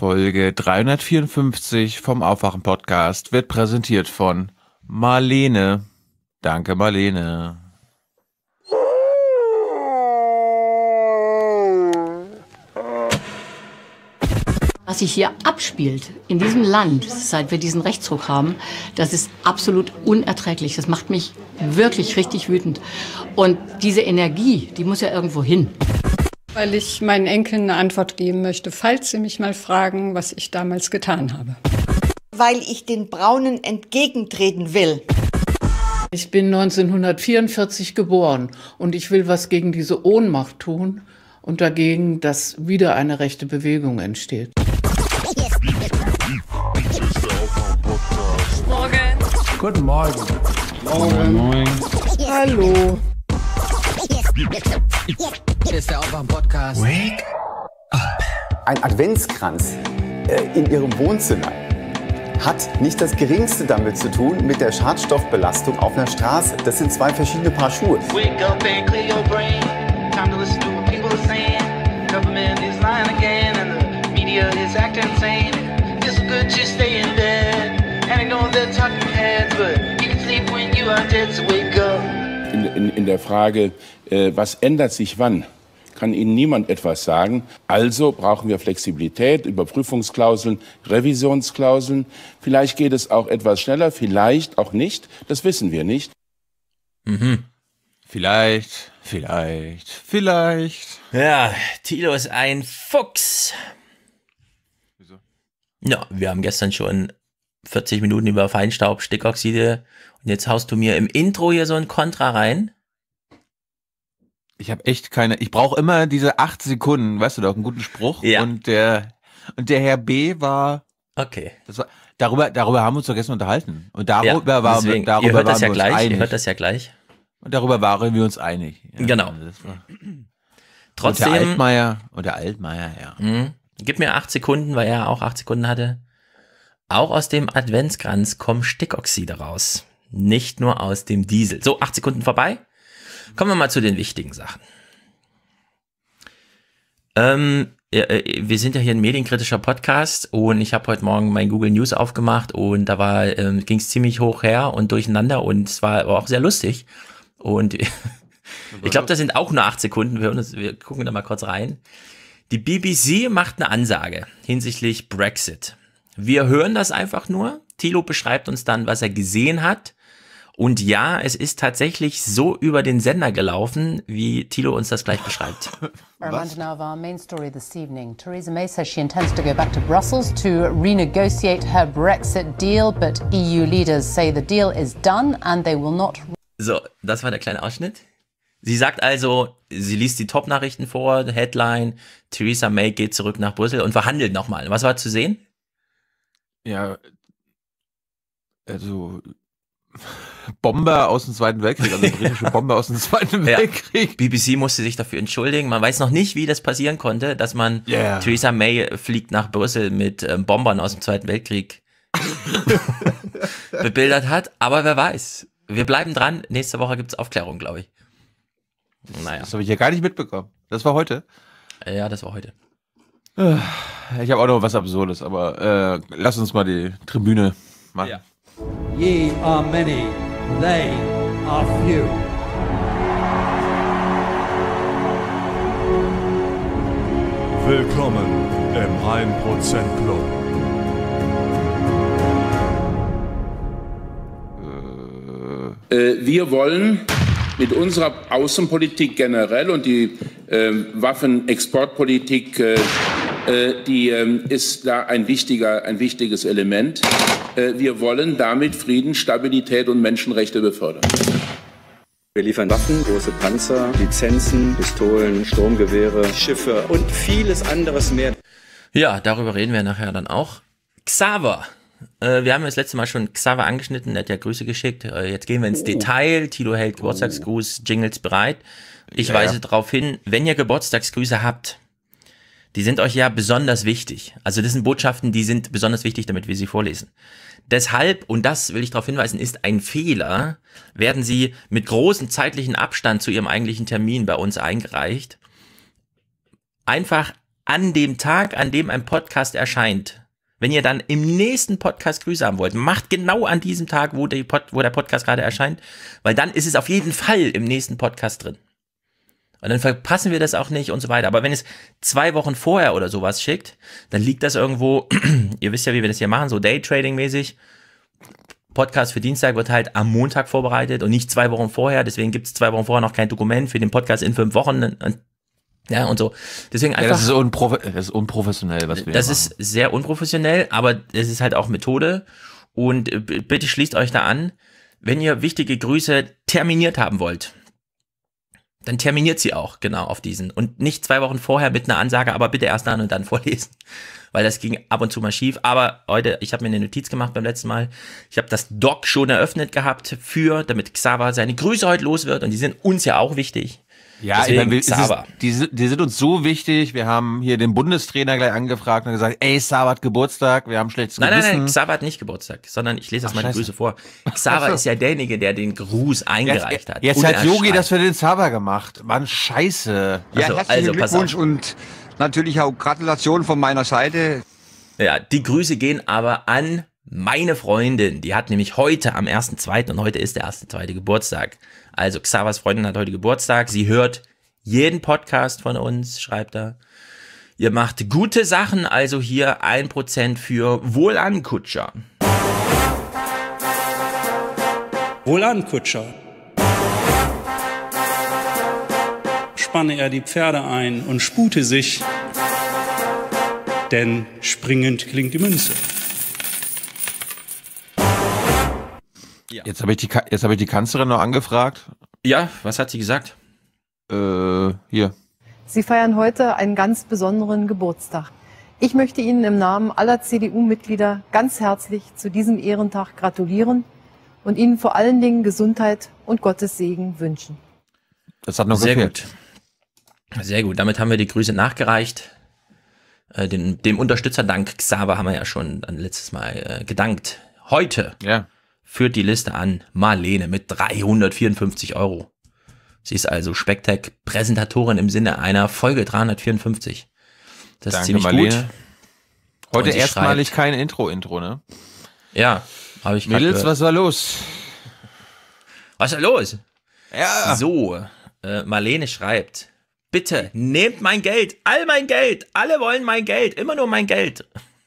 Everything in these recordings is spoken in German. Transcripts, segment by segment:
Folge 354 vom Aufwachen-Podcast wird präsentiert von Marlene. Danke, Marlene. Was sich hier abspielt in diesem Land, seit wir diesen Rechtsruck haben, das ist absolut unerträglich. Das macht mich wirklich richtig wütend. Und diese Energie, die muss ja irgendwo hin. Weil ich meinen Enkeln eine Antwort geben möchte, falls sie mich mal fragen, was ich damals getan habe. Weil ich den Braunen entgegentreten will. Ich bin 1944 geboren und ich will was gegen diese Ohnmacht tun und dagegen, dass wieder eine rechte Bewegung entsteht. Morgen. Guten Morgen. Morgen. Moin. Hallo. Hier ist der Aufwachen-Podcast. Wake up. Ein Adventskranz in Ihrem Wohnzimmer hat nicht das Geringste damit zu tun mit der Schadstoffbelastung auf einer Straße. Das sind zwei verschiedene Paar Schuhe. Wake up and clear your brain. Time to listen to what people are saying. Government is lying again and the media is acting insane. It's good to stay in bed and ignore the talking heads, but you can sleep when you are dead, so wake up. In der Frage, was ändert sich wann, kann Ihnen niemand etwas sagen. Also brauchen wir Flexibilität, Überprüfungsklauseln, Revisionsklauseln. Vielleicht geht es auch etwas schneller, vielleicht auch nicht. Das wissen wir nicht. Mhm. Vielleicht. Ja, Thilo ist ein Fuchs. Wieso? Ja, wir haben gestern schon 40 Minuten über Feinstaub, Stickoxide und jetzt haust du mir im Intro hier so ein Kontra rein. Ich habe echt ich brauche immer diese 8 Sekunden, weißt du doch, einen guten Spruch. Ja. Und der Herr B. war... Okay. Darüber haben wir uns doch gestern unterhalten. Und darüber Ja, waren deswegen, wir ihr hört das ja uns gleich, einig. ihr hört das ja gleich. Und darüber waren wir uns einig. Ja, Genau. Das war Trotzdem, und der Altmaier, ja. Gib mir 8 Sekunden, weil er auch 8 Sekunden hatte. Auch aus dem Adventskranz kommen Stickoxide raus. Nicht nur aus dem Diesel. So, 8 Sekunden vorbei. Kommen wir mal zu den wichtigen Sachen. Wir sind ja hier ein medienkritischer Podcast und ich habe heute Morgen mein Google News aufgemacht und da ging es ziemlich hoch her und durcheinander und es war auch sehr lustig. Und ich glaube, das sind auch nur 8 Sekunden. Wir gucken da mal kurz rein. Die BBC macht eine Ansage hinsichtlich Brexit. Wir hören das einfach nur. Thilo beschreibt uns dann, was er gesehen hat. Und ja, es ist tatsächlich so über den Sender gelaufen, wie Thilo uns das gleich beschreibt. And now of our main story this evening. Theresa May says she intends to go back to Brussels to renegotiate her Brexit deal, but EU leaders say the deal is done and they will not... So, das war der kleine Ausschnitt. Sie sagt also, sie liest die Top-Nachrichten vor, Headline, Theresa May geht zurück nach Brüssel und verhandelt nochmal. Was war zu sehen? Ja, also Bomber aus dem Zweiten Weltkrieg, also britische Bomber aus dem Zweiten Weltkrieg. BBC musste sich dafür entschuldigen. Man weiß noch nicht, wie das passieren konnte, dass man Theresa May fliegt nach Brüssel mit Bombern aus dem Zweiten Weltkrieg bebildert hat. Aber wer weiß. Wir bleiben dran. Nächste Woche gibt's Aufklärung, glaube ich. Naja. Das habe ich ja gar nicht mitbekommen. Das war heute? Ja, das war heute. Ich habe auch noch was Absurdes, aber lass uns mal die Tribüne machen. Ja. Ye are many, they are few. Willkommen im 1% Club. Wir wollen mit unserer Außenpolitik generell und die Waffenexportpolitik, die ist da ein wichtiges Element. Wir wollen damit Frieden, Stabilität und Menschenrechte befördern. Wir liefern Waffen, große Panzer, Lizenzen, Pistolen, Sturmgewehre, Schiffe und vieles anderes mehr. Ja, darüber reden wir nachher dann auch. Xaver. Wir haben das letzte Mal schon Xaver angeschnitten, er hat ja Grüße geschickt. Jetzt gehen wir ins Detail. Thilo hält Geburtstagsgruß, Jingles bereit. Ich weise darauf hin, wenn ihr Geburtstagsgrüße habt, die sind euch ja besonders wichtig. Also das sind Botschaften, die sind besonders wichtig, damit wir sie vorlesen. Deshalb, und das will ich darauf hinweisen, ist ein Fehler, werden sie mit großem zeitlichen Abstand zu ihrem eigentlichen Termin bei uns eingereicht. Einfach an dem Tag, an dem ein Podcast erscheint, wenn ihr dann im nächsten Podcast Grüße haben wollt, macht genau an diesem Tag, wo der Podcast gerade erscheint, weil dann ist es auf jeden Fall im nächsten Podcast drin. Und dann verpassen wir das auch nicht und so weiter. Aber wenn es 2 Wochen vorher oder sowas schickt, dann liegt das irgendwo, ihr wisst ja, wie wir das hier machen, so Daytrading-mäßig. Podcast für Dienstag wird halt am Montag vorbereitet und nicht 2 Wochen vorher. Deswegen gibt es 2 Wochen vorher noch kein Dokument für den Podcast in 5 Wochen. Ja, und so. Deswegen einfach. Ja, das ist unprofessionell, was wir machen. Das ist sehr unprofessionell, aber es ist halt auch Methode. Und bitte schließt euch da an, wenn ihr wichtige Grüße terminiert haben wollt, dann terminiert sie auch genau auf diesen. Und nicht 2 Wochen vorher mit einer Ansage, aber bitte erst dann und dann vorlesen. Weil das ging ab und zu mal schief. Aber heute, ich habe mir eine Notiz gemacht beim letzten Mal. Ich habe das Doc schon eröffnet gehabt damit Xaver seine Grüße heute los wird. Und die sind uns ja auch wichtig. Ja, die sind uns so wichtig. Wir haben hier den Bundestrainer gleich angefragt und gesagt, ey, Xaver hat Geburtstag, wir haben schlechtes Gewissen. Nein, Xaver hat nicht Geburtstag, sondern ich lese das mal die Grüße vor. Xaver ist ja derjenige, der den Gruß eingereicht hat. Jetzt hat Yogi das für den Xaver gemacht. Mann, scheiße. Ja, herzlichen Glückwunsch und natürlich auch Gratulation von meiner Seite. Ja, die Grüße gehen aber an meine Freundin. Die hat nämlich heute am 1.2. und heute ist der 1.2. Geburtstag. Also Xavers Freundin hat heute Geburtstag. Sie hört jeden Podcast von uns, schreibt er. Ihr macht gute Sachen, also hier 1% für Wohlan, Kutscher. Wohlan, Kutscher. Spanne er die Pferde ein und spute sich, denn springend klingt die Münze. Ja. Jetzt habe ich die Kanzlerin noch angefragt. Ja, was hat sie gesagt? Hier. Sie feiern heute einen ganz besonderen Geburtstag. Ich möchte Ihnen im Namen aller CDU-Mitglieder ganz herzlich zu diesem Ehrentag gratulieren und Ihnen vor allen Dingen Gesundheit und Gottes Segen wünschen. Das hat noch gefehlt. Sehr gut. Damit haben wir die Grüße nachgereicht. Dem Unterstützerdank Xaver haben wir ja schon letztes Mal gedankt. Heute führt die Liste an Marlene mit 354 €. Sie ist also Specktech-Präsentatorin im Sinne einer Folge 354. Das ist ziemlich Marlene. gut. Heute erstmalig kein Intro, ne? Ja, habe ich gerade Mädels, was war los? Was ist da los? Ja. So, Marlene schreibt, bitte nehmt mein Geld, all mein Geld, alle wollen mein Geld, immer nur mein Geld.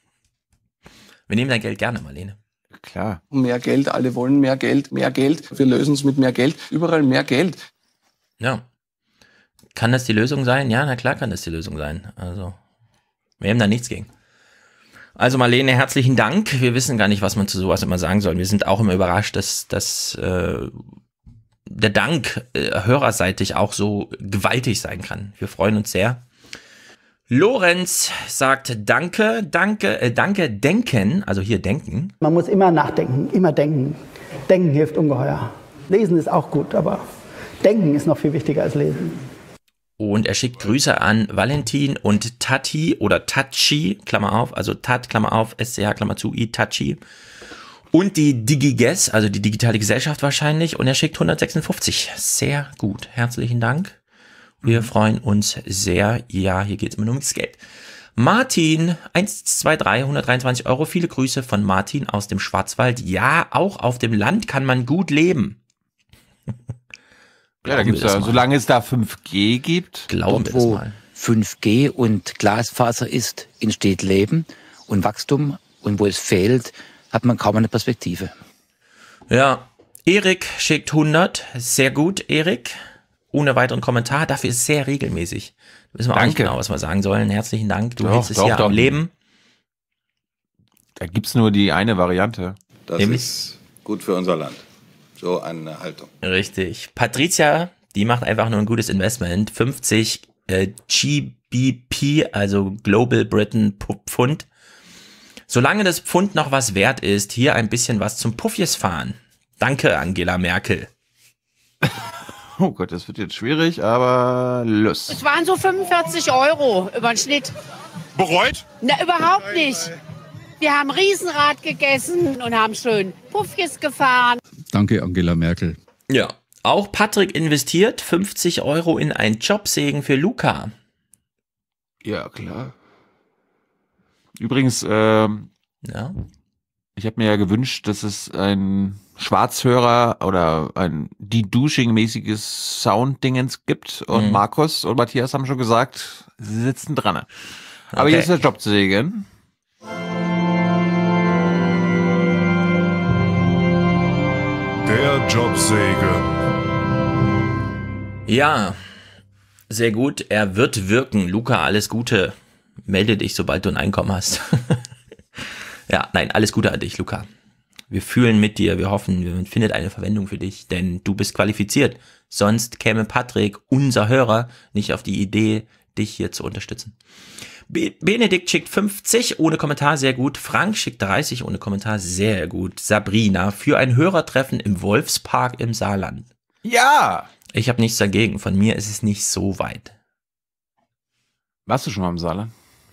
Wir nehmen dein Geld gerne, Marlene. Klar. Mehr Geld, alle wollen mehr Geld, mehr Geld. Wir lösen es mit mehr Geld, überall mehr Geld. Ja. Kann das die Lösung sein? Ja, na klar kann das die Lösung sein. Also, wir haben da nichts gegen. Also Marlene, herzlichen Dank. Wir wissen gar nicht, was man zu sowas immer sagen soll. Wir sind auch immer überrascht, dass der Dank hörerseitig auch so gewaltig sein kann. Wir freuen uns sehr. Lorenz sagt danke, denken, also hier denken. Man muss immer nachdenken, immer denken. Denken hilft ungeheuer. Lesen ist auch gut, aber denken ist noch viel wichtiger als lesen. Und er schickt Grüße an Valentin und Tati oder Tachi, Klammer auf, also Tat, Klammer auf, SCH, Klammer zu, I, Tachi. Und die DigiGuess, also die digitale Gesellschaft wahrscheinlich. Und er schickt 156. Sehr gut. Herzlichen Dank. Wir freuen uns sehr. Ja, hier geht es immer nur ums Geld. Martin, 123, 123 €. Viele Grüße von Martin aus dem Schwarzwald. Ja, auch auf dem Land kann man gut leben. Ja, da gibt's ja, solange es da 5G gibt. Glauben wir das mal. 5G und Glasfaser ist, entsteht Leben und Wachstum. Und wo es fehlt, hat man kaum eine Perspektive. Ja, Erik schickt 100. Sehr gut, Erik. Ohne weiteren Kommentar. Dafür ist sehr regelmäßig. Da wissen wir auch nicht genau, was wir sagen sollen. Herzlichen Dank. Du hältst es hier am Leben. Da gibt's nur die eine Variante. Das ist gut für unser Land. So eine Haltung. Richtig. Patricia, die macht einfach nur ein gutes Investment. 50 GBP, also Global Britain Pfund. Solange das Pfund noch was wert ist, hier ein bisschen was zum Puffjes fahren. Danke, Angela Merkel. Oh Gott, das wird jetzt schwierig, aber Lust. Es waren so 45 € über den Schnitt. Bereut? Na, überhaupt nicht. Wir haben Riesenrad gegessen und haben schön Puffjes gefahren. Danke, Angela Merkel. Ja, auch Patrick investiert 50 € in einen Jobsegen für Luca. Ja, klar. Übrigens, ja. Ich habe mir ja gewünscht, dass es ein Schwarzhörer oder ein De-Dushing-mäßiges Sound-Dingens gibt. Und Markus und Matthias haben schon gesagt, sie sitzen dran. Aber Okay. hier ist der Jobsegen. Der Jobsegen. Ja, sehr gut. Er wird wirken. Luca, alles Gute. Melde dich, sobald du ein Einkommen hast. Ja, nein, alles Gute an dich, Luca. Wir fühlen mit dir, wir hoffen, man findet eine Verwendung für dich, denn du bist qualifiziert. Sonst käme Patrick, unser Hörer, nicht auf die Idee, dich hier zu unterstützen. Benedikt schickt 50 ohne Kommentar, sehr gut. Frank schickt 30 ohne Kommentar, sehr gut. Sabrina, für ein Hörertreffen im Wolfspark im Saarland. Ja! Ich habe nichts dagegen, von mir ist es nicht so weit. Warst du schon mal im Saarland?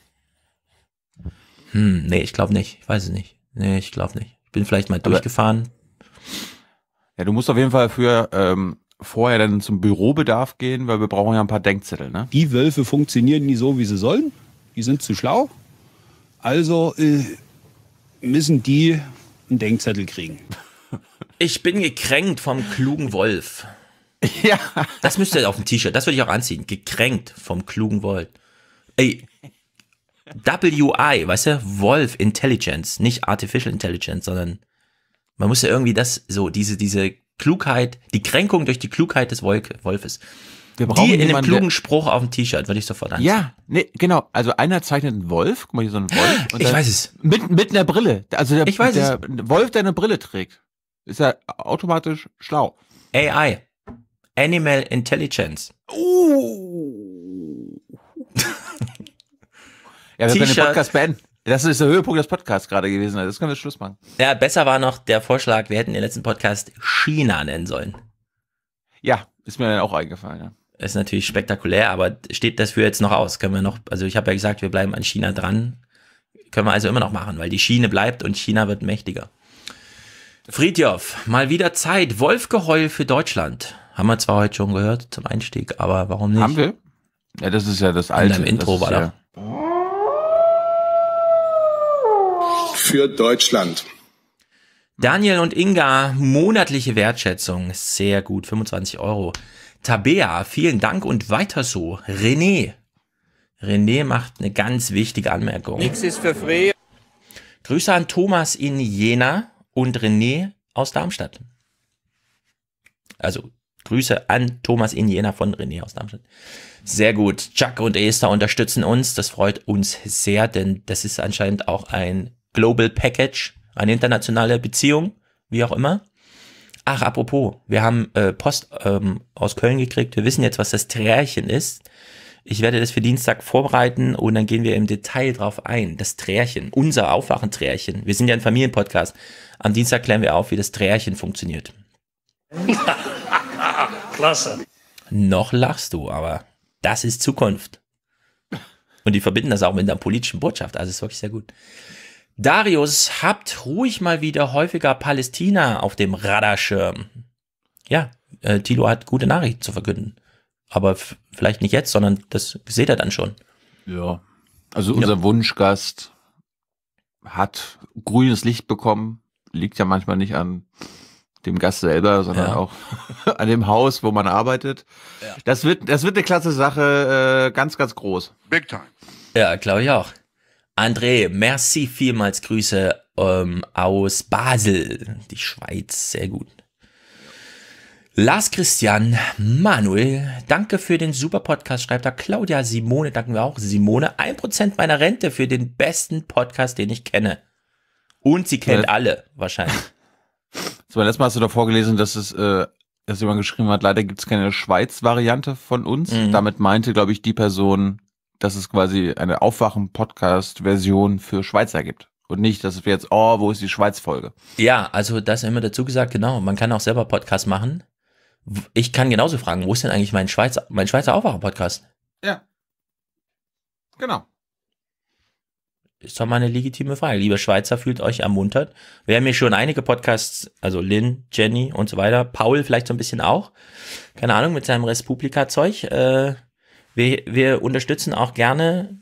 Nee, ich glaube nicht. Ich weiß es nicht. Nee, ich glaube nicht. Ich bin vielleicht mal durchgefahren. Ja, du musst auf jeden Fall für vorher dann zum Bürobedarf gehen, weil wir brauchen ja ein paar Denkzettel, ne? Die Wölfe funktionieren nie so, wie sie sollen. Die sind zu schlau. Also müssen die einen Denkzettel kriegen. Ich bin gekränkt vom klugen Wolf. Ja. Das müsste auf dem T-Shirt, das würde ich auch anziehen. Gekränkt vom klugen Wolf. Ey, WI, weißt du, Wolf Intelligence, nicht Artificial Intelligence, sondern man muss ja irgendwie das, so, diese Klugheit, die Kränkung durch die Klugheit des Wolfes. Wir brauchen die in einem jemanden, klugen Spruch auf dem T-Shirt, würde ich sofort anziehen. Ja, nee, genau. Also einer zeichnet einen Wolf, guck mal hier so einen Wolf. Und Ich dann weiß es. Mit einer Brille. Also der, Ich weiß der Wolf, der eine Brille trägt, ist ja automatisch schlau. AI. Animal Intelligence. Ja, wir können den T-Shirt. Podcast beenden. Das ist der Höhepunkt des Podcasts gerade gewesen. Das können wir Schluss machen. Ja, besser war noch der Vorschlag, wir hätten den letzten Podcast China nennen sollen. Ja, ist mir dann auch eingefallen, ja. Ist natürlich spektakulär, aber steht das für jetzt noch aus? Können wir noch, also ich habe ja gesagt, wir bleiben an China dran. Können wir also immer noch machen, weil die Schiene bleibt und China wird mächtiger. Friedjof, mal wieder Zeit. Wolfgeheul für Deutschland. Haben wir zwar heute schon gehört zum Einstieg, aber warum nicht? Haben wir? Ja, das ist ja das alte. Im Intro war ja. Für Deutschland. Daniel und Inga, monatliche Wertschätzung. Sehr gut, 25 €. Tabea, vielen Dank und weiter so. René macht eine ganz wichtige Anmerkung. Nix ist für free. Grüße an Thomas in Jena und René aus Darmstadt. Also Grüße an Thomas in Jena von René aus Darmstadt. Sehr gut. Chuck und Esther unterstützen uns. Das freut uns sehr, denn das ist anscheinend auch ein Global Package, eine internationale Beziehung, wie auch immer. Ach, apropos, wir haben Post aus Köln gekriegt. Wir wissen jetzt, was das Trärchen ist. Ich werde das für Dienstag vorbereiten und dann gehen wir im Detail drauf ein. Das Trärchen, unser Aufwachen-Trärchen. Wir sind ja ein Familienpodcast. Am Dienstag klären wir auf, wie das Trärchen funktioniert. Klasse. Noch lachst du, aber das ist Zukunft. Und die verbinden das auch mit einer politischen Botschaft. Also ist wirklich sehr gut. Darius, habt ruhig mal wieder häufiger Palästina auf dem Radarschirm. Ja, Thilo hat gute Nachrichten zu verkünden. Aber vielleicht nicht jetzt, sondern das seht ihr dann schon. Ja, also unser Wunschgast hat grünes Licht bekommen. Liegt ja manchmal nicht an dem Gast selber, sondern auch an dem Haus, wo man arbeitet. Ja. Das wird eine klasse Sache, ganz, ganz groß. Big time. Ja, glaube ich auch. André, merci, vielmals Grüße aus Basel, die Schweiz, sehr gut. Lars Christian, Manuel, danke für den super Podcast, schreibt da Claudia. Simone, danken wir auch. Simone, 1% meiner Rente für den besten Podcast, den ich kenne. Und sie kennt alle, wahrscheinlich. So, letztes Mal hast du davor gelesen, dass jemand geschrieben hat, leider gibt es keine Schweiz-Variante von uns. Mhm. Damit meinte, glaube ich, die Person, dass es quasi eine Aufwachen-Podcast-Version für Schweizer gibt. Und nicht, dass wir jetzt, wo ist die Schweiz-Folge? Ja, also das immer dazu gesagt, genau. Man kann auch selber Podcast machen. Ich kann genauso fragen, wo ist denn eigentlich mein Schweizer Aufwachen-Podcast? Ja. Genau. Ist doch mal eine legitime Frage. Liebe Schweizer, fühlt euch ermuntert. Wir haben hier schon einige Podcasts, also Lynn, Jenny und so weiter. Paul vielleicht so ein bisschen auch. Keine Ahnung, mit seinem Respublika-Zeug. Wir unterstützen auch gerne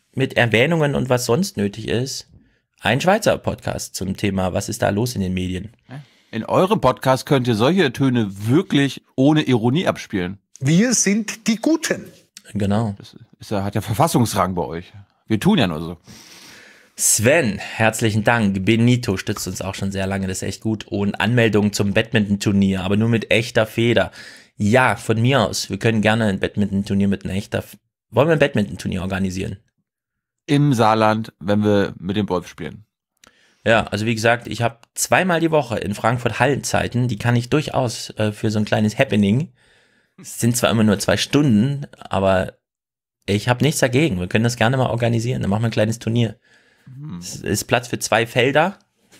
mit Erwähnungen und was sonst nötig ist, ein Schweizer Podcast zum Thema, was ist da los in den Medien? In eurem Podcast könnt ihr solche Töne wirklich ohne Ironie abspielen. Wir sind die Guten. Genau. Das hat ja Verfassungsrang bei euch. Wir tun ja nur so. Sven, herzlichen Dank. Benito stützt uns auch schon sehr lange, das ist echt gut. Und Anmeldung zum Badminton-Turnier, aber nur mit echter Feder. Ja, von mir aus. Wir können gerne ein Badminton-Turnier mit einer echter... Wollen wir ein Badminton-Turnier organisieren? Im Saarland, wenn wir mit dem Wolf spielen. Ja, also wie gesagt, ich habe 2-mal die Woche in Frankfurt Hallenzeiten. Die kann ich durchaus für so ein kleines Happening. Es sind zwar immer nur 2 Stunden, aber ich habe nichts dagegen. Wir können das gerne mal organisieren. Dann machen wir ein kleines Turnier. Es ist Platz für 2 Felder.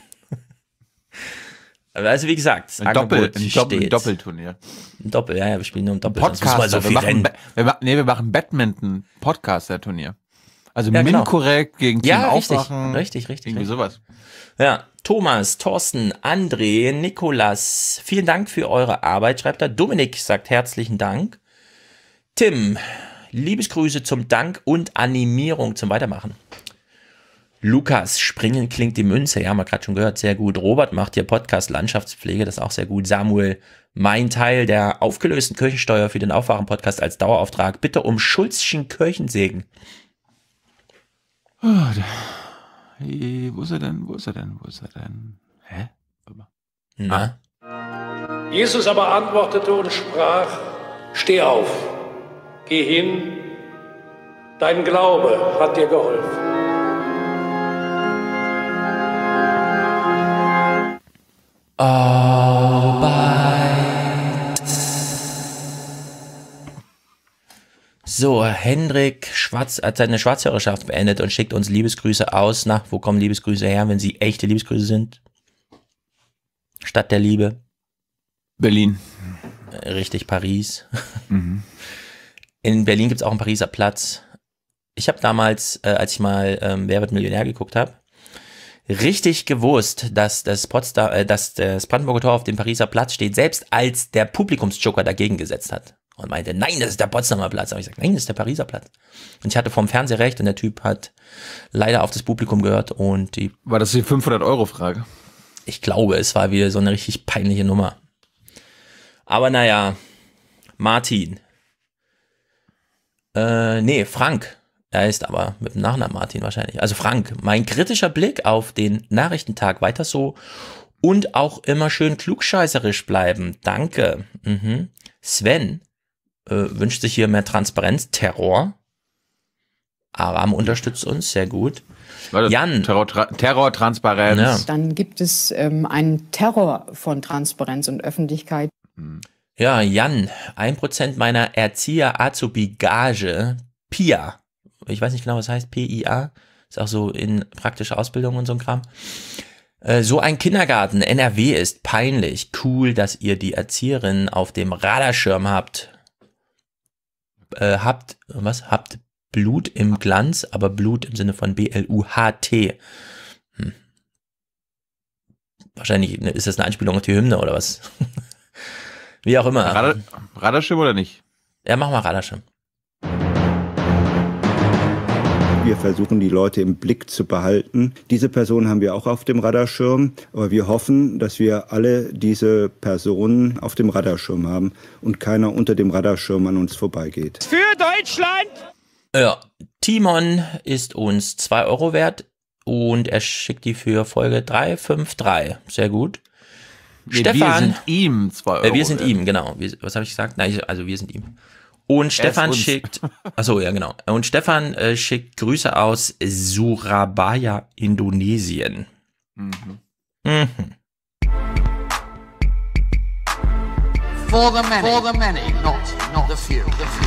Also wie gesagt, ein Doppelturnier. Ein Doppel, ja, wir spielen nur im Doppel. Podcast, so wir machen Badminton-Podcaster-Turnier. Also ja, MINT-korrekt gegen Team Aufwachen. Richtig. Irgendwie sowas. Ja, Thomas, Thorsten, André, Nikolas, vielen Dank für eure Arbeit, schreibt er. Dominik sagt herzlichen Dank. Tim, Liebesgrüße zum Dank und Animierung zum Weitermachen. Lukas, springen klingt die Münze, ja, haben wir gerade schon gehört, sehr gut. Robert macht hier Podcast Landschaftspflege, das ist auch sehr gut. Samuel, mein Teil der aufgelösten Kirchensteuer für den Aufwachen-Podcast als Dauerauftrag. Bitte um Schulzchen Kirchensegen. Oh, wo ist er denn? Hä? Na? Jesus aber antwortete und sprach, steh auf, geh hin, dein Glaube hat dir geholfen. So, Hendrik Schwarz hat seine Schwarzhörerschaft beendet und schickt uns Liebesgrüße aus. Na, wo kommen Liebesgrüße her, wenn sie echte Liebesgrüße sind? Stadt der Liebe. Berlin. Richtig, Paris. Mhm. In Berlin gibt es auch einen Pariser Platz. Ich habe damals, als ich mal Wer wird Millionär geguckt habe, richtig gewusst, dass das Brandenburger Tor auf dem Pariser Platz steht, selbst als der Publikumsjoker dagegen gesetzt hat und meinte, nein, das ist der Potsdamer Platz. Aber ich sagte, nein, das ist der Pariser Platz. Und ich hatte vom Fernseher recht und der Typ hat leider auf das Publikum gehört und die... War das die 500-Euro-Frage? Ich glaube, es war wieder so eine richtig peinliche Nummer. Aber naja, Martin. Frank. Er ist aber mit dem Nachnamen Martin wahrscheinlich. Also Frank, mein kritischer Blick auf den Nachrichtentag, weiter so und auch immer schön klugscheißerisch bleiben. Danke. Sven wünscht sich hier mehr Transparenz. Terror. Aram unterstützt uns, sehr gut. Jan. Terror, Transparenz. Ja. Dann gibt es einen Terror von Transparenz und Öffentlichkeit. Ja, Jan, 1% meiner Erzieher-Azubi-Gage, PIA. Ich weiß nicht genau, was heißt PIA. Ist auch so in praktischer Ausbildung und so ein Kram. So ein Kindergarten, NRW ist peinlich. Cool, dass ihr die Erzieherin auf dem Radarschirm habt. Habt Blut im Glanz, aber Blut im Sinne von B-L-U-H-T. Wahrscheinlich ist das eine Anspielung auf die Hymne oder was? Wie auch immer. Radarschirm oder nicht? Ja, mach mal Radarschirm. Wir versuchen, die Leute im Blick zu behalten. Diese Person haben wir auch auf dem Radarschirm, aber wir hoffen, dass wir alle diese Personen auf dem Radarschirm haben und keiner unter dem Radarschirm an uns vorbeigeht. Für Deutschland! Ja, Timon ist uns 2 Euro wert und er schickt die für Folge 353. Sehr gut. Stefan. Wir sind ihm 2 Euro. Wir sind ihm, genau. Was habe ich gesagt? Nein, also wir sind ihm. Und Stefan schickt, achso, ja genau. Und Stefan schickt Grüße aus Surabaya, Indonesien. For the many, not the few.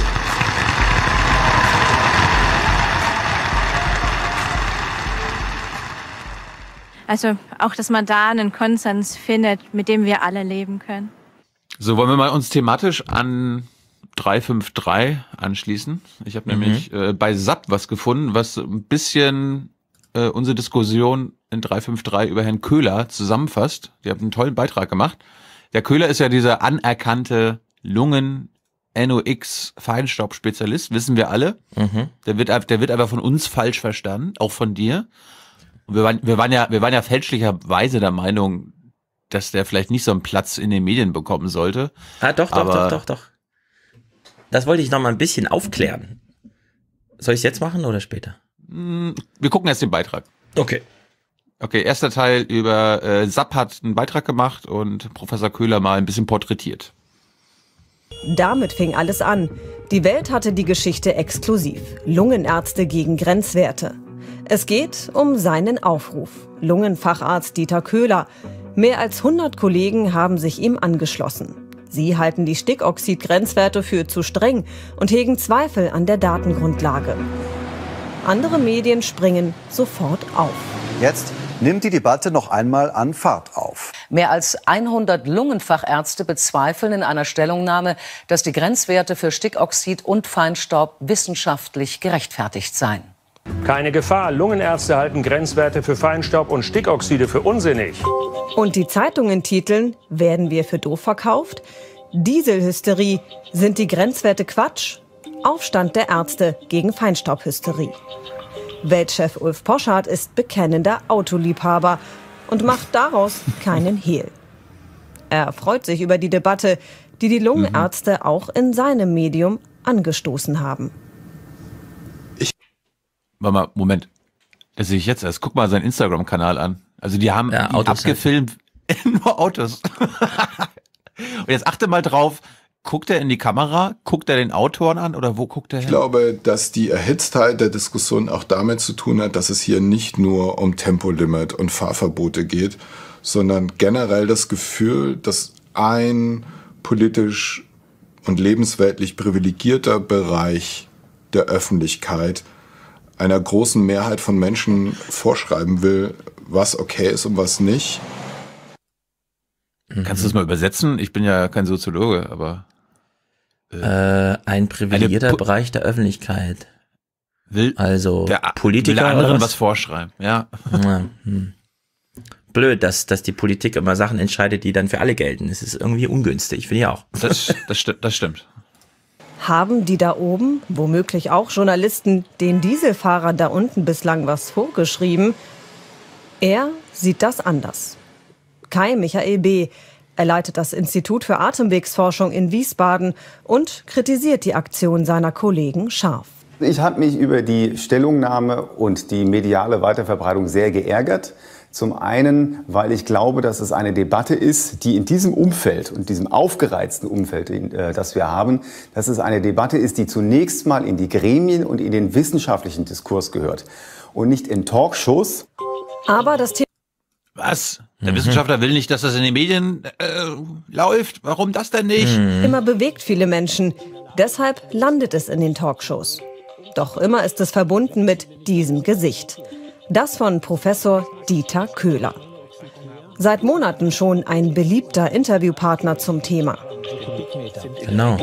Also auch, dass man da einen Konsens findet, mit dem wir alle leben können. So, wollen wir mal uns thematisch an 353 anschließen. Ich habe nämlich bei SAP was gefunden, was ein bisschen unsere Diskussion in 353 über Herrn Köhler zusammenfasst. Die haben einen tollen Beitrag gemacht. Der Köhler ist ja dieser anerkannte NOx-Feinstaub-Spezialist, wissen wir alle. Der wird aber von uns falsch verstanden, auch von dir. Und wir waren ja fälschlicherweise der Meinung, dass der vielleicht nicht so einen Platz in den Medien bekommen sollte. Doch. Das wollte ich noch mal ein bisschen aufklären. Soll ich es jetzt machen oder später? Wir gucken erst den Beitrag. Okay, erster Teil über SAP hat einen Beitrag gemacht und Professor Köhler mal ein bisschen porträtiert. Damit fing alles an. Die Welt hatte die Geschichte exklusiv. Lungenärzte gegen Grenzwerte. Es geht um seinen Aufruf. Lungenfacharzt Dieter Köhler. Mehr als 100 Kollegen haben sich ihm angeschlossen. Sie halten die Stickoxid-Grenzwerte für zu streng und hegen Zweifel an der Datengrundlage. Andere Medien springen sofort auf. Jetzt nimmt die Debatte noch einmal an Fahrt auf. Mehr als 100 Lungenfachärzte bezweifeln in einer Stellungnahme, dass die Grenzwerte für Stickoxid und Feinstaub wissenschaftlich gerechtfertigt seien. Keine Gefahr. Lungenärzte halten Grenzwerte für Feinstaub und Stickoxide für unsinnig. Und die Zeitungen titeln: Werden wir für doof verkauft? Dieselhysterie. Sind die Grenzwerte Quatsch? Aufstand der Ärzte gegen Feinstaubhysterie. Weltchef Ulf Poschardt ist bekennender Autoliebhaber und macht daraus keinen Hehl. Er freut sich über die Debatte, die die Lungenärzte auch in seinem Medium angestoßen haben. Warte mal, Moment. Das sehe ich jetzt erst. Guck mal seinen Instagram-Kanal an. Also die haben abgefilmt nur Autos. Und jetzt achte mal drauf, guckt er in die Kamera, guckt er den Autoren an oder wo guckt er hin? Ich glaube, dass die Erhitztheit der Diskussion auch damit zu tun hat, dass es hier nicht nur um Tempolimit und Fahrverbote geht, sondern generell das Gefühl, dass ein politisch und lebensweltlich privilegierter Bereich der Öffentlichkeit einer großen Mehrheit von Menschen vorschreiben will, was okay ist und was nicht. Kannst du das mal übersetzen? Ich bin ja kein Soziologe, aber ein privilegierter Bereich der Öffentlichkeit. Also Politiker will anderen was vorschreiben, ja. Blöd, dass die Politik immer Sachen entscheidet, die dann für alle gelten. Das ist irgendwie ungünstig, finde ich auch. Das stimmt. Haben die da oben, womöglich auch Journalisten, den Dieselfahrer da unten bislang was vorgeschrieben? Er sieht das anders. Kai Michael B. Er leitet das Institut für Atemwegsforschung in Wiesbaden und kritisiert die Aktion seiner Kollegen scharf. Ich habe mich über die Stellungnahme und die mediale Weiterverbreitung sehr geärgert. Zum einen, weil ich glaube, dass es eine Debatte ist, die in diesem Umfeld und diesem aufgereizten Umfeld, das wir haben, dass es eine Debatte ist, die zunächst mal in die Gremien und in den wissenschaftlichen Diskurs gehört und nicht in Talkshows. Aber das Thema... Was? Der Wissenschaftler will nicht, dass das in den Medien läuft. Warum das denn nicht? Immer bewegt viele Menschen. Deshalb landet es in den Talkshows. Doch immer ist es verbunden mit diesem Gesicht. Das von Professor Dieter Köhler. Seit Monaten schon ein beliebter Interviewpartner zum Thema. Genau.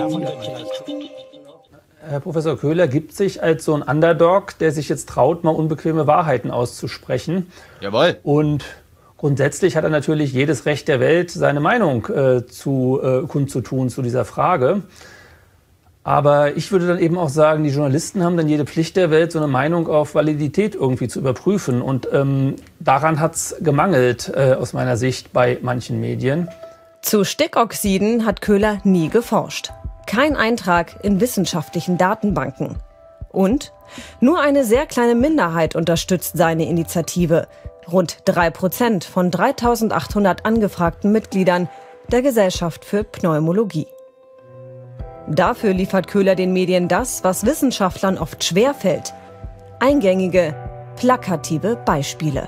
Herr Professor Köhler gibt sich als so ein Underdog, der sich jetzt traut, mal unbequeme Wahrheiten auszusprechen. Jawohl. Und grundsätzlich hat er natürlich jedes Recht der Welt, seine Meinung kundzutun zu dieser Frage. Aber ich würde dann eben auch sagen, die Journalisten haben dann jede Pflicht der Welt, so eine Meinung auf Validität irgendwie zu überprüfen. Und daran hat es gemangelt, aus meiner Sicht, bei manchen Medien. Zu Stickoxiden hat Köhler nie geforscht. Kein Eintrag in wissenschaftlichen Datenbanken. Und nur eine sehr kleine Minderheit unterstützt seine Initiative. Rund 3% von 3.800 angefragten Mitgliedern der Gesellschaft für Pneumologie. Dafür liefert Köhler den Medien das, was Wissenschaftlern oft schwerfällt: eingängige, plakative Beispiele.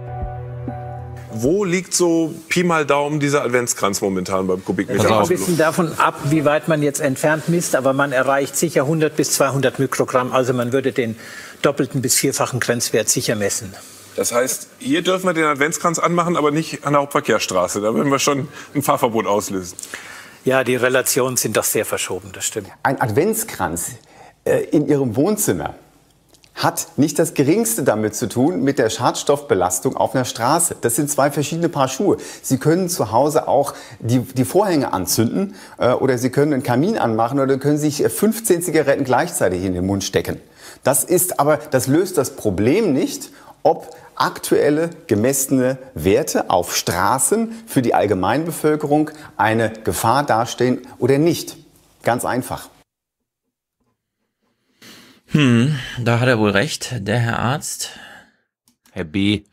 Wo liegt so Pi mal Daumen dieser Adventskranz momentan beim Kubikmeter? Das hängt ein bisschen davon ab, wie weit man jetzt entfernt misst, aber man erreicht sicher 100 bis 200 Mikrogramm. Also man würde den doppelten bis vierfachen Grenzwert sicher messen. Das heißt, hier dürfen wir den Adventskranz anmachen, aber nicht an der Hauptverkehrsstraße. Da würden wir schon ein Fahrverbot auslösen. Ja, die Relationen sind doch sehr verschoben, das stimmt. Ein Adventskranz in Ihrem Wohnzimmer hat nicht das Geringste damit zu tun mit der Schadstoffbelastung auf einer Straße. Das sind zwei verschiedene Paar Schuhe. Sie können zu Hause auch die Vorhänge anzünden oder Sie können einen Kamin anmachen oder können sich 15 Zigaretten gleichzeitig in den Mund stecken. Das löst das Problem nicht, ob aktuelle gemessene Werte auf Straßen für die Allgemeinbevölkerung eine Gefahr darstellen oder nicht. Ganz einfach. Da hat er wohl recht, der Herr Arzt. Herr B.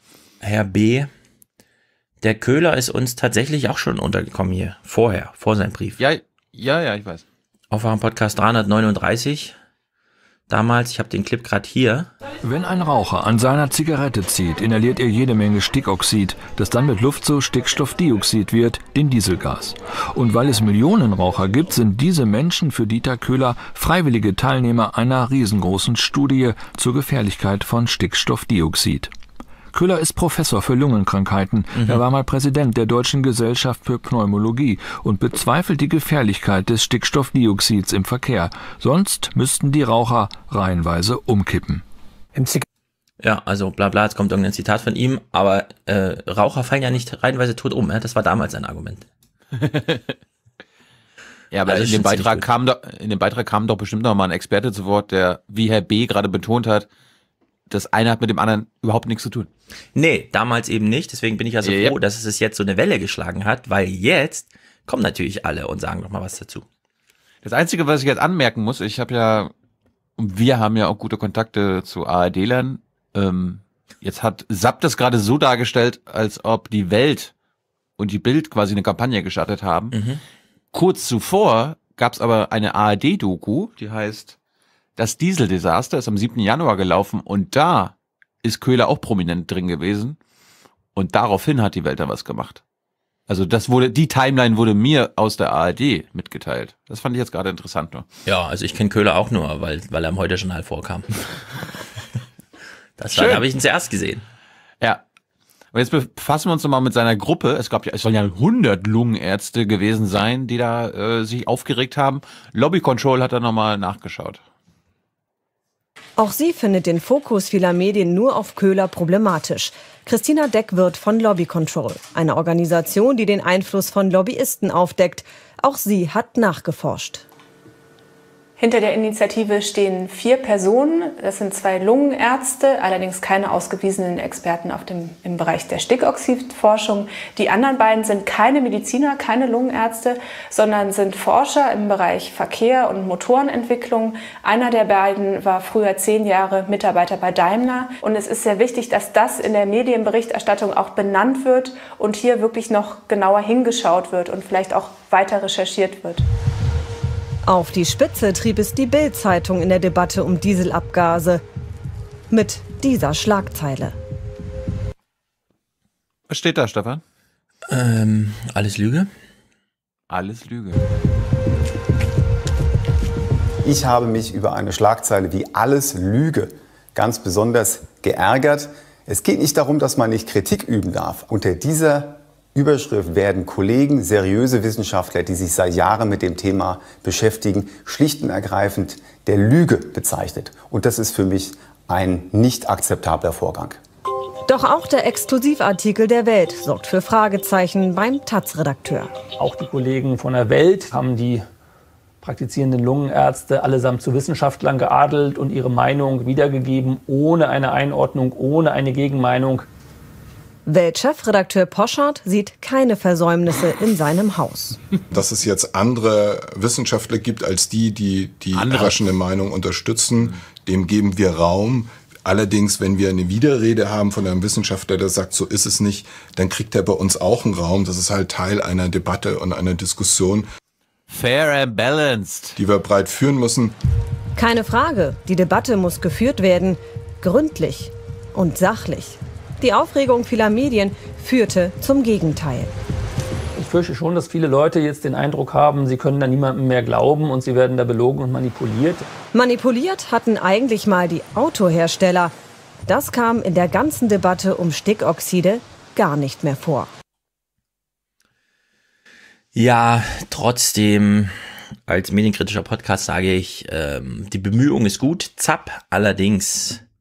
Der Köhler ist uns tatsächlich auch schon untergekommen hier. Vor seinem Brief. Ja, ich weiß. Aufwachen-Podcast 339. Damals, ich habe den Clip gerade hier. Wenn ein Raucher an seiner Zigarette zieht, inhaliert er jede Menge Stickoxid, das dann mit Luft zu Stickstoffdioxid wird, dem Dieselgas. Und weil es Millionen Raucher gibt, sind diese Menschen für Dieter Köhler freiwillige Teilnehmer einer riesengroßen Studie zur Gefährlichkeit von Stickstoffdioxid. Köhler ist Professor für Lungenkrankheiten. Er war mal Präsident der Deutschen Gesellschaft für Pneumologie und bezweifelt die Gefährlichkeit des Stickstoffdioxids im Verkehr. Sonst müssten die Raucher reihenweise umkippen. Ja, also bla bla, jetzt kommt irgendein Zitat von ihm, aber Raucher fallen ja nicht reihenweise tot um. Das war damals ein Argument. Ja, aber Also in dem Beitrag kam doch bestimmt noch mal ein Experte zu Wort, der, wie Herr B. gerade betont hat, das eine hat mit dem anderen überhaupt nichts zu tun. Nee, damals eben nicht. Deswegen bin ich ja so froh, dass es jetzt so eine Welle geschlagen hat, weil jetzt kommen natürlich alle und sagen noch mal was dazu. Das Einzige, was ich jetzt anmerken muss, wir haben ja auch gute Kontakte zu ARD-Lern. Jetzt hat Sapp das gerade so dargestellt, als ob die Welt und die Bild quasi eine Kampagne gestartet haben. Kurz zuvor gab es aber eine ARD-Doku, die heißt Das Dieseldesaster, ist am 7. Januar gelaufen und da ist Köhler auch prominent drin gewesen und daraufhin hat die Welt da was gemacht. Also die Timeline wurde mir aus der ARD mitgeteilt. Das fand ich jetzt gerade interessant nur. Ja, also ich kenne Köhler auch nur, weil er im Heute-Journal vorkam. Das habe ich ihn zuerst gesehen. Ja. Und jetzt befassen wir uns nochmal mit seiner Gruppe. Es sollen ja 100 Lungenärzte gewesen sein, die da sich aufgeregt haben. Lobby Control hat da nochmal nachgeschaut. Auch sie findet den Fokus vieler Medien nur auf Köhler problematisch. Christina Deckwirth von Lobby Control, eine Organisation, die den Einfluss von Lobbyisten aufdeckt. Auch sie hat nachgeforscht. Hinter der Initiative stehen 4 Personen. Das sind 2 Lungenärzte, allerdings keine ausgewiesenen Experten im Bereich der Stickoxidforschung. Die anderen beiden sind keine Mediziner, keine Lungenärzte, sondern sind Forscher im Bereich Verkehr und Motorenentwicklung. Einer der beiden war früher 10 Jahre Mitarbeiter bei Daimler. Und es ist sehr wichtig, dass das in der Medienberichterstattung auch benannt wird und hier wirklich noch genauer hingeschaut wird und vielleicht auch weiter recherchiert wird. Auf die Spitze trieb es die Bild-Zeitung in der Debatte um Dieselabgase. Mit dieser Schlagzeile. Was steht da, Stefan? Alles Lüge. Alles Lüge. Ich habe mich über eine Schlagzeile wie Alles Lüge ganz besonders geärgert. Es geht nicht darum, dass man nicht Kritik üben darf. Unter dieser Überschrift werden Kollegen, seriöse Wissenschaftler, die sich seit Jahren mit dem Thema beschäftigen, schlicht und ergreifend der Lüge bezeichnet. Und das ist für mich ein nicht akzeptabler Vorgang. Doch auch der Exklusivartikel der Welt sorgt für Fragezeichen beim Taz-Redakteur. Auch die Kollegen von der Welt haben die praktizierenden Lungenärzte allesamt zu Wissenschaftlern geadelt und ihre Meinung wiedergegeben, ohne eine Einordnung, ohne eine Gegenmeinung. Weltchefredakteur Poschardt sieht keine Versäumnisse in seinem Haus. Dass es jetzt andere Wissenschaftler gibt als die herrschende Meinung unterstützen, dem geben wir Raum. Allerdings, wenn wir eine Widerrede haben von einem Wissenschaftler, der sagt, so ist es nicht, dann kriegt er bei uns auch einen Raum. Das ist halt Teil einer Debatte und einer Diskussion. Fair and balanced. Die wir breit führen müssen. Keine Frage, die Debatte muss geführt werden, gründlich und sachlich. Die Aufregung vieler Medien führte zum Gegenteil. Ich fürchte schon, dass viele Leute jetzt den Eindruck haben, sie können da niemandem mehr glauben und sie werden da belogen und manipuliert. Manipuliert hatten eigentlich mal die Autohersteller. Das kam in der ganzen Debatte um Stickoxide gar nicht mehr vor. Ja, trotzdem, als medienkritischer Podcast sage ich, die Bemühung ist gut, zapp, allerdings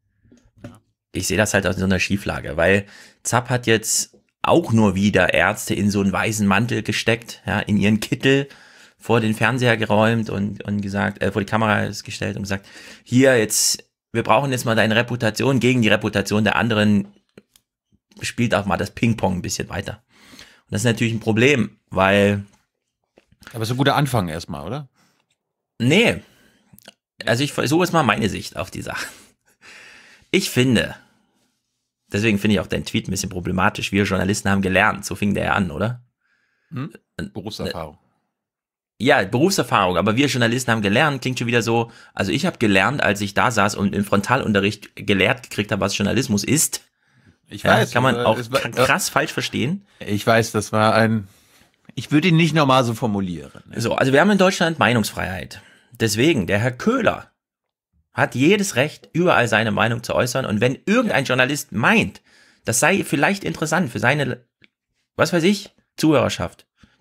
ich sehe das halt aus so einer Schieflage, weil Zapp hat jetzt auch nur wieder Ärzte in so einen weißen Mantel gesteckt, ja, in ihren Kittel vor den Fernseher geräumt und gesagt, vor die Kamera gestellt und gesagt, hier jetzt, wir brauchen jetzt mal deine Reputation gegen die Reputation der anderen, spielt auch mal das Ping-Pong ein bisschen weiter. Und das ist natürlich ein Problem, weil... Aber so ein guter Anfang erstmal, oder? Nee. Also so ist mal meine Sicht auf die Sache. Ich finde, deswegen finde ich auch deinen Tweet ein bisschen problematisch. Wir Journalisten haben gelernt, so fing der ja an, oder? Berufserfahrung. Ja, Berufserfahrung, aber wir Journalisten haben gelernt, klingt schon wieder so, also ich habe gelernt, als ich da saß und im Frontalunterricht gelehrt gekriegt habe, was Journalismus ist. Ich weiß. Kann man auch krass falsch verstehen. Ich weiß, das war ich würde ihn nicht normal so formulieren. So, also wir haben in Deutschland Meinungsfreiheit. Deswegen, der Herr Köhler hat jedes Recht, überall seine Meinung zu äußern. Und wenn irgendein Journalist meint, das sei vielleicht interessant für seine, was weiß ich, Zuschauerschaft,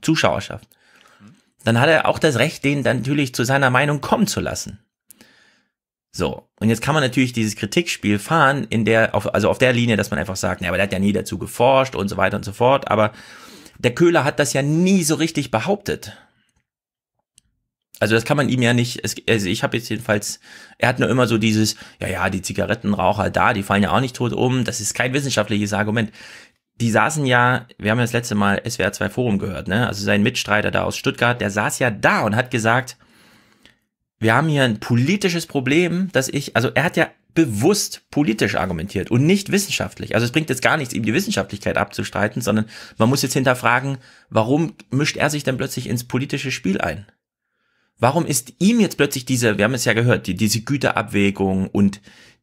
dann hat er auch das Recht, den dann natürlich zu seiner Meinung kommen zu lassen. So, und jetzt kann man natürlich dieses Kritikspiel fahren, auf der Linie, dass man einfach sagt, aber der hat ja nie dazu geforscht und so weiter und so fort, aber der Köhler hat das ja nie so richtig behauptet. Also das kann man ihm ja nicht, also ich habe jetzt jedenfalls, er hat nur immer so dieses, die Zigarettenraucher da, die fallen ja auch nicht tot um, das ist kein wissenschaftliches Argument. Die saßen ja, wir haben ja das letzte Mal SWR 2 Forum gehört, ne? Also sein Mitstreiter da aus Stuttgart, der saß ja da und hat gesagt, wir haben hier ein politisches Problem, er hat ja bewusst politisch argumentiert und nicht wissenschaftlich. Also es bringt jetzt gar nichts, ihm die Wissenschaftlichkeit abzustreiten, sondern man muss jetzt hinterfragen, warum mischt er sich denn plötzlich ins politische Spiel ein? Warum ist ihm jetzt plötzlich wir haben es ja gehört, diese Güterabwägung und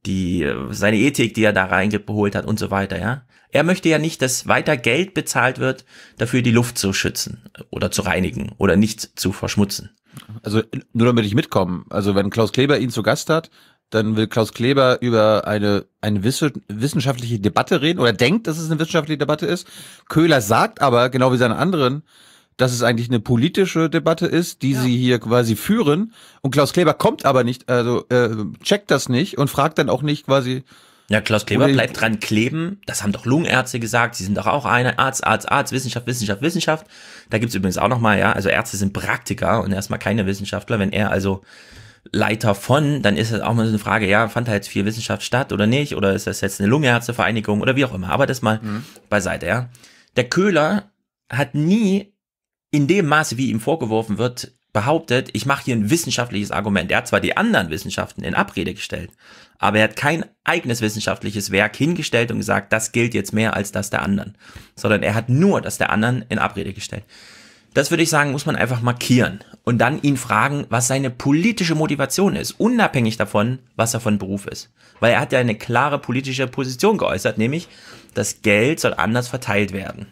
seine Ethik, die er da reingeholt hat und so weiter, ja? Er möchte ja nicht, dass weiter Geld bezahlt wird, dafür die Luft zu schützen oder zu reinigen oder nicht zu verschmutzen. Also nur damit ich mitkomme, also wenn Klaus Kleber ihn zu Gast hat, dann will Klaus Kleber über eine wissenschaftliche Debatte reden oder denkt, dass es eine wissenschaftliche Debatte ist. Köhler sagt aber, genau wie seine anderen, dass es eigentlich eine politische Debatte ist, die sie hier quasi führen. Und Klaus Kleber kommt aber nicht, checkt das nicht und fragt dann auch nicht quasi. Ja, Klaus Kleber bleibt dran kleben. Das haben doch Lungenärzte gesagt. Sie sind doch auch Arzt, Wissenschaft. Da gibt's übrigens auch nochmal, also Ärzte sind Praktiker und erstmal keine Wissenschaftler. Wenn er also Leiter dann ist es auch mal so eine Frage, fand da jetzt viel Wissenschaft statt oder nicht? Oder ist das jetzt eine Lungenärztevereinigung oder wie auch immer? Aber das mal beiseite, ja. Der Köhler hat nie in dem Maße, wie ihm vorgeworfen wird, behauptet, ich mache hier ein wissenschaftliches Argument. Er hat zwar die anderen Wissenschaften in Abrede gestellt, aber er hat kein eigenes wissenschaftliches Werk hingestellt und gesagt, das gilt jetzt mehr als das der anderen, sondern er hat nur das der anderen in Abrede gestellt. Das würde ich sagen, muss man einfach markieren und dann ihn fragen, was seine politische Motivation ist, unabhängig davon, was er von Beruf ist. Weil er hat ja eine klare politische Position geäußert, nämlich, das Geld soll anders verteilt werden.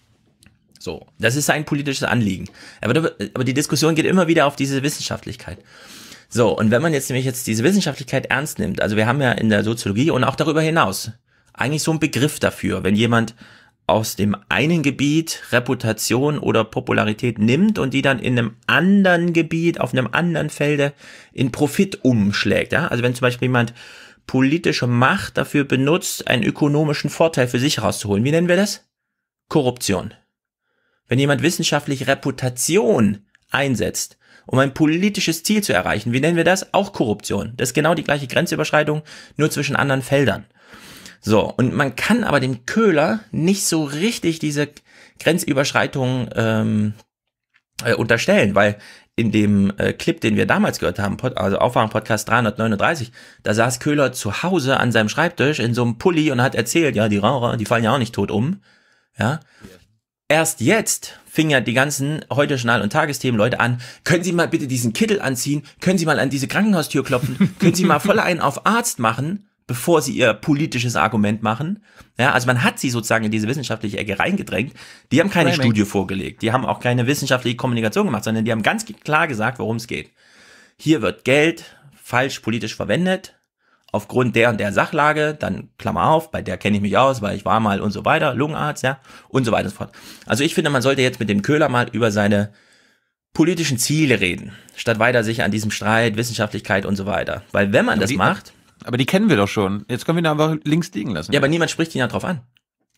So, das ist sein politisches Anliegen. Aber die Diskussion geht immer wieder auf diese Wissenschaftlichkeit. So, und wenn man jetzt diese Wissenschaftlichkeit ernst nimmt, also wir haben ja in der Soziologie und auch darüber hinaus eigentlich so einen Begriff dafür, wenn jemand aus dem einen Gebiet Reputation oder Popularität nimmt und die dann in einem anderen Gebiet, auf einem anderen Felde in Profit umschlägt. Ja? Also wenn zum Beispiel jemand politische Macht dafür benutzt, einen ökonomischen Vorteil für sich rauszuholen, wie nennen wir das? Korruption. Wenn jemand wissenschaftliche Reputation einsetzt, um ein politisches Ziel zu erreichen, wie nennen wir das? Auch Korruption. Das ist genau die gleiche Grenzüberschreitung, nur zwischen anderen Feldern. So, und man kann aber dem Köhler nicht so richtig diese Grenzüberschreitung unterstellen, weil in dem Clip, den wir damals gehört haben, also Aufwachen-Podcast 339, da saß Köhler zu Hause an seinem Schreibtisch in so einem Pulli und hat erzählt, die Raucher, die fallen ja auch nicht tot um, ja. Erst jetzt fingen ja die ganzen Heute-Journal- und Tagesthemen-Leute an, können Sie mal bitte diesen Kittel anziehen, können Sie mal an diese Krankenhaustür klopfen, können Sie mal voll einen auf Arzt machen, bevor Sie Ihr politisches Argument machen. Ja, also man hat sie sozusagen in diese wissenschaftliche Ecke reingedrängt. Die haben keine Studie vorgelegt, die haben auch keine wissenschaftliche Kommunikation gemacht, sondern die haben ganz klar gesagt, worum es geht. Hier wird Geld falsch politisch verwendet, aufgrund der und der Sachlage, dann Klammer auf, bei der kenne ich mich aus, weil ich war mal und so weiter, Lungenarzt, ja, und so weiter und so fort. Also ich finde, man sollte jetzt mit dem Köhler mal über seine politischen Ziele reden, statt weiter sich an diesem Streit, Wissenschaftlichkeit und so weiter. Weil wenn man das macht... Aber die kennen wir doch schon. Jetzt können wir ihn einfach links liegen lassen. Ja, aber niemand spricht ihn ja drauf an.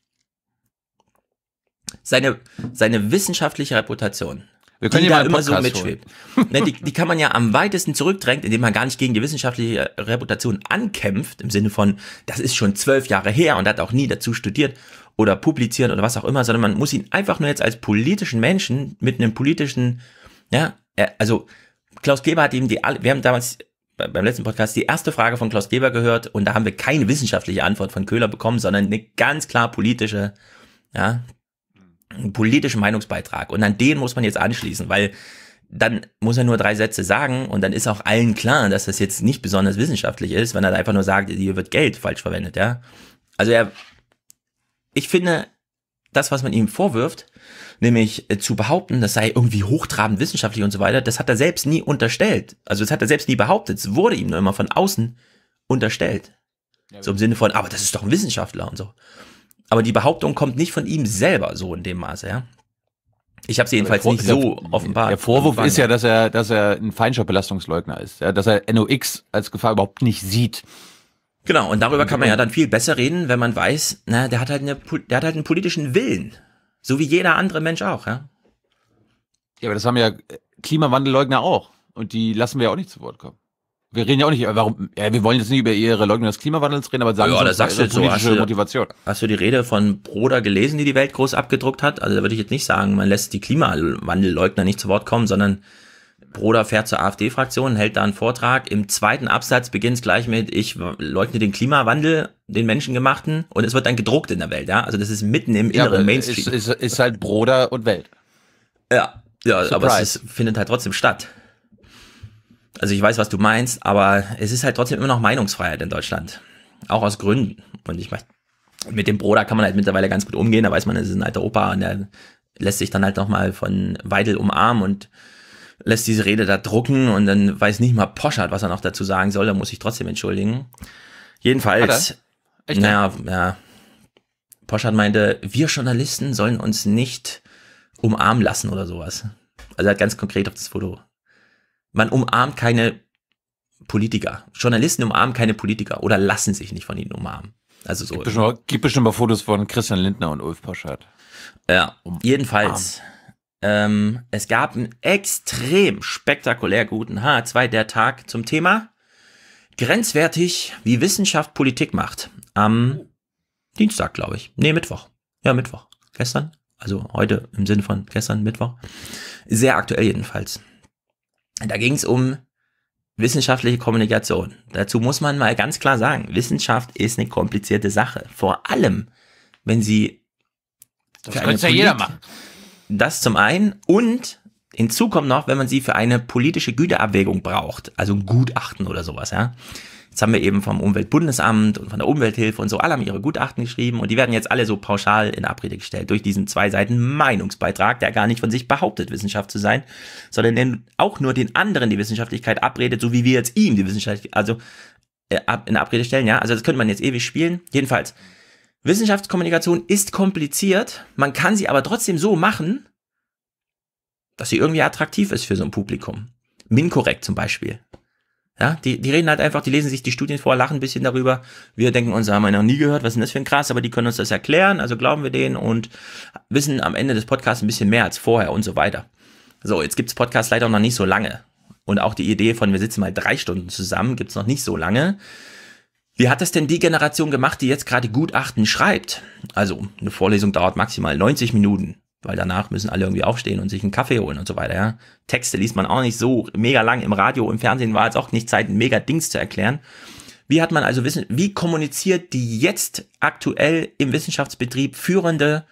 Seine wissenschaftliche Reputation, wir können die da immer so mitschwebt, ne, die kann man ja am weitesten zurückdrängen, indem man gar nicht gegen die wissenschaftliche Reputation ankämpft, im Sinne von, das ist schon 12 Jahre her und hat auch nie dazu studiert oder publiziert oder was auch immer, sondern man muss ihn einfach nur jetzt als politischen Menschen mit einem politischen, ja, also Klaus Kleber hat ihm wir haben damals beim letzten Podcast die erste Frage von Klaus Kleber gehört und da haben wir keine wissenschaftliche Antwort von Köhler bekommen, sondern eine ganz klar politische, ja, einen politischen Meinungsbeitrag. Und an den muss man jetzt anschließen, weil dann muss er nur 3 Sätze sagen und dann ist auch allen klar, dass das jetzt nicht besonders wissenschaftlich ist, wenn er einfach nur sagt, hier wird Geld falsch verwendet, ja. Also ich finde, das, was man ihm vorwirft, nämlich zu behaupten, das sei irgendwie hochtrabend wissenschaftlich und so weiter, das hat er selbst nie unterstellt. Also das hat er selbst nie behauptet. Es wurde ihm nur immer von außen unterstellt. So im Sinne von, aber das ist doch ein Wissenschaftler und so. Aber die Behauptung kommt nicht von ihm selber so in dem Maße, ja. Ich habe sie jedenfalls nicht so offenbart. Der Vorwurf ist ja, dass er ein Feinstaubbelastungsleugner ist, ja, dass er NOx als Gefahr überhaupt nicht sieht. Genau, und darüber kann man ja dann viel besser reden, wenn man weiß, na, der hat halt einen politischen Willen. So wie jeder andere Mensch auch, ja. Ja, aber das haben ja Klimawandelleugner auch. Und die lassen wir ja auch nicht zu Wort kommen. Wir reden ja auch nicht, warum, ja, wir wollen jetzt nicht über ihre Leugnung des Klimawandels reden, aber sagen ja, das sagst du jetzt politische Motivation. Hast du die Rede von Broder gelesen, die Welt groß abgedruckt hat? Also da würde ich jetzt nicht sagen, man lässt die Klimawandelleugner nicht zu Wort kommen, sondern Broder fährt zur AfD-Fraktion, hält da einen Vortrag. Im 2. Absatz beginnt es gleich mit, ich leugne den Klimawandel, den menschengemachten, und es wird dann gedruckt in der Welt, ja. Also das ist mitten im inneren Mainstream. Ist halt Broder und Welt. Ja, aber es findet halt trotzdem statt. Also ich weiß, was du meinst, aber es ist halt trotzdem immer noch Meinungsfreiheit in Deutschland. Auch aus Gründen. Und ich meine, mit dem Broder kann man halt mittlerweile ganz gut umgehen. Da weiß man, es ist ein alter Opa und der lässt sich dann halt nochmal von Weidel umarmen und lässt diese Rede da drucken und dann weiß nicht mal Poschardt, was er noch dazu sagen soll. Da muss ich trotzdem entschuldigen. Jedenfalls, ja, Poschardt meinte, wir Journalisten sollen uns nicht umarmen lassen oder sowas. Also er hat ganz konkret auf das Foto. Man umarmt keine Politiker. Journalisten umarmen keine Politiker oder lassen sich nicht von ihnen umarmen. Also so. Gibt bestimmt mal Fotos von Christian Lindner und Ulf Poschardt. Ja, jedenfalls. Es gab einen extrem spektakulär guten H2 der Tag zum Thema grenzwertig, wie Wissenschaft Politik macht. Am Dienstag, glaube ich. Nee, Mittwoch. Ja, Mittwoch. Gestern. Also heute im Sinne von gestern, Mittwoch. Sehr aktuell jedenfalls. Da ging es um wissenschaftliche Kommunikation. Dazu muss man mal ganz klar sagen, Wissenschaft ist eine komplizierte Sache. Vor allem, wenn sie... Das könnte ja jeder machen. Das zum einen. Und hinzu kommt noch, wenn man sie für eine politische Güterabwägung braucht. Also ein Gutachten oder sowas, ja. Jetzt haben wir eben vom Umweltbundesamt und von der Umwelthilfe und so, alle haben ihre Gutachten geschrieben und die werden jetzt alle so pauschal in Abrede gestellt durch diesen 2 Seiten Meinungsbeitrag, der gar nicht von sich behauptet, Wissenschaft zu sein, sondern auch nur den anderen die Wissenschaftlichkeit abredet, so wie wir jetzt ihm die Wissenschaftlichkeit, also in Abrede stellen, ja. Also das könnte man jetzt ewig spielen. Jedenfalls, Wissenschaftskommunikation ist kompliziert, man kann sie aber trotzdem so machen, dass sie irgendwie attraktiv ist für so ein Publikum. Minkorrekt zum Beispiel. Ja, die reden halt einfach, die lesen sich die Studien vor, lachen ein bisschen darüber. Wir denken uns, haben wir noch nie gehört, was ist denn das für ein Krass, aber die können uns das erklären, also glauben wir denen und wissen am Ende des Podcasts ein bisschen mehr als vorher und so weiter. So, jetzt gibt's Podcasts leider noch nicht so lange. Und auch die Idee von, wir sitzen mal 3 Stunden zusammen, gibt's noch nicht so lange. Wie hat das denn die Generation gemacht, die jetzt gerade Gutachten schreibt? Also, eine Vorlesung dauert maximal 90 Minuten. Weil danach müssen alle irgendwie aufstehen und sich einen Kaffee holen und so weiter, ja. Texte liest man auch nicht so mega lang im Radio, im Fernsehen war jetzt auch nicht Zeit, ein mega Dings zu erklären. Wie hat man also wie kommuniziert die jetzt aktuell im Wissenschaftsbetrieb führende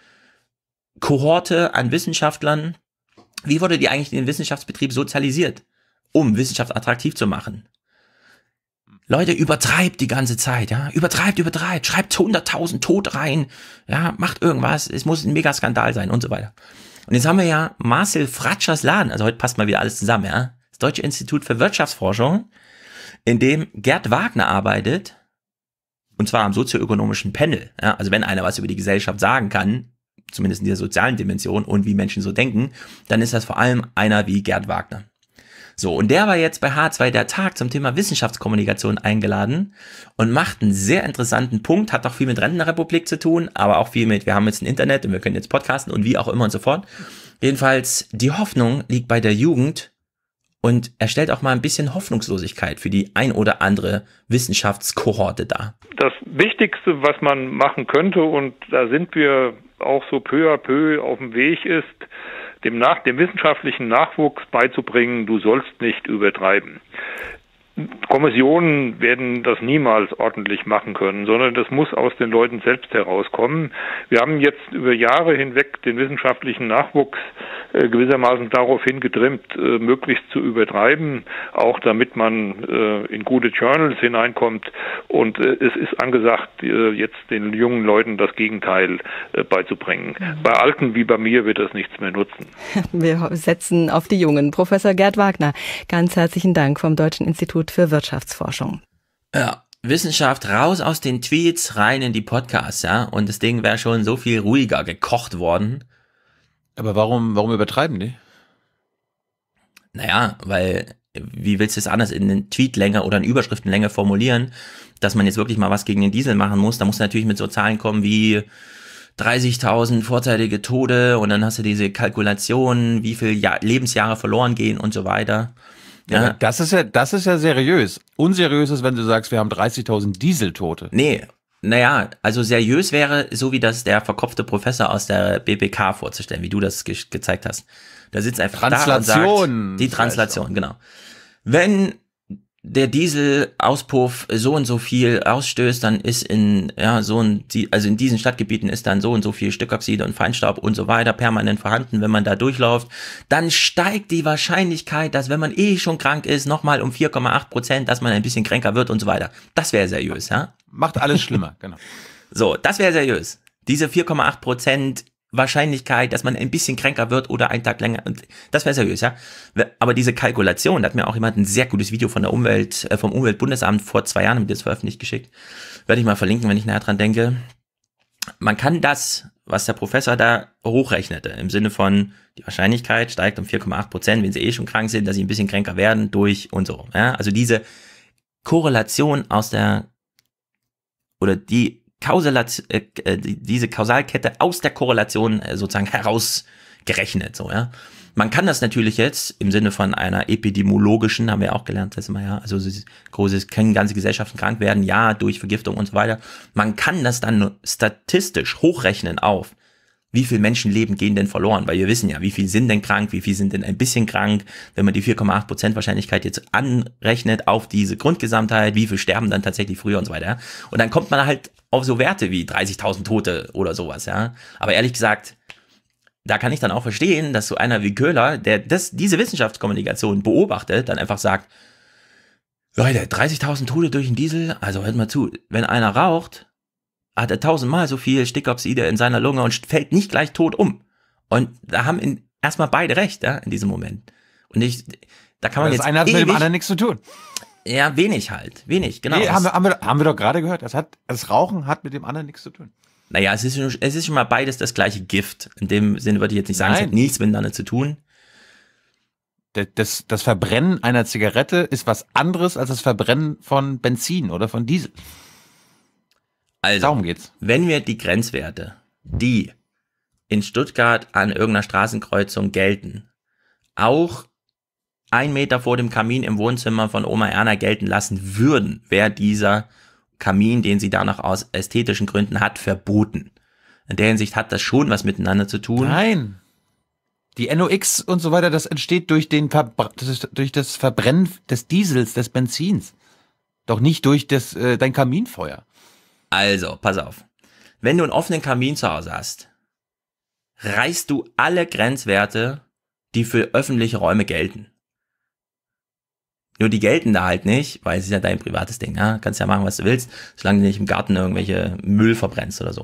Kohorte an Wissenschaftlern, wie wurde die eigentlich in den Wissenschaftsbetrieb sozialisiert, um Wissenschaft attraktiv zu machen? Leute, übertreibt die ganze Zeit, ja, übertreibt, schreibt 100.000 tot rein, ja, macht irgendwas, es muss ein Megaskandal sein und so weiter. Und jetzt haben wir ja Marcel Fratschers Laden, also heute passt mal wieder alles zusammen, ja, das Deutsche Institut für Wirtschaftsforschung, in dem Gerd Wagner arbeitet, und zwar am sozioökonomischen Panel, ja, also wenn einer was über die Gesellschaft sagen kann, zumindest in dieser sozialen Dimension und wie Menschen so denken, dann ist das vor allem einer wie Gerd Wagner. So, und der war jetzt bei H2 der Tag zum Thema Wissenschaftskommunikation eingeladen und macht einen sehr interessanten Punkt, hat auch viel mit Rentenrepublik zu tun, aber auch viel mit, wir haben jetzt ein Internet und wir können jetzt podcasten und wie auch immer und so fort. Jedenfalls, die Hoffnung liegt bei der Jugend und er stellt auch mal ein bisschen Hoffnungslosigkeit für die ein oder andere Wissenschaftskohorte dar. Das Wichtigste, was man machen könnte, und da sind wir auch so peu à peu auf dem Weg, ist, dem wissenschaftlichen Nachwuchs beizubringen, du sollst nicht übertreiben. Kommissionen werden das niemals ordentlich machen können, sondern das muss aus den Leuten selbst herauskommen. Wir haben jetzt über Jahre hinweg den wissenschaftlichen Nachwuchs gewissermaßen daraufhin getrimmt, möglichst zu übertreiben, auch damit man in gute Journals hineinkommt. Und es ist angesagt, jetzt den jungen Leuten das Gegenteil beizubringen. Bei Alten wie bei mir wird das nichts mehr nutzen. Wir setzen auf die Jungen. Professor Gerd Wagner, ganz herzlichen Dank vom Deutschen Institut für Wirtschaftsforschung. Ja, Wissenschaft raus aus den Tweets, rein in die Podcasts, ja. Und das Ding wäre schon so viel ruhiger gekocht worden. Aber warum übertreiben die? Naja, weil, wie willst du es anders in den Tweetlänge oder in Überschriftenlänge formulieren, dass man jetzt wirklich mal was gegen den Diesel machen muss? Da musst du natürlich mit so Zahlen kommen wie 30.000 vorzeitige Tode und dann hast du diese Kalkulation, wie viel Lebensjahre verloren gehen und so weiter. Ja, das ist ja seriös. Unseriös ist, wenn du sagst, wir haben 30.000 Dieseltote. Nee, naja, also seriös wäre, so wie das der verkopfte Professor aus der BPK vorzustellen, wie du das gezeigt hast. Da sitzt einfach da und sagt, die Translation, genau. Wenn der Dieselauspuff so und so viel ausstößt, dann ist in diesen Stadtgebieten ist dann so und so viel Stickoxide und Feinstaub und so weiter permanent vorhanden, wenn man da durchläuft, dann steigt die Wahrscheinlichkeit, dass wenn man schon krank ist, nochmal um 4,8%, dass man ein bisschen kränker wird und so weiter. Das wäre seriös, ja? Macht alles schlimmer, genau. So, das wäre seriös. Diese 4,8% Wahrscheinlichkeit, dass man ein bisschen kränker wird oder einen Tag länger, das wäre seriös, ja. Aber diese Kalkulation, da hat mir auch jemand ein sehr gutes Video von der vom Umweltbundesamt vor 2 Jahren, mit das veröffentlicht, geschickt. Werde ich mal verlinken, wenn ich näher dran denke. Man kann das, was der Professor da hochrechnete, im Sinne von, die Wahrscheinlichkeit steigt um 4,8%, wenn sie schon krank sind, dass sie ein bisschen kränker werden, durch und so, ja. Also diese Korrelation diese Kausalkette aus der Korrelation sozusagen herausgerechnet, so, ja. Man kann das natürlich jetzt im Sinne von einer epidemiologischen, haben wir auch gelernt, das immer, ja, also können ganze Gesellschaften krank werden, ja, durch Vergiftung und so weiter. Man kann das dann statistisch hochrechnen auf, wie viel Menschenleben gehen denn verloren, weil wir wissen ja, wie viel sind denn krank, wie viel sind denn ein bisschen krank, wenn man die 4,8% Wahrscheinlichkeit jetzt anrechnet auf diese Grundgesamtheit, wie viel sterben dann tatsächlich früher und so weiter, ja. Und dann kommt man halt auf so Werte wie 30.000 Tote oder sowas, ja. Aber ehrlich gesagt, da kann ich dann auch verstehen, dass so einer wie Köhler, der diese Wissenschaftskommunikation beobachtet, dann einfach sagt, Leute, 30.000 Tote durch den Diesel, also hört mal zu, wenn einer raucht, hat er 1000-mal so viel Stickoxide in seiner Lunge und fällt nicht gleich tot um. Und da haben erstmal beide recht, ja, in diesem Moment. Und da kann man das jetzt eine hat mit dem anderen nichts zu tun. Ja, wenig, genau. Nee, haben wir doch gerade gehört. Das Rauchen hat mit dem anderen nichts zu tun. Naja, es ist schon mal beides das gleiche Gift. In dem Sinne würde ich jetzt nicht sagen, es hat nichts miteinander zu tun. Das Verbrennen einer Zigarette ist was anderes als das Verbrennen von Benzin oder von Diesel. Also, darum geht's. Wenn wir die Grenzwerte, die in Stuttgart an irgendeiner Straßenkreuzung gelten, auch 1 Meter vor dem Kamin im Wohnzimmer von Oma Erna gelten lassen würden, wäre dieser Kamin, den sie da noch aus ästhetischen Gründen hat, verboten. In der Hinsicht hat das schon was miteinander zu tun. Nein. Die NOx und so weiter, das entsteht durch das Verbrennen des Diesels, des Benzins. Doch nicht durch dein Kaminfeuer. Also, pass auf. Wenn du einen offenen Kamin zu Hause hast, reißt du alle Grenzwerte, die für öffentliche Räume gelten. Nur die gelten da halt nicht, weil es ist ja dein privates Ding. Ja? Kannst ja machen, was du willst, solange du nicht im Garten irgendwelche Müll verbrennst oder so.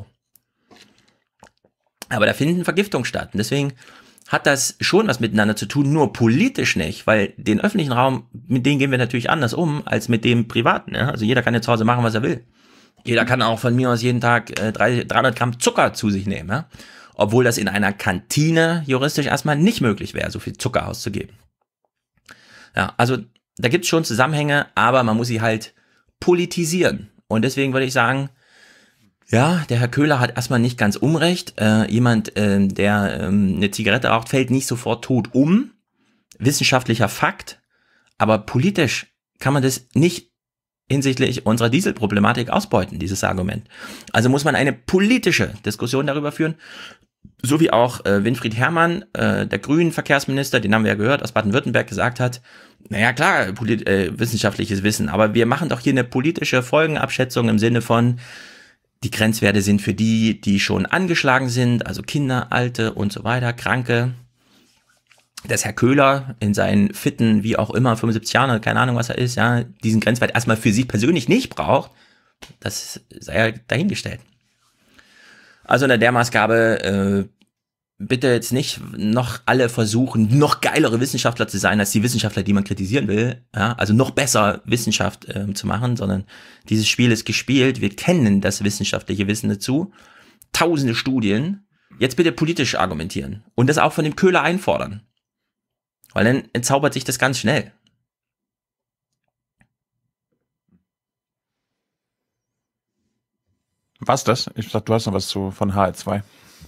Aber da finden Vergiftungen statt. Und deswegen hat das schon was miteinander zu tun, nur politisch nicht, weil den öffentlichen Raum, mit dem gehen wir natürlich anders um, als mit dem privaten. Ja? Also jeder kann ja zu Hause machen, was er will. Jeder kann auch von mir aus jeden Tag 300 Gramm Zucker zu sich nehmen. Ja? Obwohl das in einer Kantine juristisch erstmal nicht möglich wäre, so viel Zucker auszugeben. Ja, also da gibt's schon Zusammenhänge, aber man muss sie halt politisieren. Und deswegen würde ich sagen, ja, der Herr Köhler hat erstmal nicht ganz unrecht. Jemand, der eine Zigarette raucht, fällt nicht sofort tot um. Wissenschaftlicher Fakt. Aber politisch kann man das nicht hinsichtlich unserer Dieselproblematik ausbeuten, dieses Argument. Also muss man eine politische Diskussion darüber führen, so wie auch Winfried Herrmann, der grünen Verkehrsminister, den haben wir ja gehört, aus Baden-Württemberg gesagt hat, naja klar, wissenschaftliches Wissen, aber wir machen doch hier eine politische Folgenabschätzung im Sinne von, die Grenzwerte sind für die, die schon angeschlagen sind, also Kinder, Alte und so weiter, Kranke. Dass Herr Köhler in seinen fitten, wie auch immer, 75 Jahren, keine Ahnung, was er ist, ja, diesen Grenzwert erstmal für sich persönlich nicht braucht, das sei ja dahingestellt. Also unter der Maßgabe, bitte jetzt nicht noch alle versuchen, noch geilere Wissenschaftler zu sein, als die Wissenschaftler, die man kritisieren will, ja, also noch besser Wissenschaft zu machen, sondern dieses Spiel ist gespielt, wir kennen das wissenschaftliche Wissen dazu, tausende Studien, jetzt bitte politisch argumentieren und das auch von dem Köhler einfordern. Weil dann entzaubert sich das ganz schnell. Was das? Ich dachte, du hast noch was von HR2.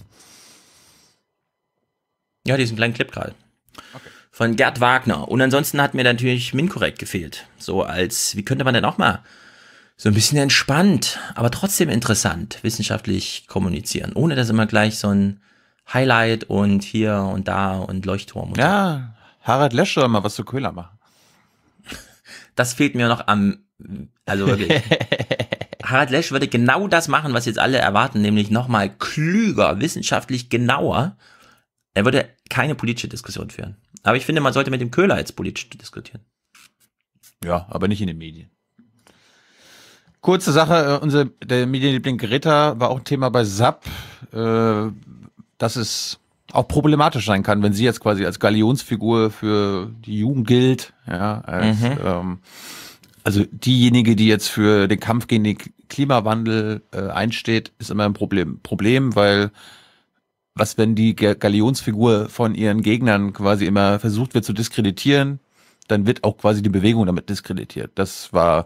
Ja, diesen kleinen Clip gerade. Okay. Von Gerd Wagner. Und ansonsten hat mir natürlich Minkorrekt gefehlt. So als, wie könnte man denn auch mal so ein bisschen entspannt, aber trotzdem interessant wissenschaftlich kommunizieren, ohne dass immer gleich so ein Highlight und hier und da und Leuchtturm. Und ja, Harald Lesch soll mal was zu Köhler machen. Das fehlt mir noch also wirklich. Harald Lesch würde genau das machen, was jetzt alle erwarten, nämlich nochmal klüger, wissenschaftlich genauer. Er würde keine politische Diskussion führen. Aber ich finde, man sollte mit dem Köhler jetzt politisch diskutieren. Ja, aber nicht in den Medien. Kurze Sache, der Medienliebling Greta war auch ein Thema bei SAP, dass es auch problematisch sein kann, wenn sie jetzt quasi als Galionsfigur für die Jugend gilt, ja, also diejenige, die jetzt für den Kampf gegen den Klimawandel einsteht, ist immer ein Problem, weil was, wenn die Galionsfigur von ihren Gegnern quasi immer versucht wird zu diskreditieren, dann wird auch quasi die Bewegung damit diskreditiert. Das war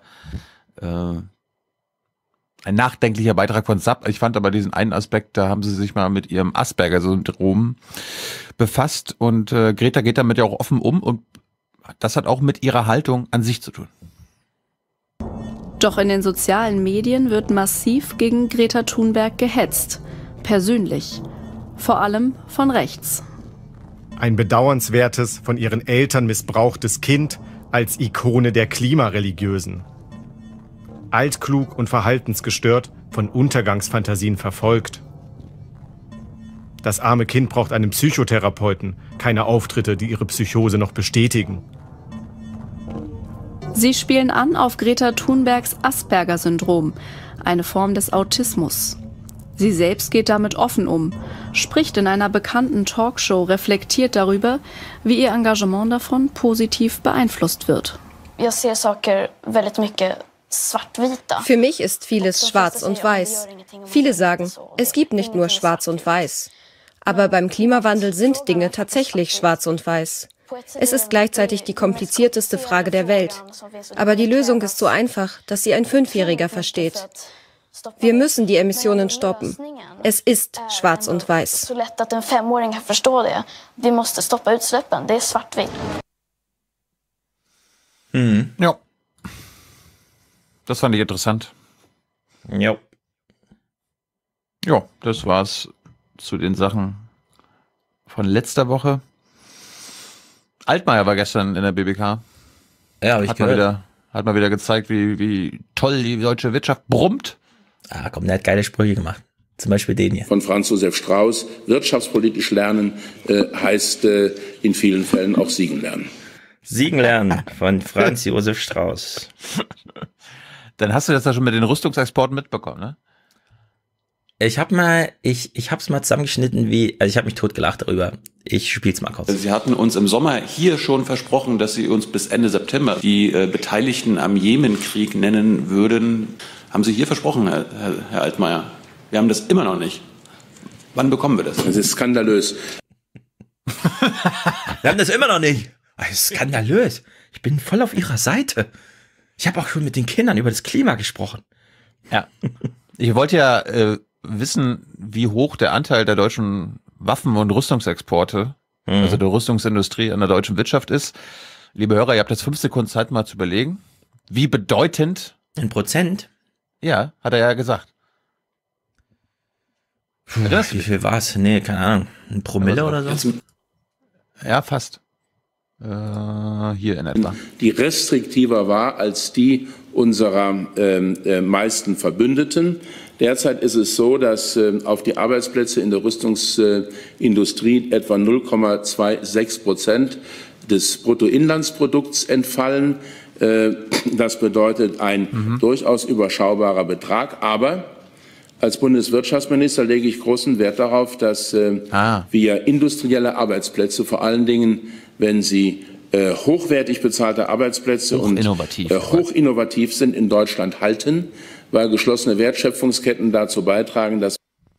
ein nachdenklicher Beitrag von SAP. Ich fand aber diesen einen Aspekt, da haben sie sich mal mit ihrem Asperger-Syndrom befasst und Greta geht damit ja auch offen um und das hat auch mit ihrer Haltung an sich zu tun. Doch in den sozialen Medien wird massiv gegen Greta Thunberg gehetzt. Persönlich. Vor allem von rechts. Ein bedauernswertes, von ihren Eltern missbrauchtes Kind als Ikone der Klimareligiösen. Altklug und verhaltensgestört, von Untergangsfantasien verfolgt. Das arme Kind braucht einen Psychotherapeuten, keine Auftritte, die ihre Psychose noch bestätigen. Sie spielen an auf Greta Thunbergs Asperger-Syndrom, eine Form des Autismus. Sie selbst geht damit offen um, spricht in einer bekannten Talkshow reflektiert darüber, wie ihr Engagement davon positiv beeinflusst wird. Ich sehe Sachen väldigt mycket. Für mich ist vieles schwarz und weiß. Viele sagen, es gibt nicht nur schwarz und weiß. Aber beim Klimawandel sind Dinge tatsächlich schwarz und weiß. Es ist gleichzeitig die komplizierteste Frage der Welt. Aber die Lösung ist so einfach, dass sie ein 5-Jähriger versteht. Wir müssen die Emissionen stoppen. Es ist schwarz und weiß. Så lätt att en 5-åring kan förstå det. Vi måste stoppa utsläppen. Det är svartvitt. Ja. Das fand ich interessant. Ja. Ja, das war's zu den Sachen von letzter Woche. Altmaier war gestern in der BBK. Ja, habe ich gehört. Hat mal wieder gezeigt, wie toll die deutsche Wirtschaft brummt. Ah, komm, der hat geile Sprüche gemacht. Zum Beispiel den hier. Von Franz Josef Strauß. Wirtschaftspolitisch lernen heißt in vielen Fällen auch siegen lernen. Siegen lernen von Franz Josef Strauß. Dann hast du das ja schon mit den Rüstungsexporten mitbekommen, ne? Ich hab's mal zusammengeschnitten, also ich habe mich totgelacht darüber. Ich spiel's mal kurz. Sie hatten uns im Sommer hier schon versprochen, dass Sie uns bis Ende September die Beteiligten am Jemenkrieg nennen würden. Haben Sie hier versprochen, Herr Altmaier? Wir haben das immer noch nicht. Wann bekommen wir das? Das ist skandalös. Wir haben das immer noch nicht. Das ist skandalös. Ich bin voll auf ihrer Seite. Ich habe auch schon mit den Kindern über das Klima gesprochen. Ja. Ich wollte ja wissen, wie hoch der Anteil der deutschen Waffen- und Rüstungsexporte, also der Rüstungsindustrie an der deutschen Wirtschaft ist. Liebe Hörer, ihr habt jetzt 5 Sekunden Zeit mal zu überlegen. Wie bedeutend? In Prozent? Ja, hat er ja gesagt. Wie viel war es? Nee, keine Ahnung. Ein Promille oder so? Ja, fast. Hier in etwa. Die restriktiver war als die unserer meisten Verbündeten. Derzeit ist es so, dass auf die Arbeitsplätze in der Rüstungsindustrie etwa 0,26% des Bruttoinlandsprodukts entfallen. Das bedeutet ein durchaus überschaubarer Betrag. Aber als Bundeswirtschaftsminister lege ich großen Wert darauf, dass wir industrielle Arbeitsplätze, vor allen Dingen, wenn sie hochwertig bezahlte Arbeitsplätze und hochinnovativ sind, in Deutschland halten, weil geschlossene Wertschöpfungsketten dazu beitragen, dass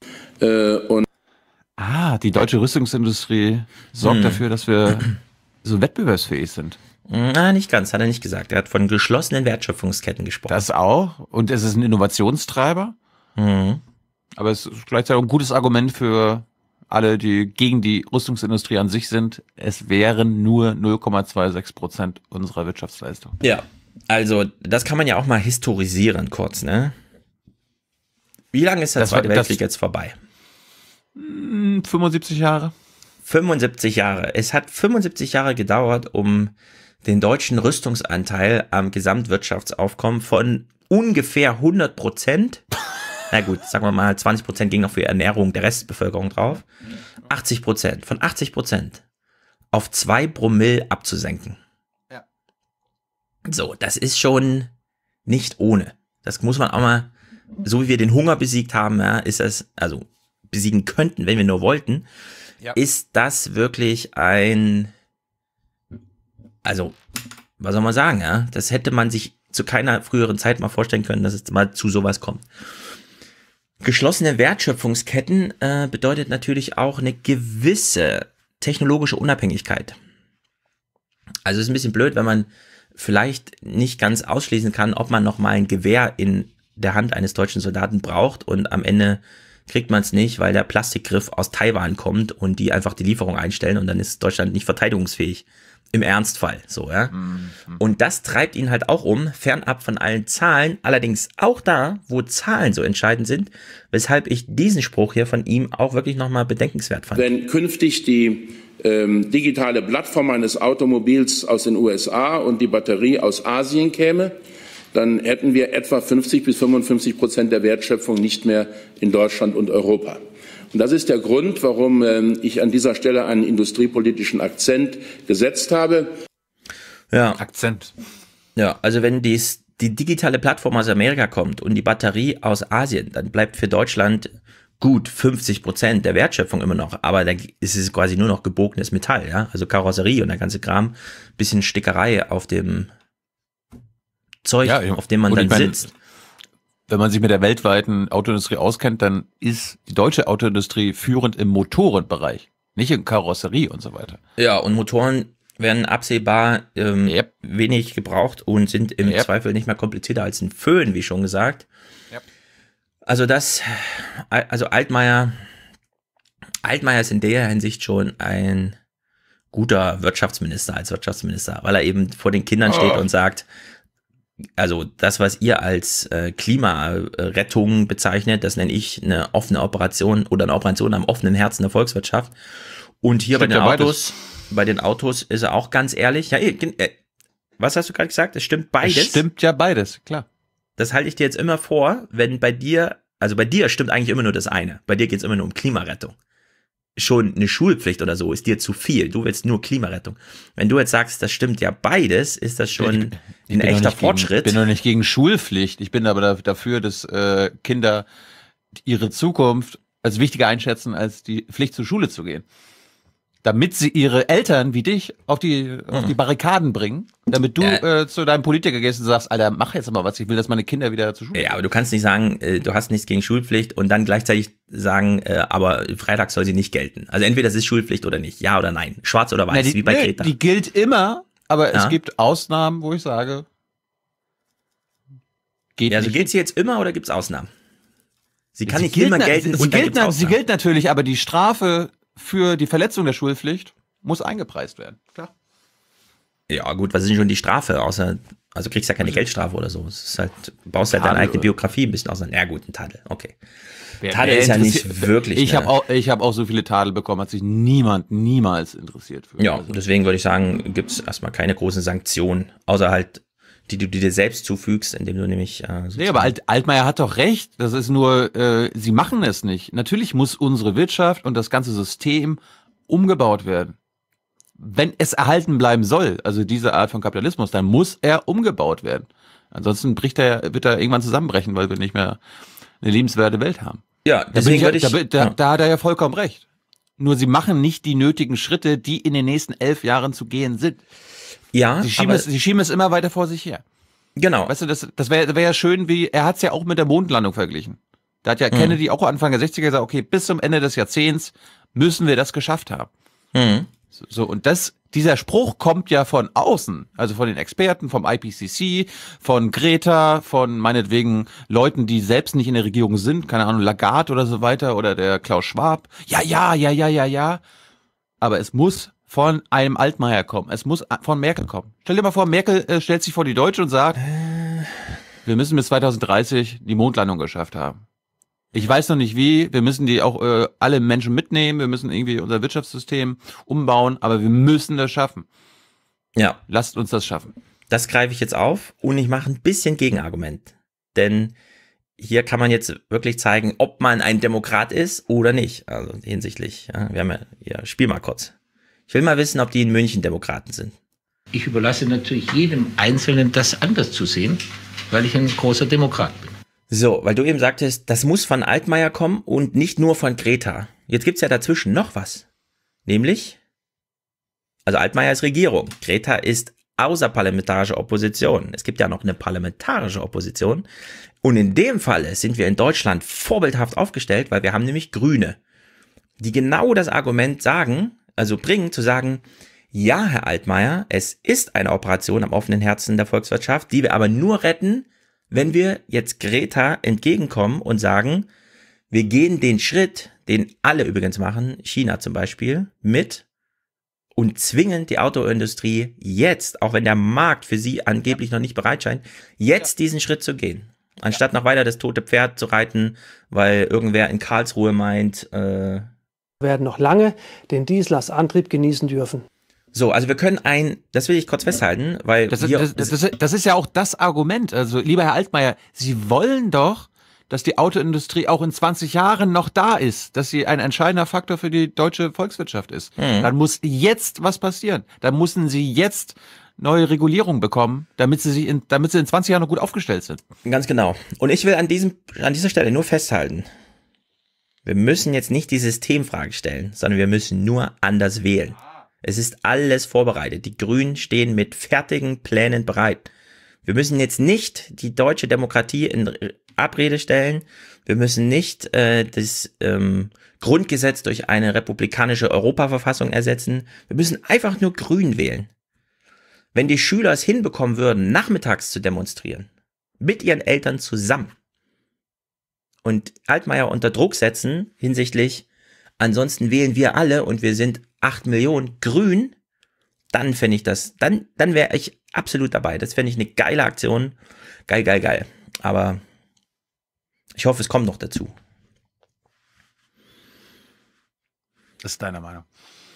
die deutsche Rüstungsindustrie sorgt dafür, dass wir so wettbewerbsfähig sind. Na, nicht ganz, hat er nicht gesagt. Er hat von geschlossenen Wertschöpfungsketten gesprochen. Das auch. Und es ist ein Innovationstreiber. Aber es ist gleichzeitig auch ein gutes Argument für alle, die gegen die Rüstungsindustrie an sich sind. Es wären nur 0,26% unserer Wirtschaftsleistung. Ja, also das kann man ja auch mal historisieren kurz, ne? Wie lange ist der Zweite Weltkrieg jetzt vorbei? 75 Jahre. 75 Jahre. Es hat 75 Jahre gedauert, um den deutschen Rüstungsanteil am Gesamtwirtschaftsaufkommen von ungefähr 100%, na gut, sagen wir mal 20% ging noch für Ernährung der Restbevölkerung drauf, 80%, von 80% auf 2 Promille abzusenken. Ja. So, das ist schon nicht ohne. Das muss man auch mal, so wie wir den Hunger besiegt haben, ja, ist das, also besiegen könnten, wenn wir nur wollten, ist das wirklich ein, also, was soll man sagen, ja? Das hätte man sich zu keiner früheren Zeit mal vorstellen können, dass es mal zu sowas kommt. Geschlossene Wertschöpfungsketten bedeutet natürlich auch eine gewisse technologische Unabhängigkeit. Also es ist ein bisschen blöd, wenn man vielleicht nicht ganz ausschließen kann, ob man noch mal ein Gewehr in der Hand eines deutschen Soldaten braucht und am Ende kriegt man es nicht, weil der Plastikgriff aus Taiwan kommt und die einfach die Lieferung einstellen und dann ist Deutschland nicht verteidigungsfähig. Im Ernstfall, so, ja. Und das treibt ihn halt auch um, fernab von allen Zahlen, allerdings auch da, wo Zahlen so entscheidend sind, weshalb ich diesen Spruch hier von ihm auch wirklich nochmal bedenkenswert fand. Wenn künftig die digitale Plattform eines Automobils aus den USA und die Batterie aus Asien käme, dann hätten wir etwa 50-55% der Wertschöpfung nicht mehr in Deutschland und Europa. Und das ist der Grund, warum ich an dieser Stelle einen industriepolitischen Akzent gesetzt habe. Ja. Akzent. Ja, also wenn die digitale Plattform aus Amerika kommt und die Batterie aus Asien, dann bleibt für Deutschland gut 50% der Wertschöpfung immer noch. Aber dann ist es quasi nur noch gebogenes Metall, ja. Also Karosserie und der ganze Kram, bisschen Stickerei auf dem Zeug, auf dem man dann sitzt. Wenn man sich mit der weltweiten Autoindustrie auskennt, dann ist die deutsche Autoindustrie führend im Motorenbereich, nicht in Karosserie und so weiter. Ja, und Motoren werden absehbar wenig gebraucht und sind im Zweifel nicht mehr komplizierter als ein Föhn, wie schon gesagt. Also Altmaier ist in der Hinsicht schon ein guter Wirtschaftsminister als Wirtschaftsminister, weil er eben vor den Kindern steht und sagt, also das, was ihr als Klimarettung bezeichnet, das nenne ich eine offene Operation oder eine Operation am offenen Herzen der Volkswirtschaft. Und hier bei den Autos ist er auch ganz ehrlich. Ja, was hast du gerade gesagt? Es stimmt beides. Es stimmt ja beides, klar. Das halte ich dir jetzt immer vor, wenn bei dir stimmt eigentlich immer nur das eine. Bei dir geht es immer nur um Klimarettung. Schon eine Schulpflicht oder so ist dir zu viel. Du willst nur Klimarettung. Wenn du jetzt sagst, das stimmt ja beides, ist das schon ein echter Fortschritt. Ich bin doch nicht gegen Schulpflicht. Ich bin aber dafür, dass Kinder ihre Zukunft als wichtiger einschätzen, als die Pflicht zur Schule zu gehen. damit sie ihre Eltern wie dich auf die Barrikaden bringen, damit du zu deinem Politiker gehst und sagst, Alter, mach jetzt mal was, ich will, dass meine Kinder wieder zur Schule gehen. Ja, aber du kannst nicht sagen, du hast nichts gegen Schulpflicht und dann gleichzeitig sagen, aber Freitag soll sie nicht gelten. Also entweder es ist Schulpflicht oder nicht, ja oder nein, schwarz oder weiß, wie bei Greta. Die gilt immer, aber es gibt Ausnahmen, wo ich sage, geht nicht. Also gilt sie jetzt immer oder gibt es Ausnahmen? Sie kann nicht immer gelten und dann gibt's Ausnahmen. Sie gilt natürlich, aber die Strafe für die Verletzung der Schulpflicht muss eingepreist werden. Klar. Ja, gut, was ist denn schon die Strafe? Also kriegst ja keine Geldstrafe oder so. Es ist halt, baust halt deine eigene Biografie ein bisschen auseinander. Ja, gut, ein Tadel, okay. Tadel ist ja nicht wirklich. Ich habe auch so viele Tadel bekommen, hat sich niemals interessiert für. Ja, deswegen würde ich sagen, gibt es erstmal keine großen Sanktionen, außer halt die du dir selbst zufügst, indem du nämlich... nee, aber Altmaier hat doch recht. Das ist nur, sie machen es nicht. Natürlich muss unsere Wirtschaft und das ganze System umgebaut werden. Wenn es erhalten bleiben soll, also diese Art von Kapitalismus, dann muss er umgebaut werden. Ansonsten wird er irgendwann zusammenbrechen, weil wir nicht mehr eine lebenswerte Welt haben. Ja, deswegen da hat er ja vollkommen recht. Nur sie machen nicht die nötigen Schritte, die in den nächsten 11 Jahren zu gehen sind. Ja, sie schieben es immer weiter vor sich her. Genau. Weißt du, das wäre ja schön, er hat es ja auch mit der Mondlandung verglichen. Da hat ja Kennedy auch Anfang der 60er gesagt, okay, bis zum Ende des Jahrzehnts müssen wir das geschafft haben. So, und dieser Spruch kommt ja von außen, also von den Experten, vom IPCC, von Greta, von meinetwegen Leuten, die selbst nicht in der Regierung sind, keine Ahnung, Lagarde oder so weiter, oder der Klaus Schwab. Ja. Aber es muss von einem Altmaier kommen. Es muss von Merkel kommen. Stell dir mal vor, Merkel stellt sich vor die Deutsche und sagt, wir müssen bis 2030 die Mondlandung geschafft haben. Ich weiß noch nicht wie, wir müssen die auch alle Menschen mitnehmen, wir müssen irgendwie unser Wirtschaftssystem umbauen, aber wir müssen das schaffen. Ja. Lasst uns das schaffen. Das greife ich jetzt auf und ich mache ein bisschen Gegenargument. Denn hier kann man jetzt wirklich zeigen, ob man ein Demokrat ist oder nicht. Also hinsichtlich, wir haben spiel mal kurz. Ich will mal wissen, ob die in München Demokraten sind. Ich überlasse natürlich jedem Einzelnen, das anders zu sehen, weil ich ein großer Demokrat bin. So, weil du eben sagtest, das muss von Altmaier kommen und nicht nur von Greta. Jetzt gibt's ja dazwischen noch was. Nämlich, also Altmaier ist Regierung, Greta ist außerparlamentarische Opposition. Es gibt ja noch eine parlamentarische Opposition. Und in dem Falle sind wir in Deutschland vorbildhaft aufgestellt, weil wir haben nämlich Grüne, die genau das Argument bringen, zu sagen, ja, Herr Altmaier, es ist eine Operation am offenen Herzen der Volkswirtschaft, die wir aber nur retten, wenn wir jetzt Greta entgegenkommen und sagen, wir gehen den Schritt, den alle übrigens machen, China zum Beispiel, mit und zwingen die Autoindustrie jetzt, auch wenn der Markt für sie angeblich noch nicht bereit scheint, jetzt diesen Schritt zu gehen. Anstatt noch weiter das tote Pferd zu reiten, weil irgendwer in Karlsruhe meint, werden noch lange den Diesel als Antrieb genießen dürfen. So, also wir können das will ich kurz festhalten, weil das ist ja auch das Argument. Also, lieber Herr Altmaier, Sie wollen doch, dass die Autoindustrie auch in 20 Jahren noch da ist, dass sie ein entscheidender Faktor für die deutsche Volkswirtschaft ist. Dann muss jetzt was passieren. Dann müssen Sie jetzt neue Regulierung bekommen, damit sie in 20 Jahren noch gut aufgestellt sind. Ganz genau. Und ich will an dieser Stelle nur festhalten, wir müssen jetzt nicht die Systemfrage stellen, sondern wir müssen nur anders wählen. Es ist alles vorbereitet. Die Grünen stehen mit fertigen Plänen bereit. Wir müssen jetzt nicht die deutsche Demokratie in Abrede stellen. Wir müssen nicht das Grundgesetz durch eine republikanische Europaverfassung ersetzen. Wir müssen einfach nur Grün wählen. Wenn die Schüler es hinbekommen würden, nachmittags zu demonstrieren, mit ihren Eltern zusammen, und Altmaier unter Druck setzen hinsichtlich, ansonsten wählen wir alle und wir sind 8 Millionen grün, dann fände ich das, dann wäre ich absolut dabei. Das fände ich eine geile Aktion. Geil. Aber ich hoffe, es kommt noch dazu. Das ist deine Meinung.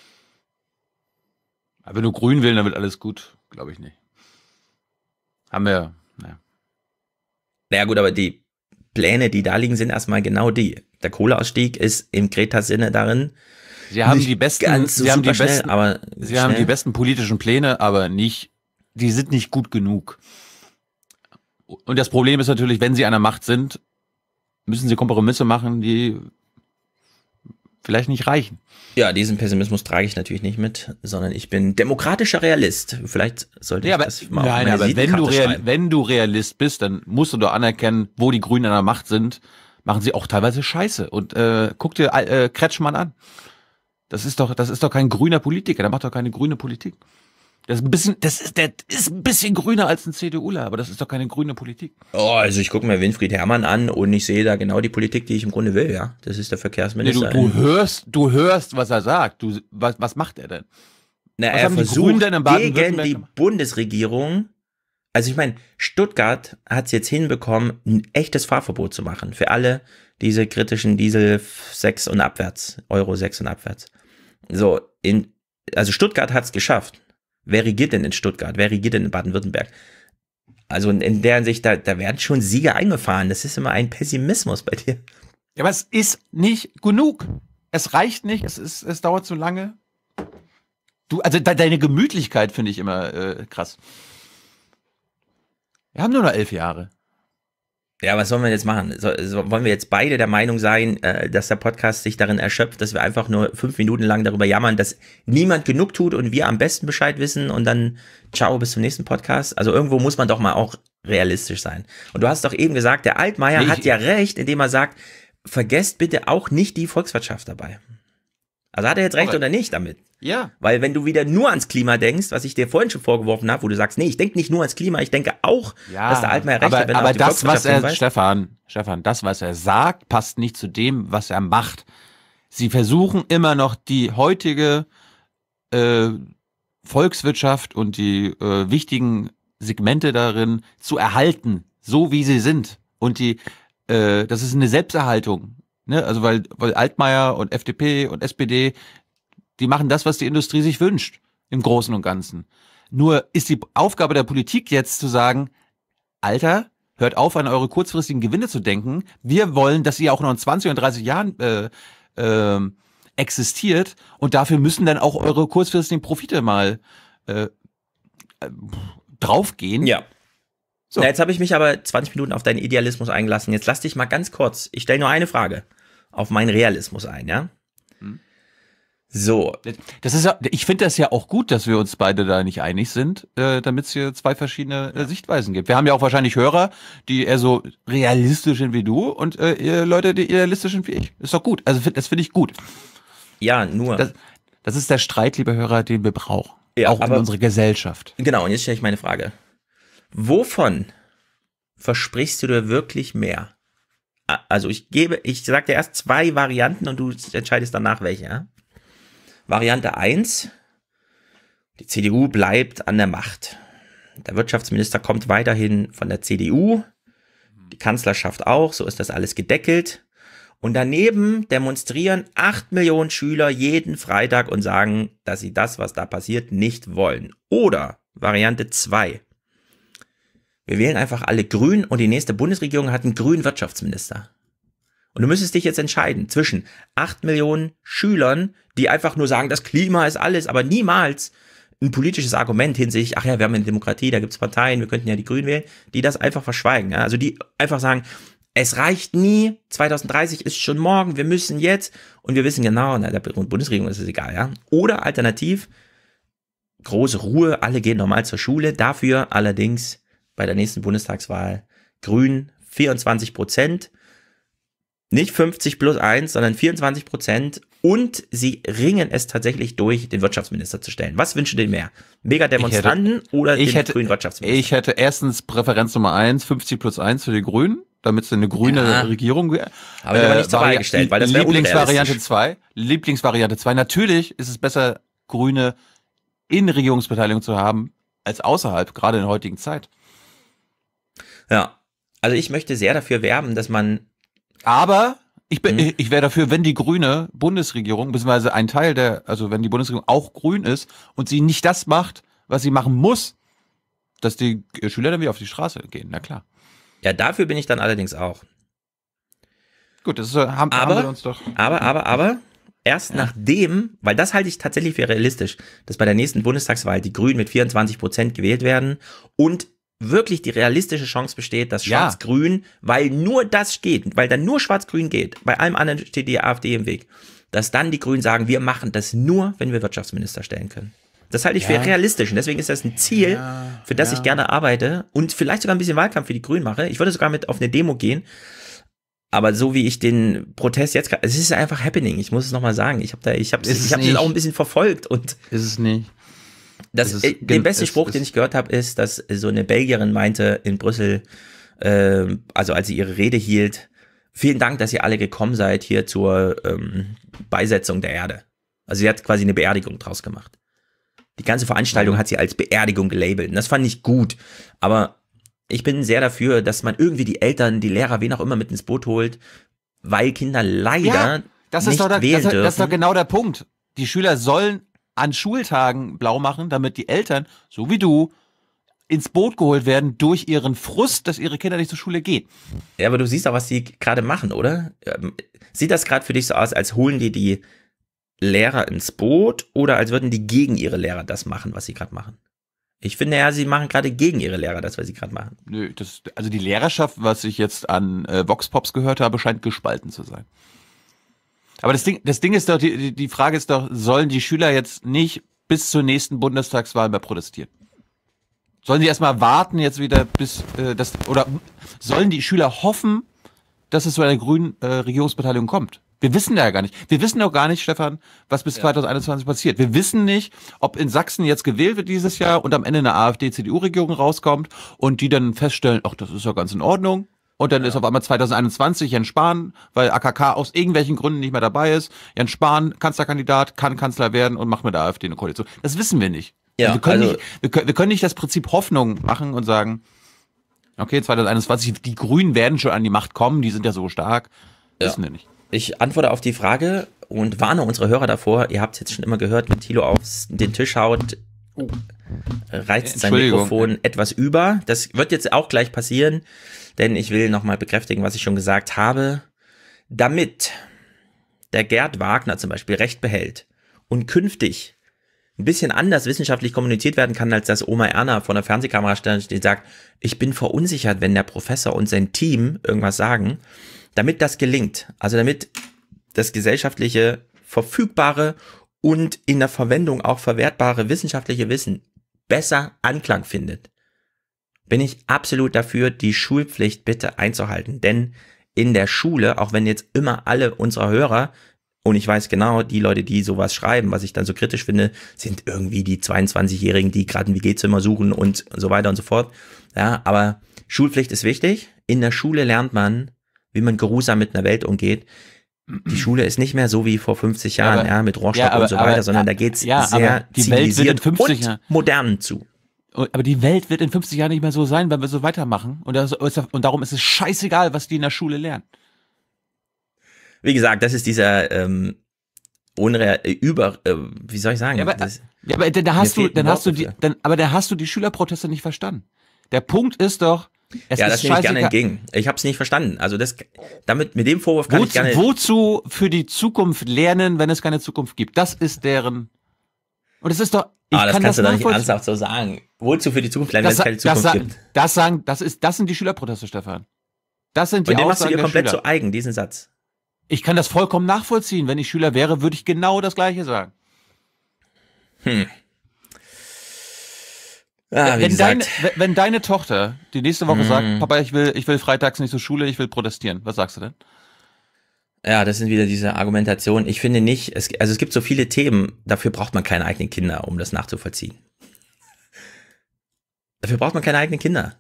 Aber wenn du grün wählen, dann wird alles gut. Glaube ich nicht. Haben wir, Naja gut, aber die Pläne, die da liegen, sind erstmal genau die. Der Kohleausstieg ist im Greta-Sinne darin. Sie haben die besten, sie haben die besten politischen Pläne, aber die sind nicht gut genug. Und das Problem ist natürlich, wenn sie an der Macht sind, müssen sie Kompromisse machen, die vielleicht nicht reichen. Ja, diesen Pessimismus trage ich natürlich nicht mit, sondern ich bin demokratischer Realist. Vielleicht sollte ich das mal auf meine Visitenkarte schreiben. Wenn du Realist bist, dann musst du doch anerkennen, wo die Grünen an der Macht sind, machen sie auch teilweise Scheiße. Und guck dir Kretschmann an. Das ist doch kein grüner Politiker, der macht doch keine grüne Politik. Der ist ein bisschen grüner als ein CDUler, aber das ist doch keine grüne Politik. Oh, also ich gucke mir Winfried Herrmann an und ich sehe da genau die Politik, die ich im Grunde will, ja. Das ist der Verkehrsminister. Nee, du hörst, was er sagt. Was macht er denn? Na, er versucht gegen die Bundesregierung, also ich meine, Stuttgart hat es jetzt hinbekommen, ein echtes Fahrverbot zu machen für alle diese kritischen Diesel 6 und abwärts, Euro 6 und abwärts. So, also Stuttgart hat es geschafft. Wer regiert denn in Stuttgart? Wer regiert denn in Baden-Württemberg? Also in der Hinsicht, da werden schon Siege eingefahren. Das ist immer ein Pessimismus bei dir. Ja, aber es ist nicht genug. Es reicht nicht, es dauert zu lange. Also deine Gemütlichkeit finde ich immer krass. Wir haben nur noch 11 Jahre. Ja, was sollen wir jetzt machen? Wollen wir jetzt beide der Meinung sein, dass der Podcast sich darin erschöpft, dass wir einfach nur 5 Minuten lang darüber jammern, dass niemand genug tut und wir am besten Bescheid wissen und dann ciao, bis zum nächsten Podcast? Also irgendwo muss man doch mal auch realistisch sein. Und du hast doch eben gesagt, der Altmaier hat ja recht, indem er sagt, vergesst bitte auch nicht die Volkswirtschaft dabei. Also hat er jetzt recht oder nicht damit? Ja. Weil wenn du wieder nur ans Klima denkst, was ich dir vorhin schon vorgeworfen habe, wo du sagst, nee, ich denke nicht nur ans Klima, ich denke auch, dass der Altmaier recht hat, wenn er auf die Volkswirtschaft hinweist. Stefan, das, was er sagt, passt nicht zu dem, was er macht. Sie versuchen immer noch die heutige Volkswirtschaft und die wichtigen Segmente darin zu erhalten, so wie sie sind. Und das ist eine Selbsterhaltung. Ne? Also weil Altmaier und FDP und SPD, die machen das, was die Industrie sich wünscht, im Großen und Ganzen. Nur ist die Aufgabe der Politik jetzt zu sagen, Alter, hört auf, an eure kurzfristigen Gewinne zu denken. Wir wollen, dass ihr auch noch in 20 und 30 Jahren existiert und dafür müssen dann auch eure kurzfristigen Profite mal draufgehen. Ja. So. Na, jetzt habe ich mich aber 20 Minuten auf deinen Idealismus eingelassen. Jetzt lass dich mal ganz kurz, ich stelle nur eine Frage, auf meinen Realismus ein, ja? So. Das ist ja, ich finde das ja auch gut, dass wir uns beide da nicht einig sind, damit es hier zwei verschiedene Sichtweisen gibt. Wir haben ja auch wahrscheinlich Hörer, die eher so realistisch sind wie du und Leute, die idealistisch sind wie ich. Ist doch gut. Also das finde ich gut. Ja, nur. Das ist der Streit, liebe Hörer, den wir brauchen. Ja, auch in unserer Gesellschaft. Genau, und jetzt stelle ich meine Frage. Wovon versprichst du dir wirklich mehr? Also ich sage dir erst 2 Varianten und du entscheidest danach welche, ja? Variante 1, die CDU bleibt an der Macht. Der Wirtschaftsminister kommt weiterhin von der CDU, die Kanzlerschaft auch, so ist das alles gedeckelt. Und daneben demonstrieren 8 Millionen Schüler jeden Freitag und sagen, dass sie das, was da passiert, nicht wollen. Oder Variante 2, wir wählen einfach alle grün und die nächste Bundesregierung hat einen grünen Wirtschaftsminister. Und du müsstest dich jetzt entscheiden zwischen 8 Millionen Schülern, die einfach nur sagen, das Klima ist alles, aber niemals ein politisches Argument hinsichtlich, ach ja, wir haben eine Demokratie, da gibt es Parteien, wir könnten ja die Grünen wählen, die das einfach verschweigen. Ja? Also die einfach sagen, es reicht nie, 2030 ist schon morgen, wir müssen jetzt und wir wissen genau, na, der Bundesregierung ist es egal. Ja? Oder alternativ, große Ruhe, alle gehen normal zur Schule, dafür allerdings bei der nächsten Bundestagswahl Grün 24%, nicht 50+1, sondern 24% und sie ringen es tatsächlich durch, den Wirtschaftsminister zu stellen. Was wünschst du dir mehr? Mega-Demonstranten oder den grünen Wirtschaftsminister? Ich hätte erstens Präferenz Nummer 1, 50+1 für die Grünen, damit es eine grüne Regierung wäre. Habe ich aber nicht zur Wahl gestellt, weil das wäre Lieblingsvariante 2. Natürlich ist es besser, Grüne in Regierungsbeteiligung zu haben, als außerhalb, gerade in der heutigen Zeit. Ja, also ich möchte sehr dafür werben, dass man. Aber ich wäre dafür, wenn die grüne Bundesregierung, beziehungsweise ein Teil also wenn die Bundesregierung auch grün ist und sie nicht das macht, was sie machen muss, dass die Schüler dann wieder auf die Straße gehen, na klar. Ja, dafür bin ich dann allerdings auch. Gut, das haben wir uns doch. Aber, erst nachdem, weil das halte ich tatsächlich für realistisch, dass bei der nächsten Bundestagswahl die Grünen mit 24% gewählt werden und wirklich die realistische Chance besteht, dass Schwarz-Grün, weil nur das geht, weil dann nur Schwarz-Grün geht, bei allem anderen steht die AfD im Weg, dass dann die Grünen sagen, wir machen das nur, wenn wir Wirtschaftsminister stellen können. Das halte ich für realistisch und deswegen ist das ein Ziel, für das ich gerne arbeite und vielleicht sogar ein bisschen Wahlkampf für die Grünen mache. Ich würde sogar mit auf eine Demo gehen, aber so wie ich den Protest jetzt, es ist einfach happening, ich muss es nochmal sagen. Ich habe das auch ein bisschen verfolgt und ist es nicht. Den besten Spruch, den ich gehört habe, ist, dass so eine Belgierin meinte in Brüssel, also als sie ihre Rede hielt, vielen Dank, dass ihr alle gekommen seid hier zur Beisetzung der Erde. Also sie hat quasi eine Beerdigung draus gemacht. Die ganze Veranstaltung hat sie als Beerdigung gelabelt. Und das fand ich gut. Aber ich bin sehr dafür, dass man irgendwie die Eltern, die Lehrer, wen auch immer mit ins Boot holt, weil Kinder leider nicht wählen dürfen. Das ist doch genau der Punkt. Die Schüler sollen an Schultagen blau machen, damit die Eltern, so wie du, ins Boot geholt werden durch ihren Frust, dass ihre Kinder nicht zur Schule gehen. Ja, aber du siehst auch, was die gerade machen, oder? Sieht das gerade für dich so aus, als holen die Lehrer ins Boot oder als würden die gegen ihre Lehrer das machen, was sie gerade machen? Ich finde ja, sie machen gerade gegen ihre Lehrer das, was sie gerade machen. Nö, also die Lehrerschaft, was ich jetzt an Vox-Pops gehört habe, scheint gespalten zu sein. Aber das Ding ist doch, die Frage ist doch, sollen die Schüler jetzt nicht bis zur nächsten Bundestagswahl mehr protestieren? Sollen sie erstmal warten jetzt wieder oder sollen die Schüler hoffen, dass es zu einer grünen Regierungsbeteiligung kommt? Wir wissen ja gar nicht. Wir wissen auch gar nicht, Stefan, was bis 2021 passiert. Wir wissen nicht, ob in Sachsen jetzt gewählt wird dieses Jahr und am Ende eine AfD-CDU-Regierung rauskommt und die dann feststellen, ach, das ist ja ganz in Ordnung. Und dann ist auf einmal 2021 Jens Spahn, weil AKK aus irgendwelchen Gründen nicht mehr dabei ist. Jens Spahn, Kanzlerkandidat, kann Kanzler werden und macht mit der AfD eine Koalition. Das wissen wir nicht. Ja, wir können nicht das Prinzip Hoffnung machen und sagen, okay, 2021, die Grünen werden schon an die Macht kommen, die sind ja so stark. Wissen wir nicht. Ich antworte auf die Frage und warne unsere Hörer davor. Ihr habt es jetzt schon immer gehört, wenn Thilo auf den Tisch haut, reizt sein Mikrofon etwas über. Das wird jetzt auch gleich passieren, denn ich will nochmal bekräftigen, was ich schon gesagt habe. Damit der Gerd Wagner zum Beispiel Recht behält und künftig ein bisschen anders wissenschaftlich kommuniziert werden kann, als dass Oma Erna vor der Fernsehkamera steht und sagt, ich bin verunsichert, wenn der Professor und sein Team irgendwas sagen. Damit das gelingt, also damit das gesellschaftliche, verfügbare und in der Verwendung auch verwertbare wissenschaftliche Wissen besser Anklang findet, bin ich absolut dafür, die Schulpflicht bitte einzuhalten. Denn in der Schule, auch wenn jetzt immer alle unserer Hörer, und ich weiß genau, die Leute, die sowas schreiben, was ich dann so kritisch finde, sind irgendwie die 22-Jährigen, die gerade ein WG-Zimmer suchen und so weiter und so fort. Ja, aber Schulpflicht ist wichtig. In der Schule lernt man, wie man geruhsam mit einer Welt umgeht. Die Schule ist nicht mehr so wie vor 50 Jahren, mit Rohrstock und so weiter, sondern da geht's sehr zivilisiert und modern zu. Aber die Welt wird in 50 Jahren nicht mehr so sein, wenn wir so weitermachen. Und darum ist es scheißegal, was die in der Schule lernen. Wie gesagt, das ist dieser wie soll ich sagen? Aber da hast du die Schülerproteste nicht verstanden. Der Punkt ist doch, das nehme ich gerne entgegen. Ich habe es nicht verstanden. Also mit dem Vorwurf kann ich gerne... Wozu für die Zukunft lernen, wenn es keine Zukunft gibt? Das ist deren... Und es ist doch... das kannst du doch nicht ernsthaft so sagen. Wozu für die Zukunft lernen, wenn es keine Zukunft gibt? Das sind die Schülerproteste, Stefan. Das sind die Aussagen der Schüler. Und den machst du dir komplett zu eigen, diesen Satz. Ich kann das vollkommen nachvollziehen. Wenn ich Schüler wäre, würde ich genau das Gleiche sagen. Wenn deine Tochter die nächste Woche sagt, Papa, ich will freitags nicht zur Schule, ich will protestieren, was sagst du denn? Ja, das sind wieder diese Argumentationen. Ich finde nicht, es gibt so viele Themen, dafür braucht man keine eigenen Kinder, um das nachzuvollziehen. Dafür braucht man keine eigenen Kinder.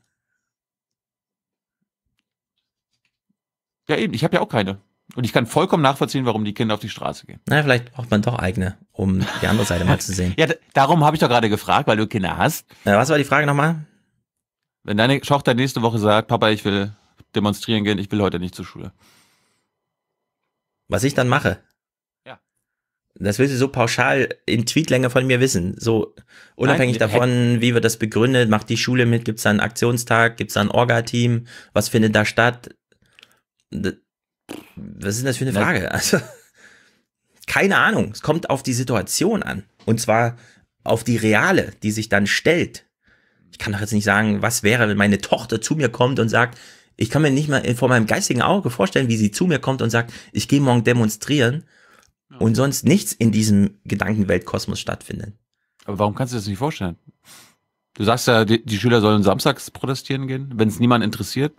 Ja eben, ich habe ja auch keine. Und ich kann vollkommen nachvollziehen, warum die Kinder auf die Straße gehen. Na, vielleicht braucht man doch eigene, um die andere Seite mal zu sehen. Ja, darum habe ich doch gerade gefragt, weil du Kinder hast. Was war die Frage nochmal? Wenn deine Tochter nächste Woche sagt, Papa, ich will demonstrieren gehen, ich will heute nicht zur Schule. Was ich dann mache? Ja. Das will sie so pauschal in Tweetlänge von mir wissen. So unabhängig davon, wie wird das begründet, macht die Schule mit, gibt es da einen Aktionstag, gibt es da ein Orga-Team, was findet da statt? Was ist denn das für eine Frage? Also, keine Ahnung. Es kommt auf die Situation an. Und zwar auf die reale, die sich dann stellt. Ich kann doch jetzt nicht sagen, was wäre, wenn meine Tochter zu mir kommt und sagt, ich kann mir nicht mal vor meinem geistigen Auge vorstellen, wie sie zu mir kommt und sagt, ich gehe morgen demonstrieren und sonst nichts in diesem Gedankenweltkosmos stattfindet. Aber warum kannst du das nicht vorstellen? Du sagst ja, die Schüler sollen samstags protestieren gehen, wenn es niemand interessiert.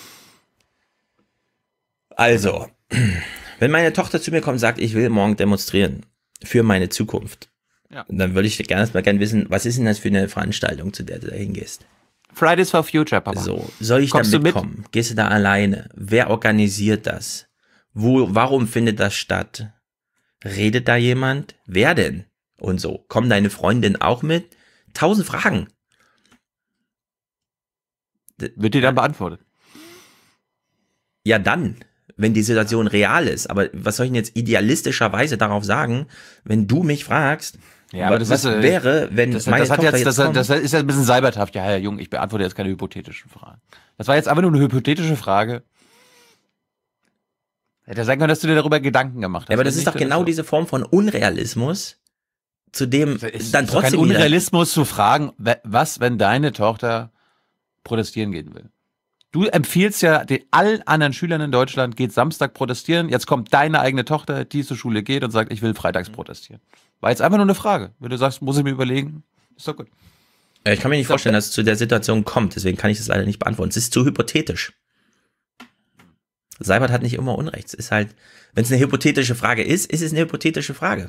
Also, wenn meine Tochter zu mir kommt und sagt, ich will morgen demonstrieren für meine Zukunft, dann würde ich gerne wissen, was ist denn das für eine Veranstaltung, zu der du da hingehst? Fridays for Future, Papa. So, soll ich da mitkommen? Gehst du da alleine? Wer organisiert das? Warum findet das statt? Redet da jemand? Wer denn? Und so. Kommen deine Freundinnen auch mit? 1000 Fragen. Wird dir dann beantwortet? Ja, dann, wenn die Situation real ist. Aber was soll ich denn jetzt idealistischerweise darauf sagen, wenn du mich fragst, ja, aber was wäre, wenn meine Tochter jetzt kommt? Das ist ja ein bisschen seiberthaft. Ja, Herr Jung, ich beantworte jetzt keine hypothetischen Fragen. Das war jetzt aber nur eine hypothetische Frage. Hätte sein können, dass du dir darüber Gedanken gemacht hast. Ja, aber das ist doch genau diese Form von Unrealismus, zu dem dann trotzdem kein Unrealismus zu fragen, was, wenn deine Tochter protestieren gehen will. Du empfiehlst ja allen anderen Schülern in Deutschland, geht Samstag protestieren. Jetzt kommt deine eigene Tochter, die zur Schule geht und sagt, ich will freitags protestieren. War jetzt einfach nur eine Frage. Wenn du sagst, muss ich mir überlegen, ist doch gut. Ich kann mir nicht vorstellen, dass es zu der Situation kommt. Deswegen kann ich das leider nicht beantworten. Es ist zu hypothetisch. Seibert hat nicht immer Unrecht. Es ist halt, wenn es eine hypothetische Frage ist, ist es eine hypothetische Frage.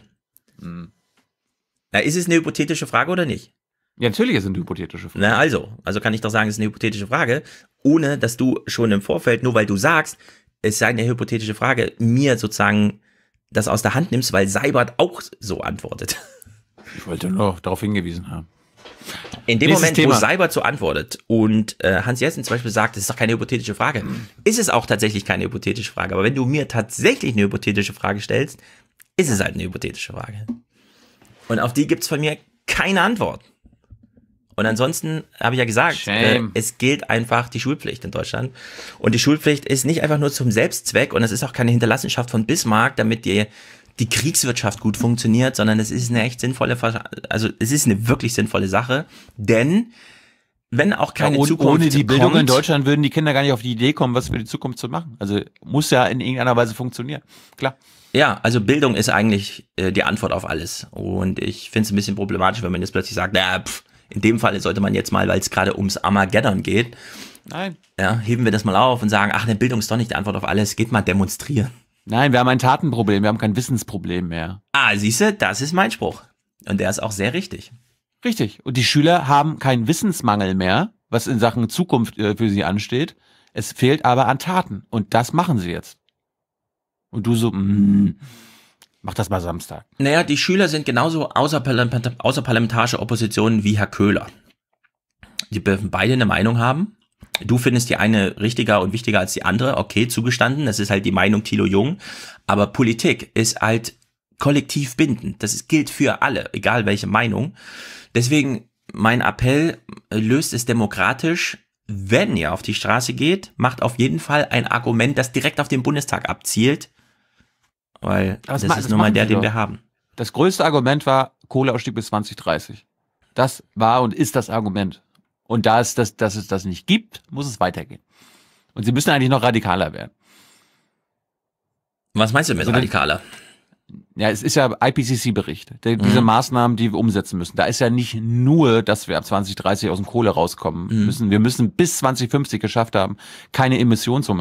Na, ist es eine hypothetische Frage oder nicht? Ja, natürlich ist es eine hypothetische Frage. Na, also kann ich doch sagen, es ist eine hypothetische Frage, ohne dass du schon im Vorfeld, nur weil du sagst, es sei eine hypothetische Frage, mir sozusagen das aus der Hand nimmst, weil Seibert auch so antwortet. Ich wollte nur darauf hingewiesen haben. In dem Moment, wo Seibert so antwortet und Hans Jessen zum Beispiel sagt, das ist doch keine hypothetische Frage, ist es auch tatsächlich keine hypothetische Frage. Aber wenn du mir tatsächlich eine hypothetische Frage stellst, ist es halt eine hypothetische Frage. Und auf die gibt's von mir keine Antwort. Und ansonsten habe ich ja gesagt, es gilt einfach die Schulpflicht in Deutschland. Und die Schulpflicht ist nicht einfach nur zum Selbstzweck und es ist auch keine Hinterlassenschaft von Bismarck, damit die Kriegswirtschaft gut funktioniert, sondern es ist eine echt sinnvolle, also es ist eine wirklich sinnvolle Sache, denn wenn auch keine Zukunft ohne die Bildung in Deutschland würden die Kinder gar nicht auf die Idee kommen, was für die Zukunft zu machen. Also muss ja in irgendeiner Weise funktionieren. Klar. Ja, also Bildung ist eigentlich die Antwort auf alles. Und ich finde es ein bisschen problematisch, wenn man jetzt plötzlich sagt, naja, in dem Fall sollte man jetzt mal, weil es gerade ums Armageddon geht, heben wir das mal auf und sagen, ach, eine Bildung ist doch nicht die Antwort auf alles, geht mal demonstrieren. Nein, wir haben ein Tatenproblem, wir haben kein Wissensproblem mehr. Ah, siehste, das ist mein Spruch. Und der ist auch sehr richtig. Richtig. Und die Schüler haben keinen Wissensmangel mehr, was in Sachen Zukunft für sie ansteht. Es fehlt aber an Taten. Und das machen sie jetzt. Und du so, mach das mal Samstag. Naja, die Schüler sind genauso außerparlamentarische Opposition wie Herr Köhler. Die dürfen beide eine Meinung haben. Du findest die eine richtiger und wichtiger als die andere. Okay, zugestanden. Das ist halt die Meinung Thilo Jung. Aber Politik ist halt kollektiv bindend. Das gilt für alle, egal welche Meinung. Deswegen mein Appell, löst es demokratisch. Wenn ihr auf die Straße geht, macht auf jeden Fall ein Argument, das direkt auf den Bundestag abzielt. Weil das ist nun mal der, den wir haben. Das größte Argument war Kohleausstieg bis 2030. Das war und ist das Argument. Und da es das nicht gibt, muss es weitergehen. Und sie müssen eigentlich noch radikaler werden. Was meinst du mit radikaler? Ja, es ist ja IPCC-Bericht. Diese Maßnahmen, die wir umsetzen müssen. Da ist ja nicht nur, dass wir ab 2030 aus dem Kohle rauskommen müssen. Wir müssen bis 2050 geschafft haben, keine Emissionen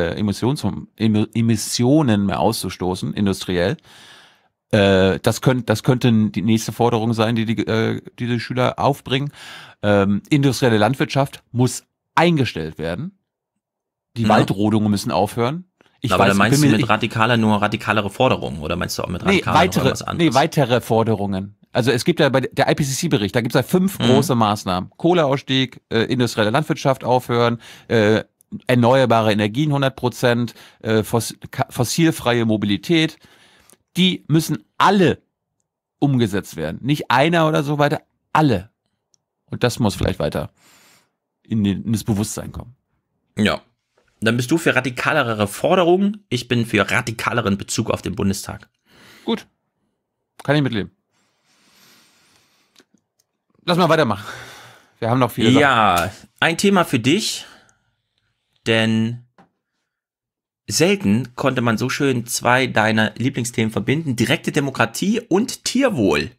mehr auszustoßen, industriell. Das könnte die nächste Forderung sein, die Schüler aufbringen. Industrielle Landwirtschaft muss eingestellt werden. Die Waldrodungen müssen aufhören. Dann meinst du mit radikaler nur radikalere Forderungen oder meinst du auch mit radikaler was anderes? Weitere Forderungen. Also es gibt ja bei der IPCC-Bericht, da gibt es ja 5 große Maßnahmen. Kohleausstieg, industrielle Landwirtschaft aufhören, erneuerbare Energien 100%, fossilfreie Mobilität. Die müssen alle umgesetzt werden. Nicht einer oder so weiter, alle. Und das muss vielleicht weiter in das Bewusstsein kommen. Ja. Dann bist du für radikalere Forderungen. Ich bin für radikaleren Bezug auf den Bundestag. Gut. Kann ich mitleben. Lass mal weitermachen. Wir haben noch viele Sachen. Ein Thema für dich, denn selten konnte man so schön zwei deiner Lieblingsthemen verbinden. Direkte Demokratie und Tierwohl.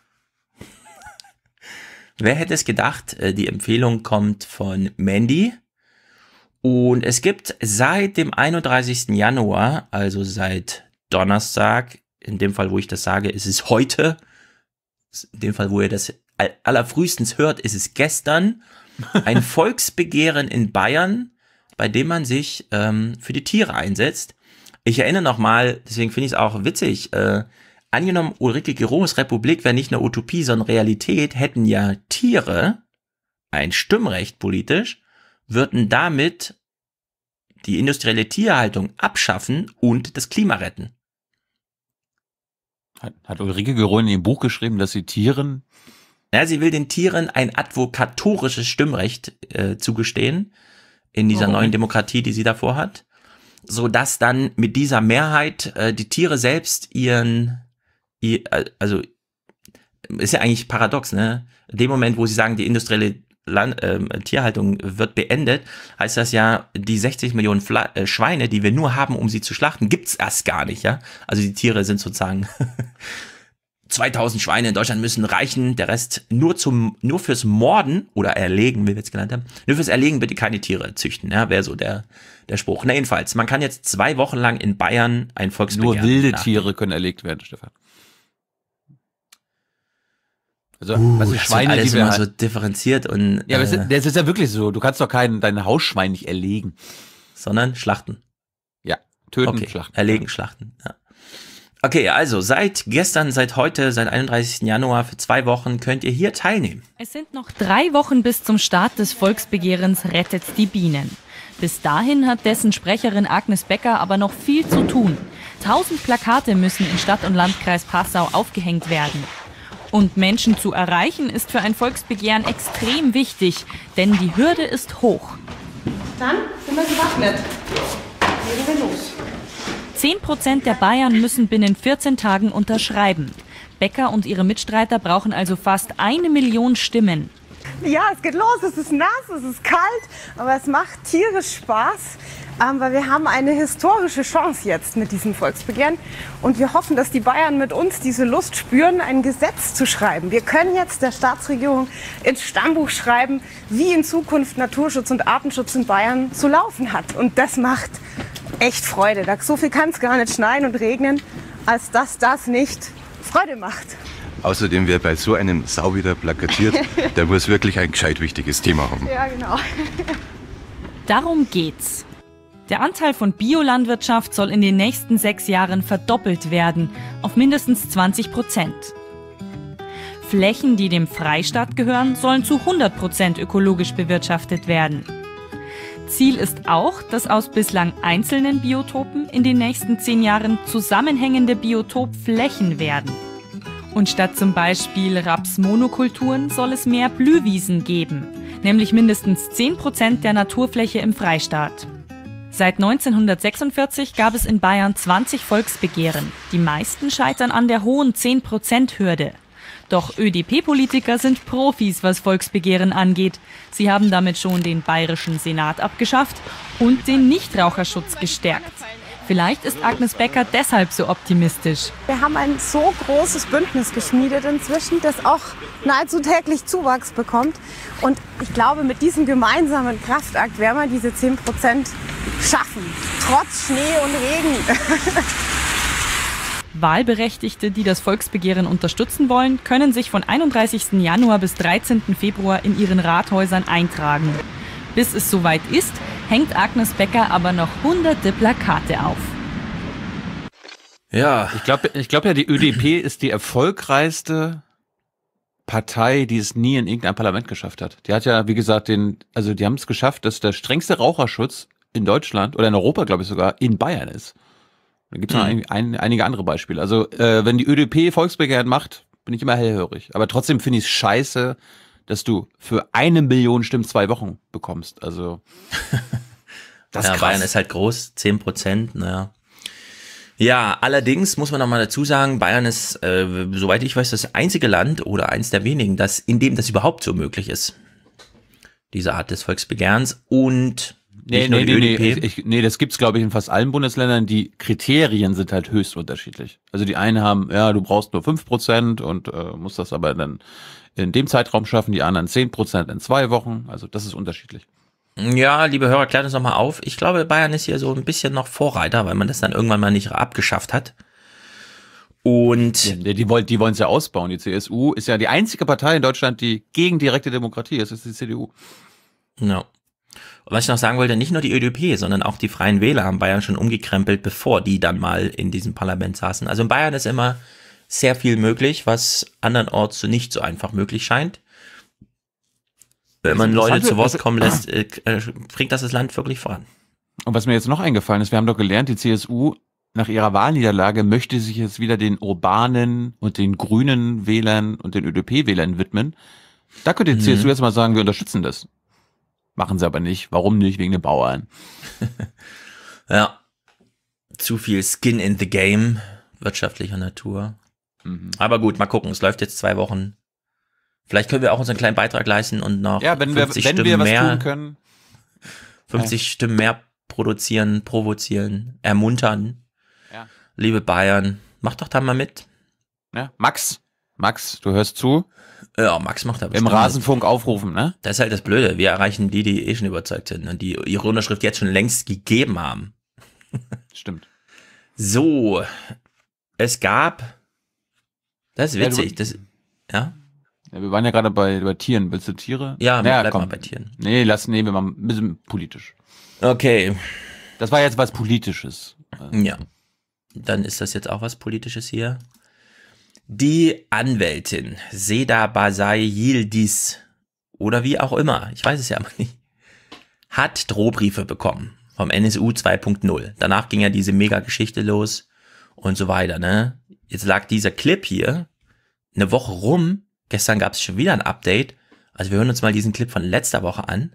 Wer hätte es gedacht? Die Empfehlung kommt von Mandy. Und es gibt seit dem 31. Januar, also seit Donnerstag, in dem Fall, wo ich das sage, ist es heute. In dem Fall, wo ihr das allerfrühestens hört, ist es gestern. Ein Volksbegehren in Bayern, bei dem man sich für die Tiere einsetzt. Ich erinnere nochmal, deswegen finde ich es auch witzig, angenommen, Ulrike Girohs Republik wäre nicht eine Utopie, sondern Realität, hätten ja Tiere ein Stimmrecht politisch, würden damit die industrielle Tierhaltung abschaffen und das Klima retten. Hat Ulrike Giroh in ihrem Buch geschrieben, dass sie Tieren... Ja, sie will den Tieren ein advokatorisches Stimmrecht zugestehen in dieser neuen Demokratie, die sie davor hat, so dass dann mit dieser Mehrheit die Tiere selbst also ist ja eigentlich paradox, ne? In dem Moment, wo sie sagen, die industrielle Tierhaltung wird beendet, heißt das ja, die 60 Millionen Schweine, die wir nur haben, um sie zu schlachten, gibt's erst gar nicht, ja? Also die Tiere sind sozusagen 2000 Schweine in Deutschland müssen reichen, der Rest nur fürs Morden oder Erlegen, wie wir es genannt haben. Nur fürs Erlegen bitte keine Tiere züchten, ja, wäre so der Spruch. Na jedenfalls, man kann jetzt 2 Wochen lang in Bayern ein Volksbegehren Nur wilde Tiere können erlegt werden, Stefan. Also, was ist Schweine, alles die wir immer so differenziert und. Ja, aber das ist ja wirklich so. Du kannst doch dein Hausschwein nicht erlegen. Sondern schlachten. Ja, töten, okay. Schlachten. Erlegen, schlachten, ja. Okay, also seit heute, seit 31. Januar für 2 Wochen könnt ihr hier teilnehmen. Es sind noch 3 Wochen bis zum Start des Volksbegehrens Rettet die Bienen. Bis dahin hat dessen Sprecherin Agnes Becker aber noch viel zu tun. 1000 Plakate müssen in Stadt- und Landkreis Passau aufgehängt werden. Und Menschen zu erreichen ist für ein Volksbegehren extrem wichtig, denn die Hürde ist hoch. Dann sind wir gewappnet. Legen wir los. 10% der Bayern müssen binnen 14 Tagen unterschreiben. Becker und ihre Mitstreiter brauchen also fast 1 Million Stimmen. Ja, es geht los, es ist nass, es ist kalt, aber es macht tierisch Spaß, weil wir haben eine historische Chance jetzt mit diesem Volksbegehren und wir hoffen, dass die Bayern mit uns diese Lust spüren, ein Gesetz zu schreiben. Wir können jetzt der Staatsregierung ins Stammbuch schreiben, wie in Zukunft Naturschutz und Artenschutz in Bayern zu laufen hat. Und das macht echt Freude. So viel kann es gar nicht schneien und regnen, als dass das nicht Freude macht. Außerdem, wer bei so einem Sau wieder plakatiert, der muss wirklich ein gescheit wichtiges Thema haben. Ja, genau. Darum geht's. Der Anteil von Biolandwirtschaft soll in den nächsten 6 Jahren verdoppelt werden, auf mindestens 20%. Flächen, die dem Freistaat gehören, sollen zu 100% ökologisch bewirtschaftet werden. Ziel ist auch, dass aus bislang einzelnen Biotopen in den nächsten 10 Jahren zusammenhängende Biotopflächen werden. Und statt zum Beispiel Rapsmonokulturen soll es mehr Blühwiesen geben, nämlich mindestens 10% der Naturfläche im Freistaat. Seit 1946 gab es in Bayern 20 Volksbegehren. Die meisten scheitern an der hohen 10%-Hürde. Doch ÖDP-Politiker sind Profis, was Volksbegehren angeht. Sie haben damit schon den bayerischen Senat abgeschafft und den Nichtraucherschutz gestärkt. Vielleicht ist Agnes Becker deshalb so optimistisch. Wir haben ein so großes Bündnis geschmiedet inzwischen, das auch nahezu täglich Zuwachs bekommt. Und ich glaube, mit diesem gemeinsamen Kraftakt werden wir diese 10% schaffen, trotz Schnee und Regen. Wahlberechtigte, die das Volksbegehren unterstützen wollen, können sich von 31. Januar bis 13. Februar in ihren Rathäusern eintragen. Bis es soweit ist, hängt Agnes Becker aber noch hunderte Plakate auf. Ja, ich glaube ja, die ÖDP ist die erfolgreichste Partei, die es nie in irgendein Parlament geschafft hat. Die hat ja, wie gesagt, die haben es geschafft, dass der strengste Raucherschutz in Deutschland oder in Europa, glaube ich sogar, in Bayern ist. Da gibt es noch einige andere Beispiele. Also wenn die ÖDP Volksbegehren macht, bin ich immer hellhörig. Aber trotzdem finde ich es scheiße, dass du für 1 Million Stimmen 2 Wochen bekommst. Also das ist krass. Bayern ist halt groß, 10%, naja. Ja, allerdings muss man noch mal dazu sagen, Bayern ist, soweit ich weiß, das einzige Land oder eins der wenigen, in dem das überhaupt so möglich ist. diese Art des Volksbegehrens und Nee, das gibt's, glaube ich, in fast allen Bundesländern. Die Kriterien sind halt höchst unterschiedlich. Also die einen haben, ja, du brauchst nur 5% und musst das aber dann in dem Zeitraum schaffen, die anderen 10% in 2 Wochen. Also das ist unterschiedlich. Ja, liebe Hörer, klärt uns nochmal auf. Ich glaube, Bayern ist hier so ein bisschen noch Vorreiter, weil man das dann irgendwann mal nicht abgeschafft hat. Und die wollen es ja ausbauen. Die CSU ist ja die einzige Partei in Deutschland, die gegen direkte Demokratie ist. Das ist die CDU. Ja. Und was ich noch sagen wollte, nicht nur die ÖDP, sondern auch die Freien Wähler haben Bayern schon umgekrempelt, bevor die dann mal in diesem Parlament saßen. Also in Bayern ist immer sehr viel möglich, was andernorts so nicht so einfach möglich scheint. Wenn man Leute zu Wort kommen lässt, bringt das Land wirklich voran. Und was mir jetzt noch eingefallen ist, wir haben doch gelernt, die CSU nach ihrer Wahlniederlage möchte sich jetzt wieder den urbanen und den grünen Wählern und den ÖDP-Wählern widmen. Da könnte die CSU jetzt mal sagen, wir unterstützen das. Machen sie aber nicht. Warum nicht? Wegen den Bauern. Ja. Zu viel Skin in the Game, wirtschaftlicher Natur. Aber gut, mal gucken. Es läuft jetzt 2 Wochen. Vielleicht können wir auch unseren kleinen Beitrag leisten und noch 50 Stimmen mehr tun können. 50 Stimmen mehr produzieren, provozieren, ermuntern. Ja. Liebe Bayern, mach doch da mal mit. Ja, Max, du hörst zu? Ja, Max macht da bestimmt im Rasenfunk aufrufen, ne? Das ist halt das Blöde. Wir erreichen die eh schon überzeugt sind und die ihre Unterschrift jetzt schon längst gegeben haben. Stimmt. So, es gab, das ist witzig, ja? Ja, wir waren ja gerade bei Tieren. Willst du Tiere? Ja, bleib mal bei Tieren. Nee, wir machen ein bisschen politisch. Okay. Das war jetzt was Politisches. Ja. Dann ist das jetzt auch was Politisches hier. Die Anwältin Seda Basay Yildiz oder wie auch immer, ich weiß es ja aber nicht, hat Drohbriefe bekommen vom NSU 2.0. Danach ging ja diese Mega-Geschichte los und so weiter, ne? Jetzt lag dieser Clip hier eine Woche rum. Gestern gab es schon wieder ein Update. Also wir hören uns mal diesen Clip von letzter Woche an.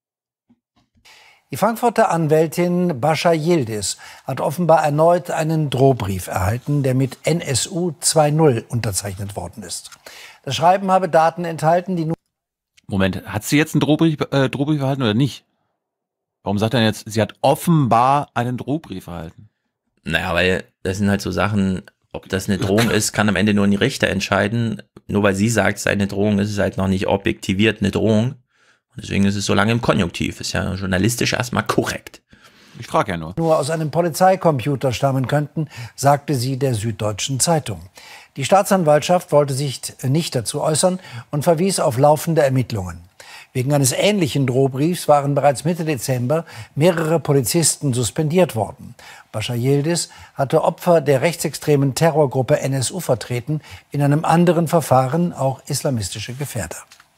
Die Frankfurter Anwältin Basay Yildiz hat offenbar erneut einen Drohbrief erhalten, der mit NSU 2.0 unterzeichnet worden ist. Das Schreiben habe Daten enthalten, die nur... Moment, hat sie jetzt einen Drohbrief erhalten oder nicht? Warum sagt er jetzt, sie hat offenbar einen Drohbrief erhalten? Naja, weil das sind halt so Sachen, ob das eine Drohung ist, kann am Ende nur ein Richter entscheiden. Nur weil sie sagt, es sei eine Drohung, ist es halt noch nicht objektiviert eine Drohung. Deswegen ist es so lange im Konjunktiv. Ist ja journalistisch erstmal korrekt. Ich frage ja nur. Nur aus einem Polizeicomputer stammen könnten, sagte sie der Süddeutschen Zeitung. Die Staatsanwaltschaft wollte sich nicht dazu äußern und verwies auf laufende Ermittlungen. Wegen eines ähnlichen Drohbriefs waren bereits Mitte Dezember mehrere Polizisten suspendiert worden. Basay Yildiz hatte Opfer der rechtsextremen Terrorgruppe NSU vertreten, in einem anderen Verfahren auch islamistische Gefährder.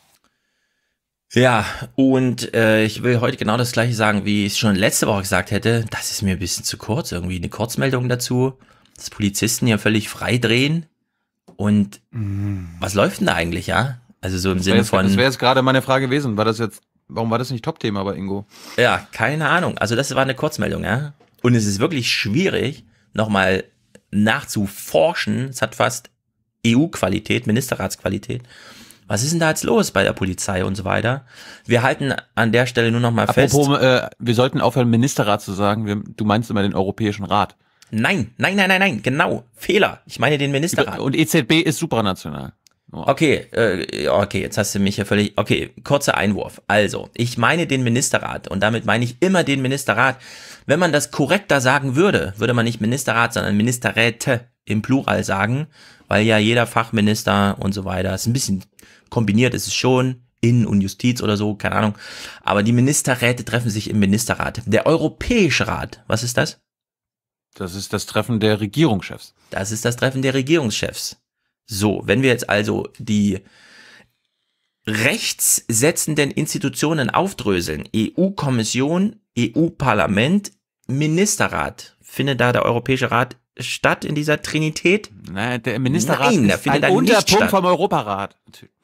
Ja, und ich will heute genau das Gleiche sagen, wie ich es schon letzte Woche gesagt hätte. Das ist mir ein bisschen zu kurz. Irgendwie eine Kurzmeldung dazu, dass Polizisten hier völlig frei drehen. Und was läuft denn da eigentlich, ja? Also so im Sinne von... Das wäre jetzt gerade meine Frage gewesen. Warum war das nicht Top-Thema bei Ingo? Ja, keine Ahnung. Also das war eine Kurzmeldung, ja. Und es ist wirklich schwierig, nochmal nachzuforschen. Es hat fast EU-Qualität, Ministerratsqualität. Was ist denn da jetzt los bei der Polizei und so weiter? Wir halten an der Stelle nur noch mal fest. Wir sollten aufhören, Ministerrat zu sagen. Du meinst immer den Europäischen Rat. Nein, genau. Fehler. Ich meine den Ministerrat. Und EZB ist supranational. Oh. Okay, jetzt hast du mich ja völlig... Okay, kurzer Einwurf. Also, ich meine den Ministerrat und damit meine ich immer den Ministerrat. Wenn man das korrekter sagen würde, würde man nicht Ministerrat, sondern Ministerräte im Plural sagen, weil ja jeder Fachminister und so weiter, ist ein bisschen kombiniert ist es schon, Innen- und Justiz oder so, keine Ahnung. Aber die Ministerräte treffen sich im Ministerrat. Der Europäische Rat, was ist das? Das ist das Treffen der Regierungschefs. Das ist das Treffen der Regierungschefs. So, wenn wir jetzt also die rechtssetzenden Institutionen aufdröseln, EU-Kommission, EU-Parlament, Ministerrat, findet da der Europäische Rat statt in dieser Trinität? Nein, der Ministerrat ist ein Unterpunkt vom Europarat.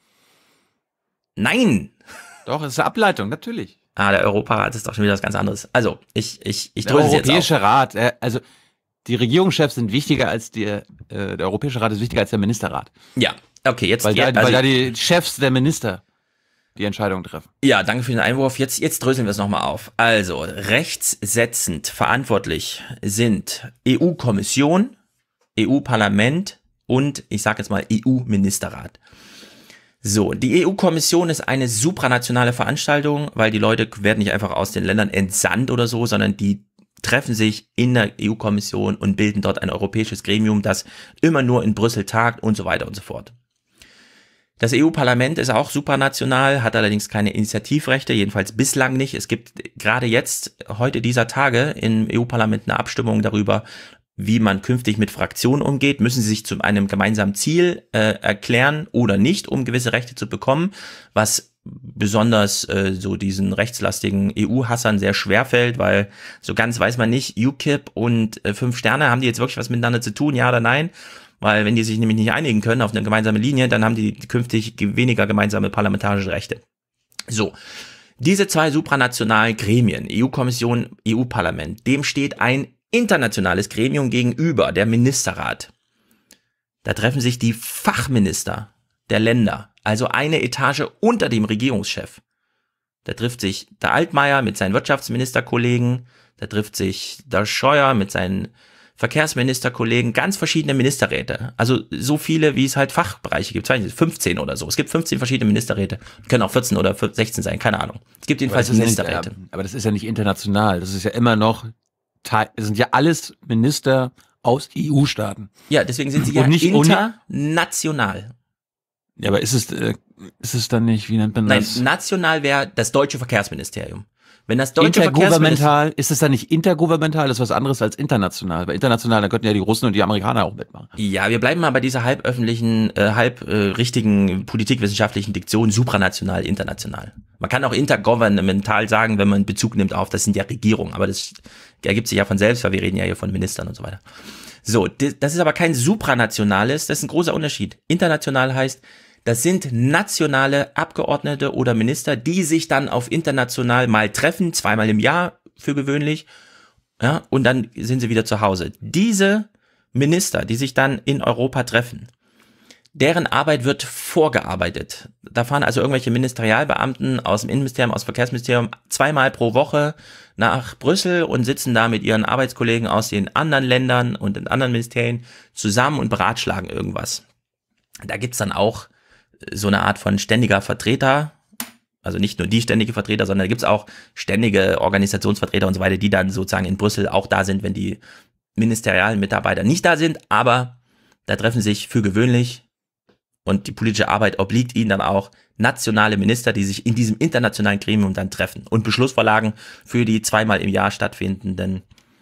Nein! Doch, es ist eine Ableitung, natürlich. Der Europarat ist doch schon wieder was ganz anderes. Also, ich dröse jetzt auf. Der Europäische Rat, also die Regierungschefs sind wichtiger als der Europäische Rat ist wichtiger als der Ministerrat. Ja, okay, jetzt... Weil da die Chefs der Minister die Entscheidungen treffen. Ja, danke für den Einwurf. Jetzt dröseln wir es nochmal auf. Also, rechtssetzend verantwortlich sind EU-Kommission, EU-Parlament und, ich sage jetzt mal, EU-Ministerrat. So, die EU-Kommission ist eine supranationale Veranstaltung, weil die Leute werden nicht einfach aus den Ländern entsandt oder so, sondern die treffen sich in der EU-Kommission und bilden dort ein europäisches Gremium, das immer nur in Brüssel tagt und so weiter und so fort. Das EU-Parlament ist auch supranational, hat allerdings keine Initiativrechte, jedenfalls bislang nicht. Es gibt gerade jetzt, heute dieser Tage, im EU-Parlament eine Abstimmung darüber, wie man künftig mit Fraktionen umgeht. Müssen sie sich zu einem gemeinsamen Ziel erklären oder nicht, um gewisse Rechte zu bekommen, was besonders so diesen rechtslastigen EU-Hassern sehr schwer fällt, weil so ganz weiß man nicht, UKIP und 5 Sterne, haben die jetzt wirklich was miteinander zu tun, ja oder nein? Weil wenn die sich nämlich nicht einigen können auf eine gemeinsame Linie, dann haben die künftig weniger gemeinsame parlamentarische Rechte. So, diese 2 supranationalen Gremien, EU-Kommission, EU-Parlament, dem steht ein internationales Gremium gegenüber, der Ministerrat. Da treffen sich die Fachminister der Länder, also eine Etage unter dem Regierungschef. Da trifft sich der Altmaier mit seinen Wirtschaftsministerkollegen, da trifft sich der Scheuer mit seinen Verkehrsministerkollegen, ganz verschiedene Ministerräte. Also so viele, wie es halt Fachbereiche gibt. 15 oder so. Es gibt 15 verschiedene Ministerräte. Können auch 14 oder 16 sein, keine Ahnung. Es gibt jedenfalls Ministerräte. Aber das ist ja nicht international. Das ist ja immer noch, es sind ja alles Minister aus EU-Staaten. Ja, deswegen sind sie ja international. Ja, aber ist es dann nicht, wie nennt man das? Nein, national wäre das deutsche Verkehrsministerium. Wenn das deutsche intergouvernemental, ist es dann nicht intergouvernemental, das ist was anderes als international. Weil international, da könnten ja die Russen und die Amerikaner auch mitmachen. Ja, wir bleiben mal bei dieser halböffentlichen, richtigen politikwissenschaftlichen Diktion, supranational, international. Man kann auch intergouvernemental sagen, wenn man Bezug nimmt auf, das sind ja Regierungen, aber das ergibt sich ja von selbst, weil wir reden ja hier von Ministern und so weiter. So, das ist aber kein supranationales, das ist ein großer Unterschied. International heißt, das sind nationale Abgeordnete oder Minister, die sich dann auf international mal treffen, 2-mal im Jahr für gewöhnlich, ja, und dann sind sie wieder zu Hause. Diese Minister, die sich dann in Europa treffen, deren Arbeit wird vorgearbeitet. Da fahren also irgendwelche Ministerialbeamten aus dem Innenministerium, aus dem Verkehrsministerium 2-mal pro Woche nach Brüssel und sitzen da mit ihren Arbeitskollegen aus den anderen Ländern und den anderen Ministerien zusammen und beratschlagen irgendwas. Da gibt's dann auch so eine Art von ständiger Vertreter, also nicht nur die ständige Vertreter, sondern da gibt's auch ständige Organisationsvertreter und so weiter, die dann sozusagen in Brüssel auch da sind, wenn die ministerialen Mitarbeiter nicht da sind, aber da treffen sich für gewöhnlich und die politische Arbeit obliegt ihnen dann auch nationale Minister, die sich in diesem internationalen Gremium dann treffen und Beschlussvorlagen für die 2-mal im Jahr stattfindenden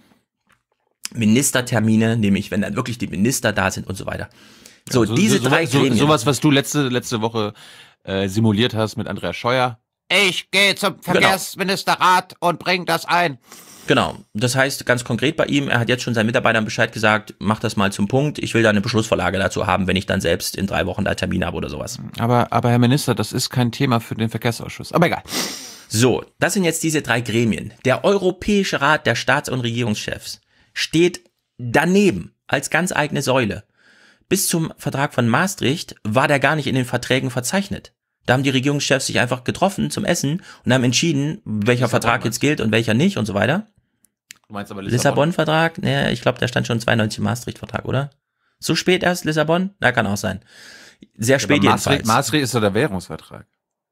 Ministertermine, nämlich wenn dann wirklich die Minister da sind und so weiter. So, ja, diese 3 Gremien. Sowas, was du letzte Woche simuliert hast mit Andreas Scheuer. Ich gehe zum Verkehrsministerrat und bring das ein. Genau, das heißt ganz konkret bei ihm, er hat jetzt schon seinen Mitarbeitern Bescheid gesagt, mach das mal zum Punkt, ich will da eine Beschlussvorlage dazu haben, wenn ich dann selbst in 3 Wochen da Termin habe oder sowas. Aber Herr Minister, das ist kein Thema für den Verkehrsausschuss, aber egal. So, das sind jetzt diese 3 Gremien. Der Europäische Rat der Staats- und Regierungschefs steht daneben als ganz eigene Säule. Bis zum Vertrag von Maastricht war der gar nicht in den Verträgen verzeichnet. Da haben die Regierungschefs sich einfach getroffen zum Essen und haben entschieden, welcher Vertrag jetzt gilt und welcher nicht und so weiter. Du meinst aber Lissabon-Vertrag? Ne, ich glaube, da stand schon 92 im Maastricht-Vertrag, oder? So spät erst Lissabon? Na, kann auch sein. Sehr spät jedenfalls. Maastricht ist doch der Währungsvertrag.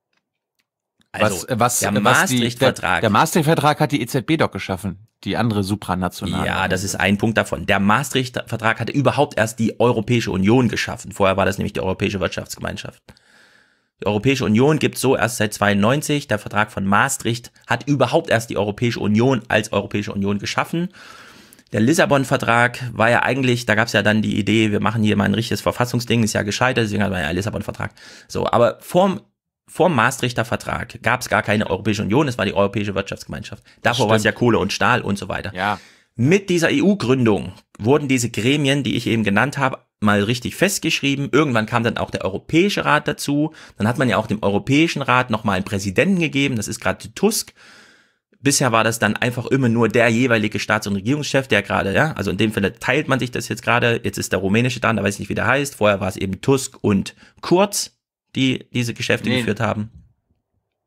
Also, der Maastricht-Vertrag. Der Maastricht-Vertrag hat die EZB doch geschaffen, die andere supranationale. Ja, das ist ein Punkt davon. Der Maastricht-Vertrag hatte überhaupt erst die Europäische Union geschaffen. Vorher war das nämlich die Europäische Wirtschaftsgemeinschaft. Die Europäische Union gibt es so erst seit 92. Der Vertrag von Maastricht hat überhaupt erst die Europäische Union als Europäische Union geschaffen. Der Lissabon-Vertrag war ja eigentlich, da gab es ja dann die Idee, wir machen hier mal ein richtiges Verfassungsding, ist ja gescheitert, deswegen hat man ja einen Lissabon-Vertrag. So, aber vorm Maastrichter Vertrag gab es gar keine Europäische Union, es war die Europäische Wirtschaftsgemeinschaft. Davor war es ja Kohle und Stahl und so weiter. Ja. Mit dieser EU-Gründung wurden diese Gremien, die ich eben genannt habe, mal richtig festgeschrieben. Irgendwann kam dann auch der Europäische Rat dazu. Dann hat man ja auch dem Europäischen Rat nochmal einen Präsidenten gegeben, das ist gerade Tusk. Bisher war das dann einfach immer nur der jeweilige Staats- und Regierungschef, der gerade, ja, also in dem Fall teilt man sich das jetzt gerade. Jetzt ist der rumänische da weiß ich nicht, wie der heißt. Vorher war es eben Tusk und Kurz, die diese Geschäfte geführt haben.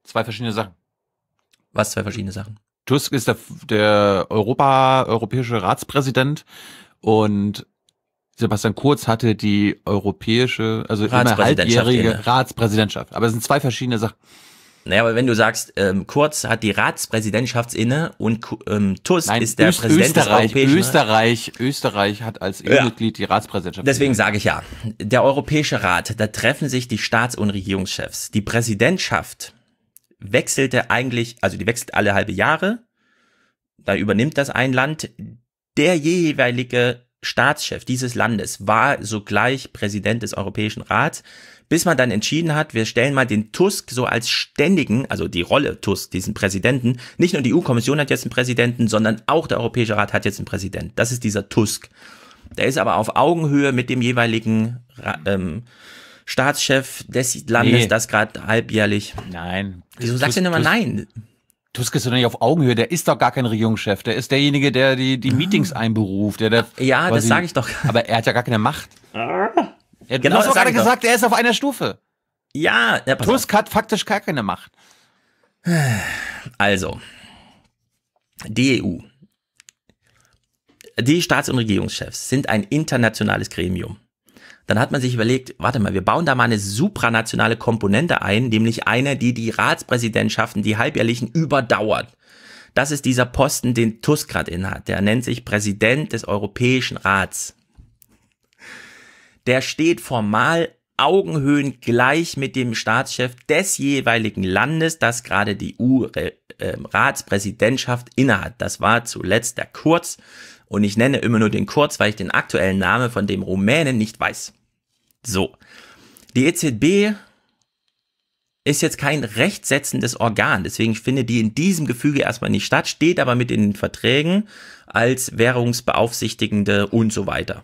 Zwei verschiedene Sachen. Was zwei verschiedene Sachen? Tusk ist der europäische Ratspräsident und Sebastian Kurz hatte die europäische, also immer halbjährige Ratspräsidentschaft. Aber es sind zwei verschiedene Sachen. Naja, aber wenn du sagst, Kurz hat die Ratspräsidentschaft inne und Tusk ist der Präsident des Europäischen Rats. Österreich hat als EU-Mitglied die Ratspräsidentschaft. Deswegen sage ich ja, der Europäische Rat, da treffen sich die Staats- und Regierungschefs. Die Präsidentschaft wechselte eigentlich, also die wechselt alle halbe Jahre, da übernimmt das ein Land. Der jeweilige Staatschef dieses Landes war sogleich Präsident des Europäischen Rats, bis man dann entschieden hat, wir stellen mal den Tusk so als ständigen, also die Rolle Tusk, diesen Präsidenten, nicht nur die EU-Kommission hat jetzt einen Präsidenten, sondern auch der Europäische Rat hat jetzt einen Präsidenten. Das ist dieser Tusk. Der ist aber auf Augenhöhe mit dem jeweiligen Staatschef des Landes, das gerade halbjährlich... Nein. Wieso sagst du denn immer nein? Tusk ist doch nicht auf Augenhöhe, der ist doch gar kein Regierungschef, der ist derjenige, der die Meetings einberuft. Ja, das sage ich doch. Aber er hat ja gar keine Macht. Genau, du hast doch gerade gesagt, er ist auf einer Stufe. Ja, Tusk hat faktisch gar keine Macht. Also, die EU, die Staats- und Regierungschefs sind ein internationales Gremium. Dann hat man sich überlegt, warte mal, wir bauen da mal eine supranationale Komponente ein, nämlich eine, die Ratspräsidentschaften, die halbjährlichen, überdauert. Das ist dieser Posten, den Tusk gerade innehat. Der nennt sich Präsident des Europäischen Rats. Der steht formal Augenhöhen gleich mit dem Staatschef des jeweiligen Landes, das gerade die EU-Ratspräsidentschaft innehat. Das war zuletzt der Kurz. Und ich nenne immer nur den Kurz, weil ich den aktuellen Namen von dem Rumänen nicht weiß. So, die EZB ist jetzt kein rechtsetzendes Organ, deswegen findet die in diesem Gefüge erstmal nicht statt, steht aber mit in den Verträgen als Währungsbeaufsichtigende und so weiter.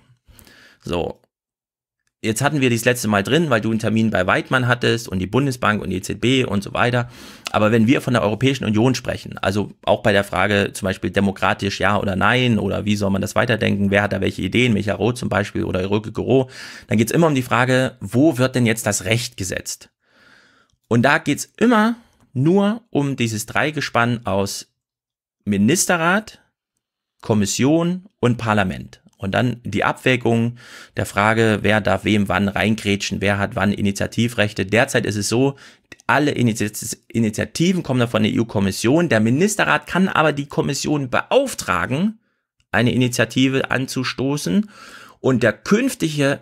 So, jetzt hatten wir das letzte Mal drin, weil du einen Termin bei Weidmann hattest und die Bundesbank und die EZB und so weiter. Aber wenn wir von der Europäischen Union sprechen, also auch bei der Frage zum Beispiel demokratisch ja oder nein oder wie soll man das weiterdenken, wer hat da welche Ideen, Michael Roth zum Beispiel oder Röke Goro, dann geht es immer um die Frage, wo wird denn jetzt das Recht gesetzt? Und da geht es immer nur um dieses Dreigespann aus Ministerrat, Kommission und Parlament. Und dann die Abwägung der Frage, wer darf wem wann reingrätschen, wer hat wann Initiativrechte. Derzeit ist es so, alle Initiativen kommen da von der EU-Kommission. Der Ministerrat kann aber die Kommission beauftragen, eine Initiative anzustoßen. Und der künftige,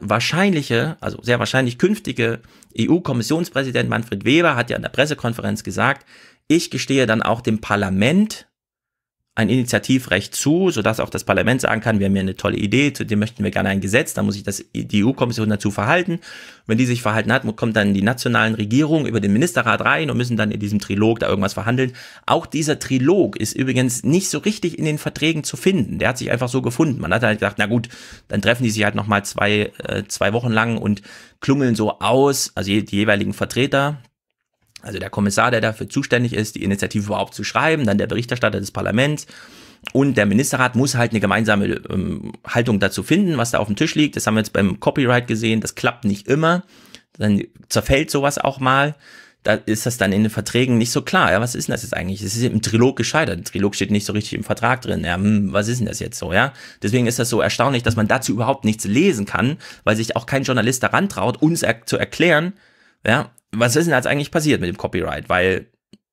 also sehr wahrscheinlich künftige EU-Kommissionspräsident Manfred Weber hat ja in der Pressekonferenz gesagt, ich gestehe dann auch dem Parlament ein Initiativrecht zu, sodass auch das Parlament sagen kann, wir haben hier eine tolle Idee, zu dem möchten wir gerne ein Gesetz, da muss sich die EU-Kommission dazu verhalten. Wenn die sich verhalten hat, kommt dann die nationalen Regierungen über den Ministerrat rein und müssen dann in diesem Trilog da irgendwas verhandeln. Auch dieser Trilog ist übrigens nicht so richtig in den Verträgen zu finden. Der hat sich einfach so gefunden. Man hat halt gedacht, na gut, dann treffen die sich halt nochmal zwei Wochen lang und klungeln so aus, also die jeweiligen Vertreter, also der Kommissar, der dafür zuständig ist, die Initiative überhaupt zu schreiben, dann der Berichterstatter des Parlaments und der Ministerrat muss halt eine gemeinsame Haltung dazu finden, was da auf dem Tisch liegt. Das haben wir jetzt beim Copyright gesehen, das klappt nicht immer, dann zerfällt sowas auch mal. Da ist das dann in den Verträgen nicht so klar. Ja, was ist denn das jetzt eigentlich? Es ist im Trilog gescheitert. Im Trilog steht nicht so richtig im Vertrag drin. Ja, was ist denn das jetzt so? Ja, deswegen ist das so erstaunlich, dass man dazu überhaupt nichts lesen kann, weil sich auch kein Journalist daran traut, uns zu erklären, ja, was ist denn jetzt eigentlich passiert mit dem Copyright? Weil,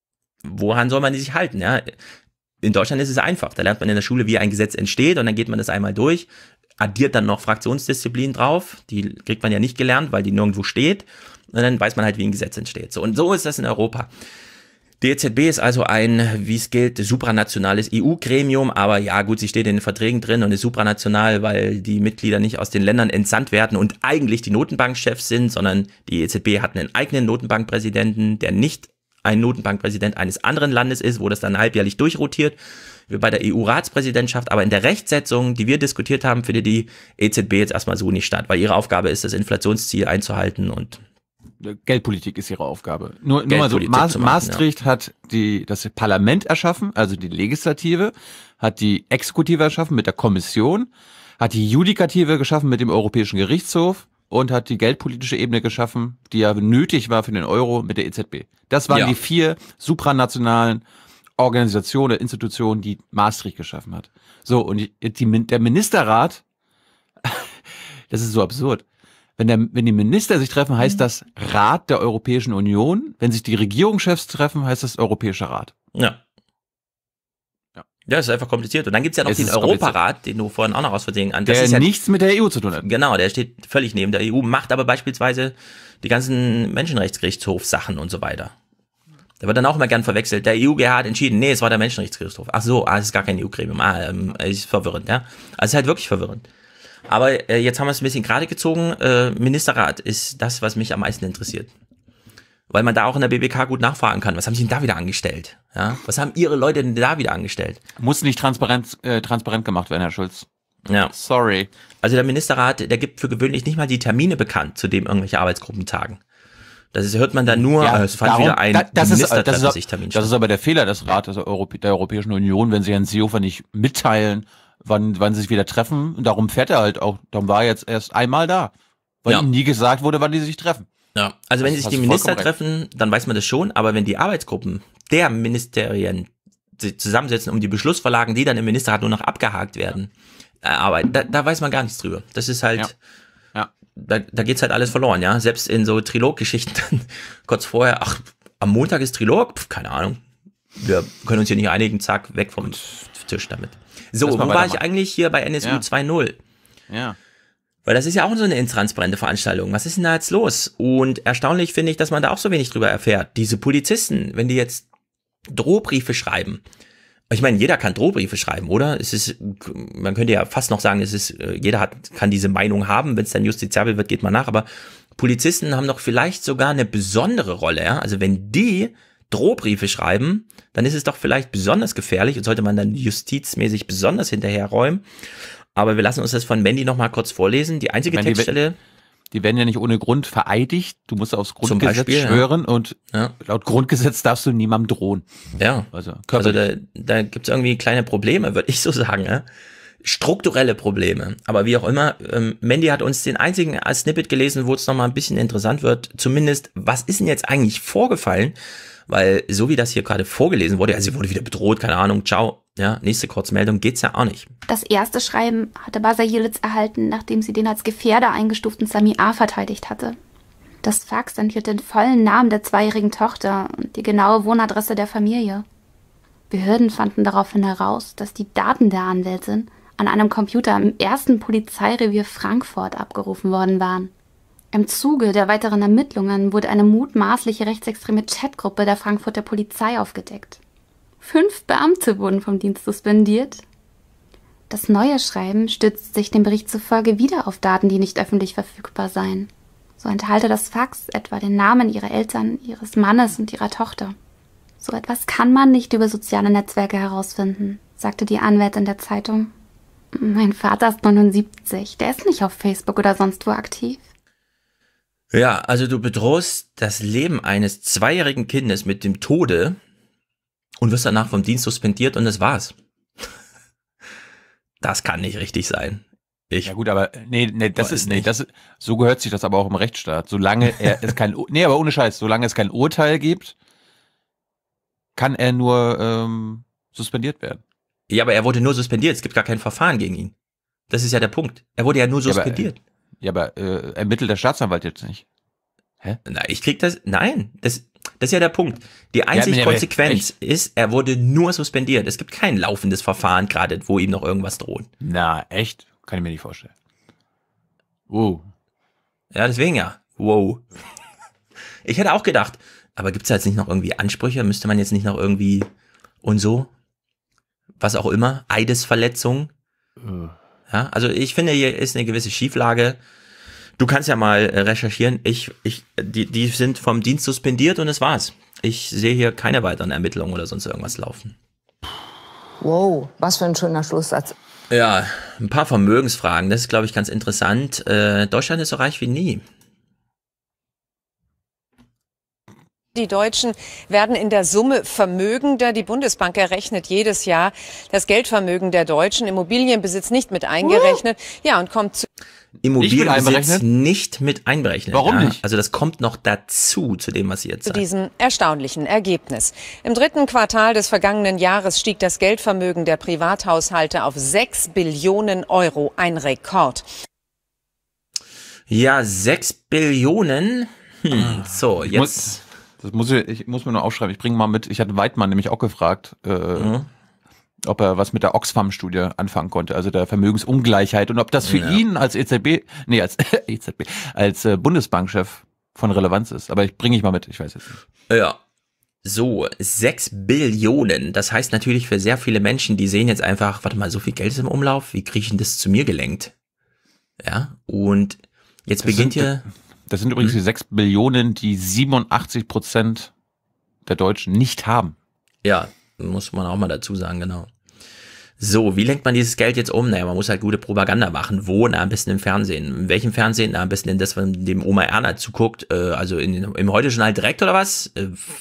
woran soll man sich halten? Ja? In Deutschland ist es einfach. Da lernt man in der Schule, wie ein Gesetz entsteht und dann geht man das einmal durch, addiert dann noch Fraktionsdisziplin drauf. Die kriegt man ja nicht gelernt, weil die nirgendwo steht. Und dann weiß man halt, wie ein Gesetz entsteht. So, und so ist das in Europa. Die EZB ist also ein, wie es gilt, supranationales EU-Gremium, aber ja gut, sie steht in den Verträgen drin und ist supranational, weil die Mitglieder nicht aus den Ländern entsandt werden und eigentlich die Notenbankchefs sind, sondern die EZB hat einen eigenen Notenbankpräsidenten, der nicht ein Notenbankpräsident eines anderen Landes ist, wo das dann halbjährlich durchrotiert, wie bei der EU-Ratspräsidentschaft, aber in der Rechtsetzung, die wir diskutiert haben, findet die EZB jetzt erstmal so nicht statt, weil ihre Aufgabe ist, das Inflationsziel einzuhalten und Geldpolitik ist ihre Aufgabe. Nur mal so, Maastricht hat das Parlament erschaffen, also die Legislative, hat die Exekutive erschaffen mit der Kommission, hat die Judikative geschaffen mit dem Europäischen Gerichtshof, und hat die geldpolitische Ebene geschaffen, die ja nötig war für den Euro mit der EZB. Das waren die 4 supranationalen Organisationen, Institutionen, die Maastricht geschaffen hat. So, und der Ministerrat, das ist so absurd. Wenn die Minister sich treffen, heißt das Rat der Europäischen Union. Wenn sich die Regierungschefs treffen, heißt das Europäischer Rat. Ja. Ja, ist einfach kompliziert. Und dann gibt's ja noch den Europarat, den du vorhin auch noch aus Versehen an. Der ja nichts mit der EU zu tun hat. Genau, der steht völlig neben der EU, macht aber beispielsweise die ganzen Menschenrechtsgerichtshofsachen und so weiter. Da wird dann auch immer gern verwechselt. Der EuGH hat entschieden, nee, es war der Menschenrechtsgerichtshof. Ach so, es ist gar kein EU-Gremium. Ist verwirrend, ja. Also es ist halt wirklich verwirrend. Aber jetzt haben wir es ein bisschen gerade gezogen. Ministerrat ist das, was mich am meisten interessiert. Weil man da auch in der BBK gut nachfragen kann. Was haben sie denn da wieder angestellt? Ja? Was haben ihre Leute denn da wieder angestellt? Muss nicht transparent gemacht werden, Herr Schulz. Ja. Sorry. Also der Ministerrat, der gibt für gewöhnlich nicht mal die Termine bekannt, zu dem irgendwelche Arbeitsgruppen tagen. Das hört man dann nur, ja, es fand wieder ein Minister sich Termin. Das ist aber der Fehler des Rates der Europäischen Union, wenn sie Herrn Seehofer nicht mitteilen, wann sie sich wieder treffen. Und darum fährt er halt auch, dann war er jetzt erst einmal da. Weil ihm nie gesagt wurde, wann die sich treffen. Ja, also wenn sich die Minister treffen, dann weiß man das schon, aber wenn die Arbeitsgruppen der Ministerien zusammensetzen, um die Beschlussvorlagen, die dann im Ministerrat nur noch abgehakt werden, aber da weiß man gar nichts drüber. Das ist halt, da geht's halt alles verloren, ja. Selbst in so Trilog-Geschichten dann kurz vorher, ach, am Montag ist Trilog, keine Ahnung. Wir können uns hier nicht einigen, zack, weg vom Tisch damit. So, wo war ich eigentlich hier bei NSU 2.0? Ja. Weil das ist ja auch so eine intransparente Veranstaltung. Was ist denn da jetzt los? Und erstaunlich finde ich, dass man da auch so wenig drüber erfährt. Diese Polizisten, wenn die jetzt Drohbriefe schreiben. Ich meine, jeder kann Drohbriefe schreiben, oder? Man könnte ja fast noch sagen, jeder kann diese Meinung haben. Wenn es dann justiziabel wird, geht man nach. Aber Polizisten haben doch vielleicht sogar eine besondere Rolle. Ja? Also wenn die Drohbriefe schreiben, dann ist es doch vielleicht besonders gefährlich und sollte man dann justizmäßig besonders hinterherräumen. Aber wir lassen uns das von Mandy noch mal kurz vorlesen. Die einzige Textstelle. Die werden ja nicht ohne Grund vereidigt. Du musst aufs Grundgesetz schwören und laut Grundgesetz darfst du niemandem drohen. Ja. Also da gibt es irgendwie kleine Probleme, würde ich so sagen. Ja? Strukturelle Probleme. Aber wie auch immer, Mandy hat uns den einzigen Snippet gelesen, wo es noch mal ein bisschen interessant wird. Zumindest, was ist denn jetzt eigentlich vorgefallen? Weil so wie das hier gerade vorgelesen wurde, also sie wurde wieder bedroht, keine Ahnung, ciao. Ja, nächste Kurzmeldung, geht's ja auch nicht. Das erste Schreiben hatte Basa Yildiz erhalten, nachdem sie den als Gefährder eingestuften Sami A. verteidigt hatte. Das Fax enthielt den vollen Namen der 2-jährigen Tochter und die genaue Wohnadresse der Familie. Behörden fanden daraufhin heraus, dass die Daten der Anwältin an einem Computer im 1. Polizeirevier Frankfurt abgerufen worden waren. Im Zuge der weiteren Ermittlungen wurde eine mutmaßliche rechtsextreme Chatgruppe der Frankfurter Polizei aufgedeckt. 5 Beamte wurden vom Dienst suspendiert. Das neue Schreiben stützt sich dem Bericht zufolge wieder auf Daten, die nicht öffentlich verfügbar seien. So enthalte das Fax etwa den Namen ihrer Eltern, ihres Mannes und ihrer Tochter. So etwas kann man nicht über soziale Netzwerke herausfinden, sagte die Anwältin der Zeitung. Mein Vater ist 79, der ist nicht auf Facebook oder sonst wo aktiv. Ja, also du bedrohst das Leben eines 2-jährigen Kindes mit dem Tode und wirst danach vom Dienst suspendiert und das war's. Das kann nicht richtig sein. Ja gut, aber so gehört sich das aber auch im Rechtsstaat. Solange aber ohne Scheiß, solange es kein Urteil gibt, kann er nur suspendiert werden. Ja, aber er wurde nur suspendiert, es gibt gar kein Verfahren gegen ihn. Das ist ja der Punkt. Er wurde ja nur suspendiert. Ja, aber ermittelt der Staatsanwalt jetzt nicht. Hä? Na, ich krieg das. Nein, das ist ja der Punkt. Die einzige Konsequenz ist, er wurde nur suspendiert. Es gibt kein laufendes Verfahren gerade, wo ihm noch irgendwas droht. Na, echt? Kann ich mir nicht vorstellen. Wow. Ja, deswegen ja. Wow. Ich hätte auch gedacht, aber gibt's da jetzt nicht noch irgendwie Ansprüche? Müsste man jetzt nicht noch irgendwie und so? Was auch immer? Eidesverletzung? Ja, also ich finde, hier ist eine gewisse Schieflage. Du kannst ja mal recherchieren. Die sind vom Dienst suspendiert und das war's. Ich sehe hier keine weiteren Ermittlungen oder sonst irgendwas laufen. Wow, was für ein schöner Schlusssatz. Ja, ein paar Vermögensfragen. Das ist, glaube ich, ganz interessant. Deutschland ist so reich wie nie. Die Deutschen werden in der Summe vermögender. Die Bundesbank errechnet jedes Jahr das Geldvermögen der Deutschen, Immobilienbesitz nicht mit eingerechnet. Ja, und kommt zu Immobilienbesitz nicht mit einberechnet. Warum nicht? Also das kommt noch dazu, zu dem, was Sie jetzt sagen. Zu diesem erstaunlichen Ergebnis. Im 3. Quartal des vergangenen Jahres stieg das Geldvermögen der Privathaushalte auf 6 Billionen Euro, ein Rekord. Ja, 6 Billionen. So, jetzt... Ich muss mir nur aufschreiben, ich bringe mal mit, ich hatte Weidmann nämlich auch gefragt, ob er was mit der Oxfam-Studie anfangen konnte, also der Vermögensungleichheit, und ob das für ihn als als Bundesbankchef von Relevanz ist. Aber bringe ich mal mit, ich weiß jetzt nicht. Ja. So, 6 Billionen. Das heißt natürlich für sehr viele Menschen, die sehen jetzt einfach, warte mal, so viel Geld ist im Umlauf, wie kriege ich denn das zu mir gelenkt? Ja, und jetzt beginnt hier... Das sind übrigens die 6 Billionen, die 87% der Deutschen nicht haben. Ja, muss man auch mal dazu sagen, genau. So, wie lenkt man dieses Geld jetzt um? Naja, man muss halt gute Propaganda machen. Wo? Na, am besten im Fernsehen. In welchem Fernsehen? Na, am besten in das, von dem Oma Erna zuguckt. Also im Heute-Journal direkt oder was?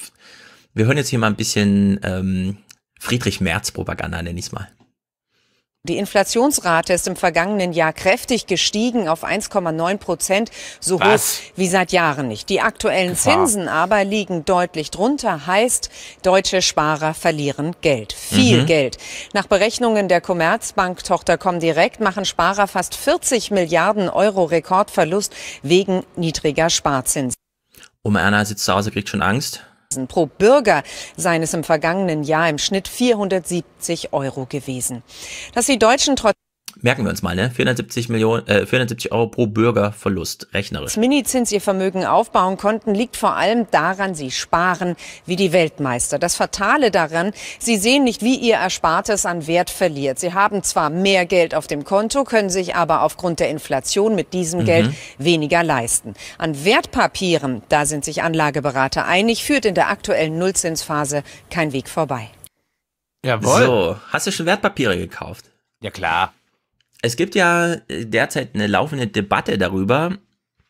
Wir hören jetzt hier mal ein bisschen Friedrich Merz Propaganda, nenne ich es mal. Die Inflationsrate ist im vergangenen Jahr kräftig gestiegen auf 1,9%, so hoch wie seit Jahren nicht. Die aktuellen Zinsen aber liegen deutlich drunter, heißt, deutsche Sparer verlieren Geld. Viel Geld. Nach Berechnungen der Commerzbank-Tochter Comdirect machen Sparer fast 40 Milliarden Euro Rekordverlust wegen niedriger Sparzinsen. Oma Erna sitzt zu Hause, kriegt schon Angst. Pro Bürger seien es im vergangenen Jahr im Schnitt 470 Euro gewesen. Dass die Deutschen trotz merken wir uns mal, ne? 470 Euro pro Bürger Verlust, rechnerisch. Minizins ihr Vermögen aufbauen konnten, liegt vor allem daran, sie sparen wie die Weltmeister. Das Fatale daran, sie sehen nicht, wie ihr Erspartes an Wert verliert. Sie haben zwar mehr Geld auf dem Konto, können sich aber aufgrund der Inflation mit diesem Geld weniger leisten. An Wertpapieren, da sind sich Anlageberater einig, führt in der aktuellen Nullzinsphase kein Weg vorbei. Jawohl. So, hast du schon Wertpapiere gekauft? Ja, klar. Es gibt ja derzeit eine laufende Debatte darüber,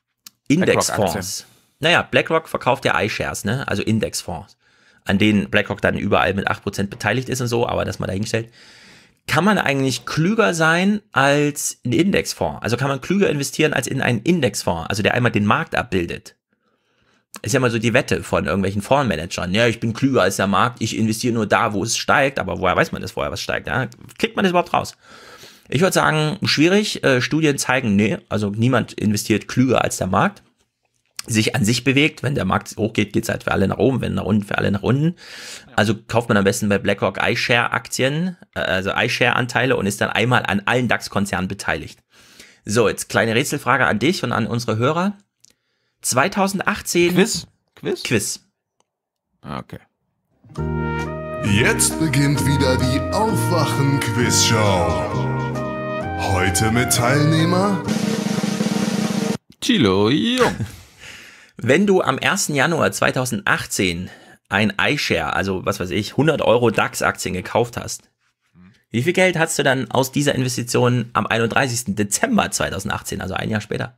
Indexfonds. Naja, BlackRock verkauft ja iShares, ne? Also Indexfonds, an denen BlackRock dann überall mit 8% beteiligt ist und so, aber das mal dahingestellt. Kann man eigentlich klüger sein als ein Indexfonds? Also kann man klüger investieren als in einen Indexfonds, also der einmal den Markt abbildet? Ist ja mal so die Wette von irgendwelchen Fondsmanagern. Ja, ich bin klüger als der Markt, ich investiere nur da, wo es steigt, aber woher weiß man das vorher, was steigt? Ja? Kriegt man das überhaupt raus? Ich würde sagen, schwierig. Studien zeigen, nee, also niemand investiert klüger als der Markt. Sich an sich bewegt. Wenn der Markt hochgeht, geht es halt für alle nach oben, wenn nach unten, für alle nach unten. Also kauft man am besten bei BlackRock iShare-Aktien, also iShare-Anteile, und ist dann einmal an allen DAX-Konzernen beteiligt. So, jetzt kleine Rätselfrage an dich und an unsere Hörer. 2018... Quiz. Okay. Jetzt beginnt wieder die Aufwachen-Quiz-Show. Heute mit Teilnehmer Thilo Jung. Wenn du am 1. Januar 2018 ein iShare, also was weiß ich, 100 Euro DAX-Aktien gekauft hast, wie viel Geld hast du dann aus dieser Investition am 31. Dezember 2018, also ein Jahr später?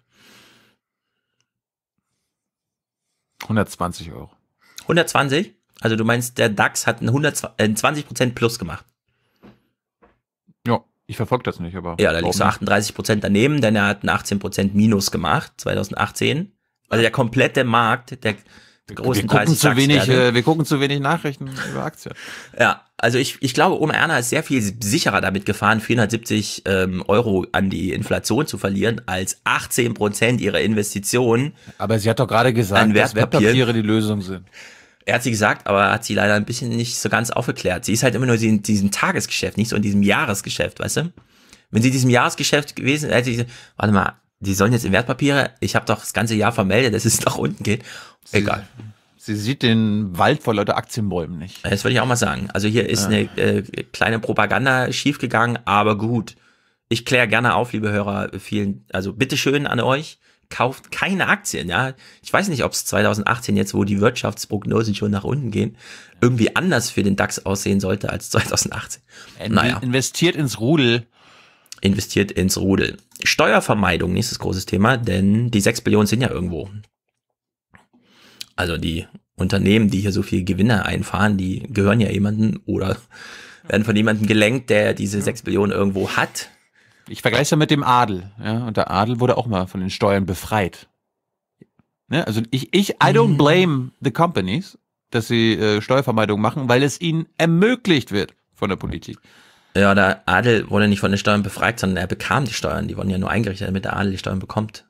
120 Euro. 120? Also du meinst, der DAX hat einen 20% plus gemacht? Ja, ich verfolge das nicht, aber... Ja, da liegst du 38% daneben, denn er hat einen 18% Minus gemacht, 2018. Also der komplette Markt, der großen 30 DAX-Werte. Wir gucken zu wenig Nachrichten über Aktien. Ja, also ich glaube, Oma Erna ist sehr viel sicherer damit gefahren, 470 Euro an die Inflation zu verlieren, als 18% ihrer Investitionen. Aber sie hat doch gerade gesagt, dass Wertpapiere die Lösung sind. Er hat sie gesagt, aber hat sie leider ein bisschen nicht so ganz aufgeklärt. Sie ist halt immer nur in diesem Tagesgeschäft, nicht so in diesem Jahresgeschäft, weißt du? Wenn sie in diesem Jahresgeschäft gewesen wäre, hätte sie gesagt, warte mal, die sollen jetzt in Wertpapiere, ich habe doch das ganze Jahr vermeldet, dass es nach unten geht. Egal. Sie sieht den Wald vor lauter Aktienbäumen nicht. Das würde ich auch mal sagen. Also hier ist eine kleine Propaganda schiefgegangen, aber gut. Ich kläre gerne auf, liebe Hörer, also bitteschön an euch. Kauft keine Aktien, ja. Ich weiß nicht, ob es 2018 jetzt, wo die Wirtschaftsprognosen schon nach unten gehen, irgendwie anders für den DAX aussehen sollte als 2018. Investiert ins Rudel. Investiert ins Rudel. Steuervermeidung, nächstes großes Thema, denn die 6 Billionen sind ja irgendwo. Also die Unternehmen, die hier so viel Gewinne einfahren, die gehören ja jemandem oder werden von jemandem gelenkt, der diese 6 Billionen irgendwo hat. Ich vergleiche es ja mit dem Adel. Ja? Und der Adel wurde auch mal von den Steuern befreit. Ne? Also I don't blame the companies, dass sie Steuervermeidung machen, weil es ihnen ermöglicht wird von der Politik. Ja, der Adel wurde nicht von den Steuern befreit, sondern er bekam die Steuern. Die wurden ja nur eingerichtet, damit der Adel die Steuern bekommt.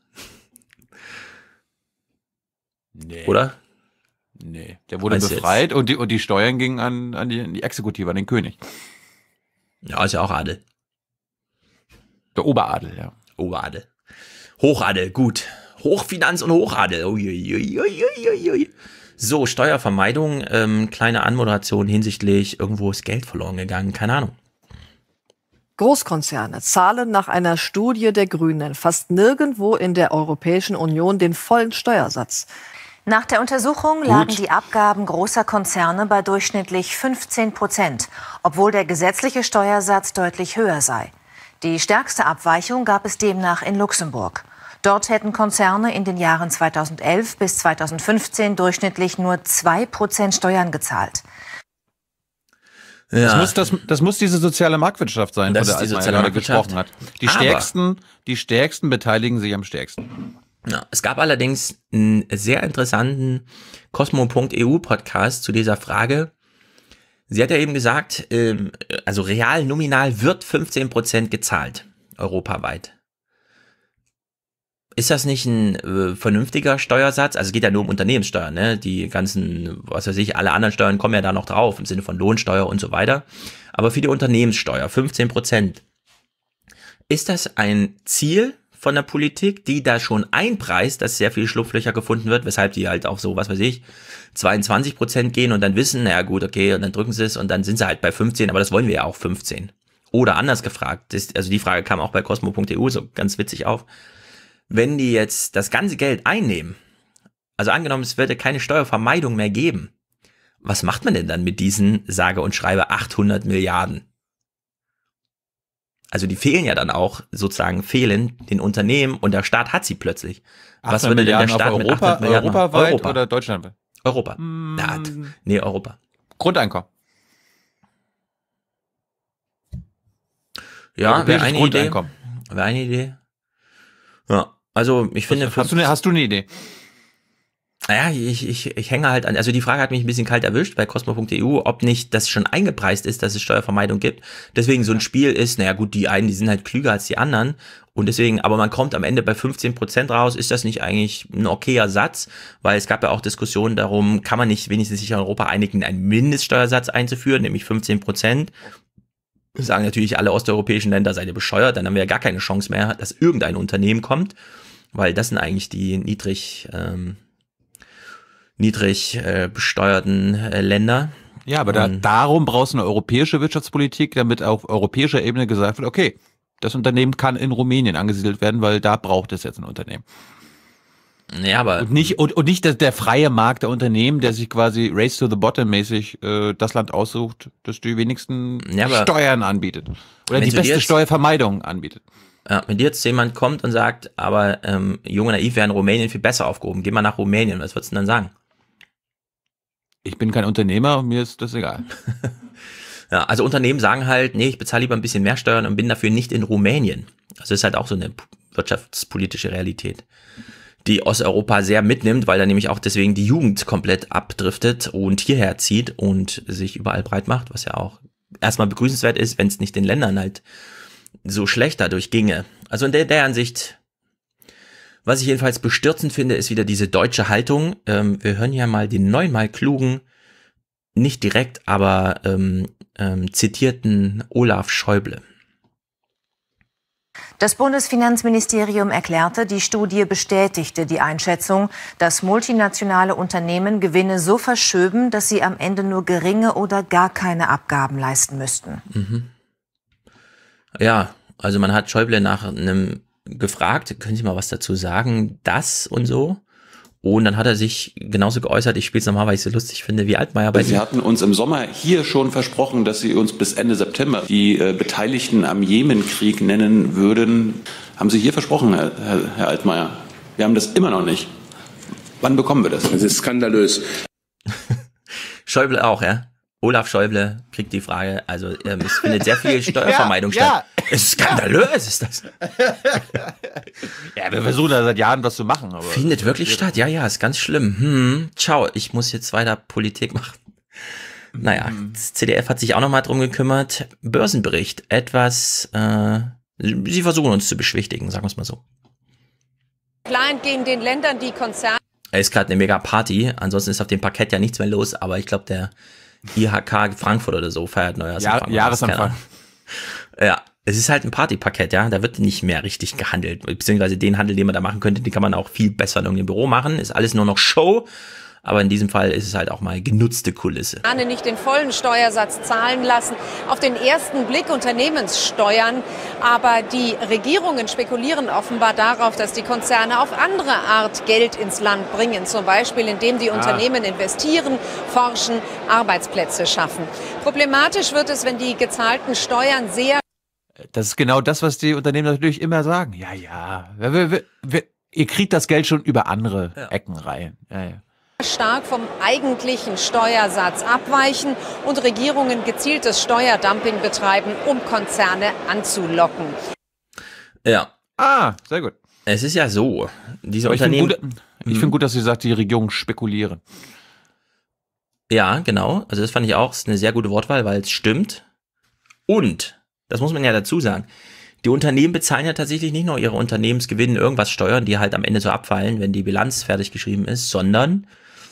Nee. Oder? Nee, der wurde befreit und die Steuern gingen an die Exekutive, an den König. Ja, ist ja auch Adel. Der Oberadel, ja. Oberadel. Hochadel, gut. Hochfinanz und Hochadel. Uiuiuiui. So, Steuervermeidung, kleine Anmoderation hinsichtlich, irgendwo ist Geld verloren gegangen, keine Ahnung. Großkonzerne zahlen nach einer Studie der Grünen fast nirgendwo in der Europäischen Union den vollen Steuersatz. Nach der Untersuchung lagen die Abgaben großer Konzerne bei durchschnittlich 15%, obwohl der gesetzliche Steuersatz deutlich höher sei. Die stärkste Abweichung gab es demnach in Luxemburg. Dort hätten Konzerne in den Jahren 2011 bis 2015 durchschnittlich nur 2% Steuern gezahlt. Ja. Das muss diese soziale Marktwirtschaft sein, von der Altmaier gerade gesprochen hat. Die Stärksten beteiligen sich am stärksten. Ja, es gab allerdings einen sehr interessanten Cosmo.eu-Podcast zu dieser Frage. Sie hat ja eben gesagt, also real, nominal wird 15% gezahlt, europaweit. Ist das nicht ein vernünftiger Steuersatz? Also es geht ja nur um Unternehmenssteuern, ne? Die ganzen, was weiß ich, alle anderen Steuern kommen ja da noch drauf, im Sinne von Lohnsteuer und so weiter. Aber für die Unternehmenssteuer 15%. Ist das ein Ziel von der Politik, die da schon einpreist, dass sehr viel Schlupflöcher gefunden wird, weshalb die halt auf so, was weiß ich, 22% gehen und dann wissen, naja gut, okay, und dann drücken sie es und dann sind sie halt bei 15, aber das wollen wir ja auch 15. Oder anders gefragt, also die Frage kam auch bei Cosmo.eu so ganz witzig auf, wenn die jetzt das ganze Geld einnehmen, also angenommen, es würde keine Steuervermeidung mehr geben, was macht man denn dann mit diesen, sage und schreibe, 800 Milliarden? Also die fehlen ja dann auch, sozusagen fehlen den Unternehmen und der Staat hat sie plötzlich. Was würde denn der Staat mit 800 Milliarden machen? Europaweit oder deutschlandweit? Europa. Nee, Europa. Grundeinkommen. Ja, wäre eine Idee. Wäre eine Idee. Ja, also ich finde... Hast du eine Idee? Naja, ich hänge halt an, also die Frage hat mich ein bisschen kalt erwischt bei Cosmo.eu, ob nicht das schon eingepreist ist, dass es Steuervermeidung gibt. Deswegen so ein Spiel ist, naja gut, die einen, die sind halt klüger als die anderen und deswegen, aber man kommt am Ende bei 15% raus, ist das nicht eigentlich ein okayer Satz? Weil es gab ja auch Diskussionen darum, kann man nicht wenigstens sich in Europa einigen, einen Mindeststeuersatz einzuführen, nämlich 15%. Sagen natürlich alle osteuropäischen Länder, seid ihr bescheuert, dann haben wir ja gar keine Chance mehr, dass irgendein Unternehmen kommt, weil das sind eigentlich die niedrig besteuerten Länder. Ja, aber darum brauchst du eine europäische Wirtschaftspolitik, damit auf europäischer Ebene gesagt wird, okay, das Unternehmen kann in Rumänien angesiedelt werden, weil da braucht es jetzt ein Unternehmen. Ja, aber und nicht der freie Markt der Unternehmen, der sich quasi Race to the Bottom mäßig das Land aussucht, das die wenigsten Steuern anbietet oder die beste Steuervermeidung anbietet. Ja, wenn dir jetzt jemand kommt und sagt, aber Jung und Naiv wäre in Rumänien viel besser aufgehoben, geh mal nach Rumänien, was würdest du denn dann sagen? Ich bin kein Unternehmer und mir ist das egal. Ja, also Unternehmen sagen halt, nee, ich bezahle lieber ein bisschen mehr Steuern und bin dafür nicht in Rumänien. Also das ist halt auch so eine wirtschaftspolitische Realität, die Osteuropa sehr mitnimmt, weil da nämlich auch deswegen die Jugend komplett abdriftet und hierher zieht und sich überall breit macht, was ja auch erstmal begrüßenswert ist, wenn es nicht den Ländern halt so schlecht dadurch ginge. Also in der Ansicht, was ich jedenfalls bestürzend finde, ist wieder diese deutsche Haltung. Wir hören ja mal den neunmal klugen, nicht direkt, aber zitierten Olaf Schäuble. Das Bundesfinanzministerium erklärte, die Studie bestätigte die Einschätzung, dass multinationale Unternehmen Gewinne so verschöben, dass sie am Ende nur geringe oder gar keine Abgaben leisten müssten. Mhm. Ja, also man hat Schäuble nach einem gefragt, können Sie mal was dazu sagen, das und so? Und dann hat er sich genauso geäußert, ich spiele es nochmal, weil ich es so lustig finde, wie Altmaier bei Sie hatten uns im Sommer hier schon versprochen, dass Sie uns bis Ende September die Beteiligten am Jemenkrieg nennen würden. Haben Sie hier versprochen, Herr Altmaier? Wir haben das immer noch nicht. Wann bekommen wir das? Das ist skandalös. Schäuble auch, ja? Olaf Schäuble kriegt die Frage, also es findet sehr viel Steuervermeidung statt. Es ist skandalös, ist das. Ja, wir versuchen da seit Jahren was zu machen. Aber findet wirklich statt, ja, ist ganz schlimm. Ciao, ich muss jetzt weiter Politik machen. Naja, das ZDF hat sich auch nochmal drum gekümmert. Börsenbericht, etwas, sie versuchen uns zu beschwichtigen, sagen wir es mal so. Klar entgegen den Ländern, die Konzerne. Es ist gerade eine mega Party, ansonsten ist auf dem Parkett ja nichts mehr los, aber ich glaube, der IHK Frankfurt oder so feiert Neujahrsanfang. Jahresanfang. Ja, es ist halt ein Partyparkett, ja, da wird nicht mehr richtig gehandelt, beziehungsweise den Handel, den man da machen könnte, den kann man auch viel besser in irgendeinem Büro machen, ist alles nur noch Show. Aber in diesem Fall ist es halt auch mal genutzte Kulisse. Nicht den vollen Steuersatz zahlen lassen. Auf den ersten Blick Unternehmenssteuern. Aber die Regierungen spekulieren offenbar darauf, dass die Konzerne auf andere Art Geld ins Land bringen. Zum Beispiel, indem die Unternehmen investieren, forschen, Arbeitsplätze schaffen. Problematisch wird es, wenn die gezahlten Steuern sehr... Das ist genau das, was die Unternehmen natürlich immer sagen. Ja. Ihr kriegt das Geld schon über andere Ecken rein. Ja. Stark vom eigentlichen Steuersatz abweichen und Regierungen gezieltes Steuerdumping betreiben, um Konzerne anzulocken. Ja. Sehr gut. Es ist ja so, diese Unternehmen... Ich finde gut, dass sie sagt, die Regierungen spekulieren. Ja, genau. Also das fand ich auch, ist eine sehr gute Wortwahl, weil es stimmt. Und, das muss man ja dazu sagen, die Unternehmen bezahlen ja tatsächlich nicht nur ihre Unternehmensgewinne irgendwas Steuern, die halt am Ende so abfallen, wenn die Bilanz fertig geschrieben ist, sondern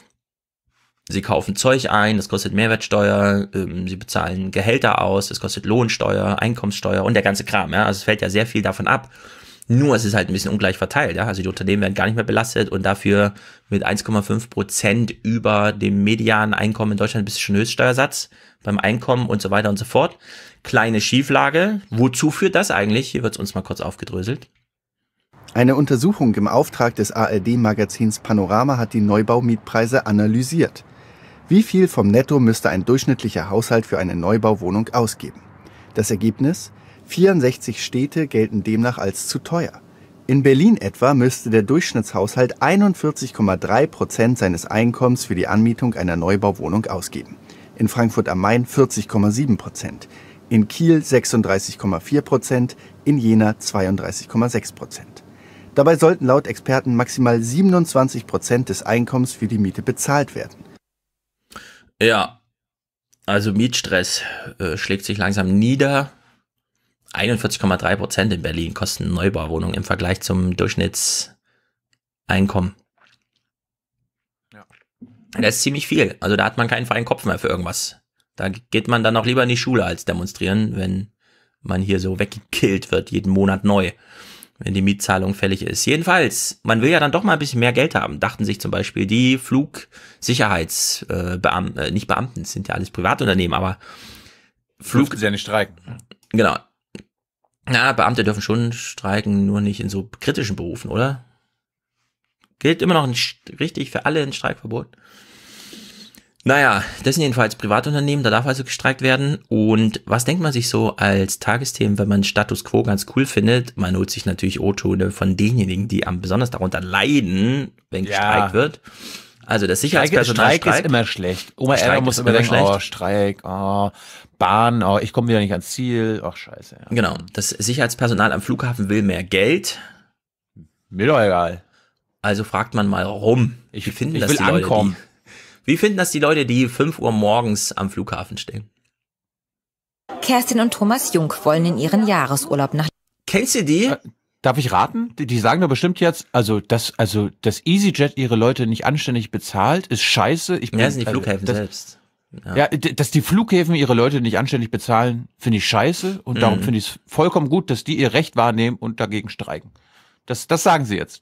sie kaufen Zeug ein, das kostet Mehrwertsteuer, sie bezahlen Gehälter aus, das kostet Lohnsteuer, Einkommenssteuer und der ganze Kram. Ja? Also es fällt ja sehr viel davon ab. Nur es ist halt ein bisschen ungleich verteilt. Ja? Also die Unternehmen werden gar nicht mehr belastet und dafür mit 1,5% über dem Medianeinkommen in Deutschland ein bisschen Höchststeuersatz beim Einkommen und so weiter und so fort. Kleine Schieflage. Wozu führt das eigentlich? Hier wird es uns mal kurz aufgedröselt. Eine Untersuchung im Auftrag des ARD-Magazins Panorama hat die Neubaumietpreise analysiert. Wie viel vom Netto müsste ein durchschnittlicher Haushalt für eine Neubauwohnung ausgeben? Das Ergebnis? 64 Städte gelten demnach als zu teuer. In Berlin etwa müsste der Durchschnittshaushalt 41,3% seines Einkommens für die Anmietung einer Neubauwohnung ausgeben. In Frankfurt am Main 40,7%, in Kiel 36,4%, in Jena 32,6%. Dabei sollten laut Experten maximal 27% des Einkommens für die Miete bezahlt werden. Ja, also Mietstress schlägt sich langsam nieder. 41,3% in Berlin kosten Neubauwohnungen im Vergleich zum Durchschnittseinkommen. Ja. Das ist ziemlich viel. Also da hat man keinen freien Kopf mehr für irgendwas. Da geht man dann auch lieber in die Schule als demonstrieren, wenn man hier so weggekillt wird, jeden Monat neu, wenn die Mietzahlung fällig ist. Jedenfalls, man will ja dann doch mal ein bisschen mehr Geld haben, dachten sich zum Beispiel die Flugsicherheitsbeamten, nicht Beamten, das sind ja alles Privatunternehmen, aber Dürfen sie ja nicht streiken. Genau. Ja, Beamte dürfen schon streiken, nur nicht in so kritischen Berufen, oder? Gilt immer noch richtig für alle ein Streikverbot? Naja, das sind jedenfalls Privatunternehmen, da darf also gestreikt werden. Und was denkt man sich so als Tagesthemen, wenn man Status Quo ganz cool findet? Man holt sich natürlich O-Tone von denjenigen, die besonders darunter leiden, wenn gestreikt wird. Also das Sicherheitspersonal Streik ist immer schlecht. Oma Erna muss immer denken, oh, Streik, oh, Bahn, oh, ich komme wieder nicht ans Ziel, ach scheiße. Ja. Genau, das Sicherheitspersonal am Flughafen will mehr Geld. Mir doch egal. Also fragt man mal rum. Wie finden das die Leute, die 5 Uhr morgens am Flughafen stehen? Kerstin und Thomas Jung wollen in ihren Jahresurlaub nach... Kennst du die? Darf ich raten? Die sagen doch bestimmt jetzt, dass EasyJet ihre Leute nicht anständig bezahlt, ist scheiße. Das sind die Flughäfen selbst. Ja, dass die Flughäfen ihre Leute nicht anständig bezahlen, finde ich scheiße. Und darum finde ich es vollkommen gut, dass die ihr Recht wahrnehmen und dagegen streiken. Das sagen sie jetzt.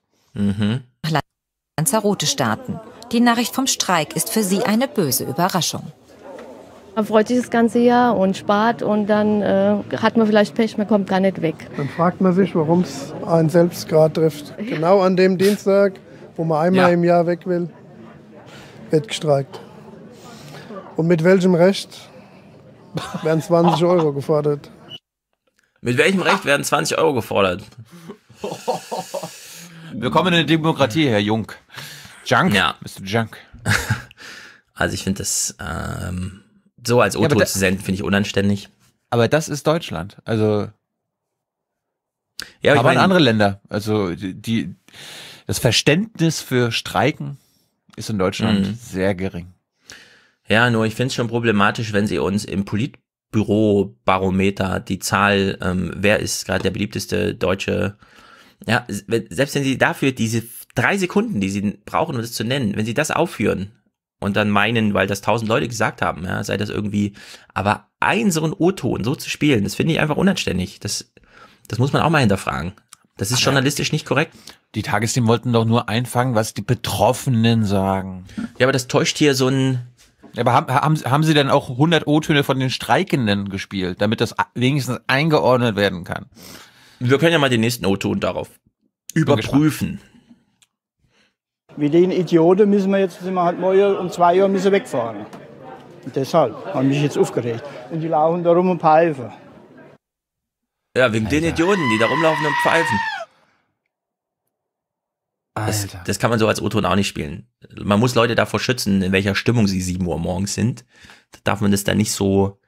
Lanzarote starten. Die Nachricht vom Streik ist für sie eine böse Überraschung. Man freut sich das ganze Jahr und spart und dann hat man vielleicht Pech, man kommt gar nicht weg. Dann fragt man sich, warum es einen selbst gerade trifft. Genau an dem Dienstag, wo man einmal im Jahr weg will, wird gestreikt. Und mit welchem Recht werden 20 Euro gefordert? Mit welchem Recht werden 20 Euro gefordert? Willkommen in der Demokratie, Herr Jung. Junk? Ja. Mr. Junk. Also ich finde das so als O-Ton zu senden, finde ich unanständig. Aber das ist Deutschland. Also ja, aber in andere Länder. Also das Verständnis für Streiken ist in Deutschland sehr gering. Ja, nur ich finde es schon problematisch, wenn sie uns im Politbüro-Barometer die Zahl, wer ist gerade der beliebteste Deutsche, ja, selbst wenn sie dafür diese 3 Sekunden, die sie brauchen, um das zu nennen, wenn sie das aufführen und dann meinen, weil das 1000 Leute gesagt haben, ja, sei das irgendwie, aber so ein O-Ton so zu spielen, das finde ich einfach unanständig. Das muss man auch mal hinterfragen. Das ist journalistisch nicht korrekt. Die Tagesthemen wollten doch nur einfangen, was die Betroffenen sagen. Ja, aber das täuscht hier so ein... Ja, aber haben sie denn auch 100 O-Töne von den Streikenden gespielt, damit das wenigstens eingeordnet werden kann? Wir können ja mal den nächsten O-Ton darauf überprüfen. Wie den Idioten müssen wir jetzt, sind wir halt morgen um 2 Uhr müssen wegfahren. Und deshalb habe ich mich jetzt aufgeregt. Und die laufen da rum und pfeifen. Ja, wegen den Idioten, die da rumlaufen und pfeifen. Das kann man so als O-Ton auch nicht spielen. Man muss Leute davor schützen, in welcher Stimmung sie 7 Uhr morgens sind. Da darf man das dann nicht so...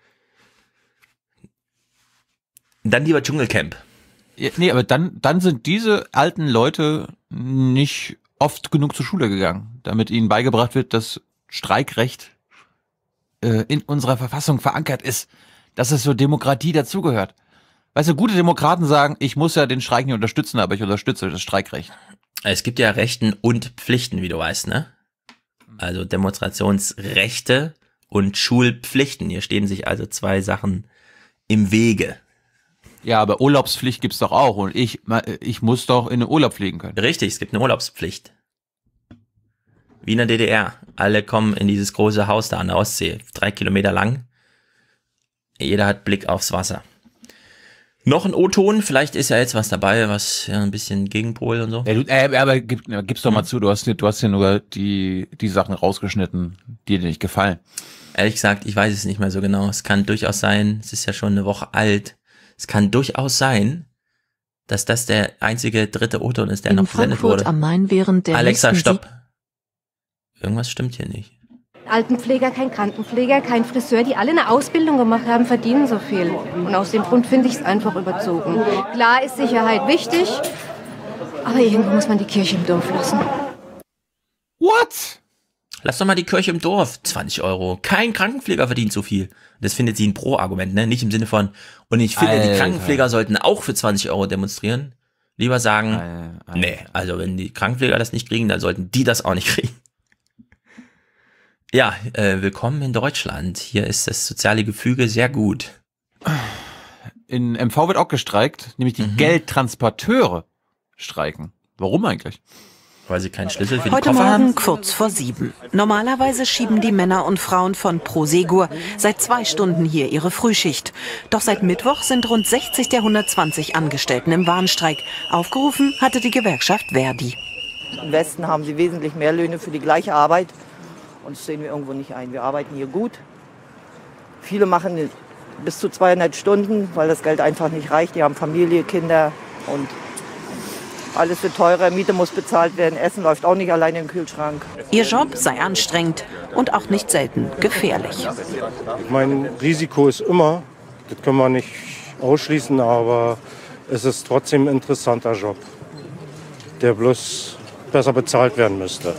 Dann lieber Dschungelcamp. Ja, nee, aber dann sind diese alten Leute nicht oft genug zur Schule gegangen, damit ihnen beigebracht wird, dass Streikrecht in unserer Verfassung verankert ist, dass es zur Demokratie dazugehört. Weißt du, gute Demokraten sagen, ich muss ja den Streik nicht unterstützen, aber ich unterstütze das Streikrecht. Es gibt ja Rechten und Pflichten, wie du weißt, ne? Also Demonstrationsrechte und Schulpflichten. Hier stehen sich also 2 Sachen im Wege. Ja, aber Urlaubspflicht gibt's doch auch und ich muss doch in den Urlaub fliegen können. Richtig, es gibt eine Urlaubspflicht. Wie in der DDR. Alle kommen in dieses große Haus da an der Ostsee, 3 Kilometer lang. Jeder hat Blick aufs Wasser. Noch ein O-Ton, vielleicht ist ja jetzt was dabei, was ja ein bisschen Gegenpol und so. Ja, aber gib's doch mal zu, du hast ja nur die Sachen rausgeschnitten, die dir nicht gefallen. Ehrlich gesagt, ich weiß es nicht mehr so genau. Es kann durchaus sein, es ist ja schon eine Woche alt, es kann durchaus sein, dass das der einzige 3. O-Ton ist, der noch gesendet wurde. Am Main während der Alexa, stopp. Irgendwas stimmt hier nicht. Altenpfleger, kein Krankenpfleger, kein Friseur, die alle eine Ausbildung gemacht haben, verdienen so viel. Und aus dem Grund finde ich es einfach überzogen. Klar ist Sicherheit wichtig, aber irgendwo muss man die Kirche im Dorf lassen. What? Lass doch mal die Kirche im Dorf. 20 €. Kein Krankenpfleger verdient so viel. Das findet sie ein Pro-Argument, ne? Nicht im Sinne von, und ich finde, die Krankenpfleger sollten auch für 20 € demonstrieren. Lieber sagen, nee, also wenn die Krankenpfleger das nicht kriegen, dann sollten die das auch nicht kriegen. Ja, willkommen in Deutschland. Hier ist das soziale Gefüge sehr gut. In MV wird auch gestreikt, nämlich die Geldtransporteure streiken. Warum eigentlich? Weil sie keinen Schlüssel für die Heute Koffer Morgen haben? kurz vor 7. Normalerweise schieben die Männer und Frauen von Prosegur seit 2 Stunden hier ihre Frühschicht. Doch seit Mittwoch sind rund 60 der 120 Angestellten im Warnstreik. Aufgerufen hatte die Gewerkschaft Verdi. Im Westen haben sie wesentlich mehr Löhne für die gleiche Arbeit. Und das sehen wir irgendwo nicht ein. Wir arbeiten hier gut. Viele machen bis zu 200 Stunden, weil das Geld einfach nicht reicht. Die haben Familie, Kinder und alles wird teurer. Miete muss bezahlt werden. Essen läuft auch nicht alleine im Kühlschrank. Ihr Job sei anstrengend und auch nicht selten gefährlich. Mein Risiko ist immer, das können wir nicht ausschließen, aber es ist trotzdem ein interessanter Job, der bloß besser bezahlt werden müsste.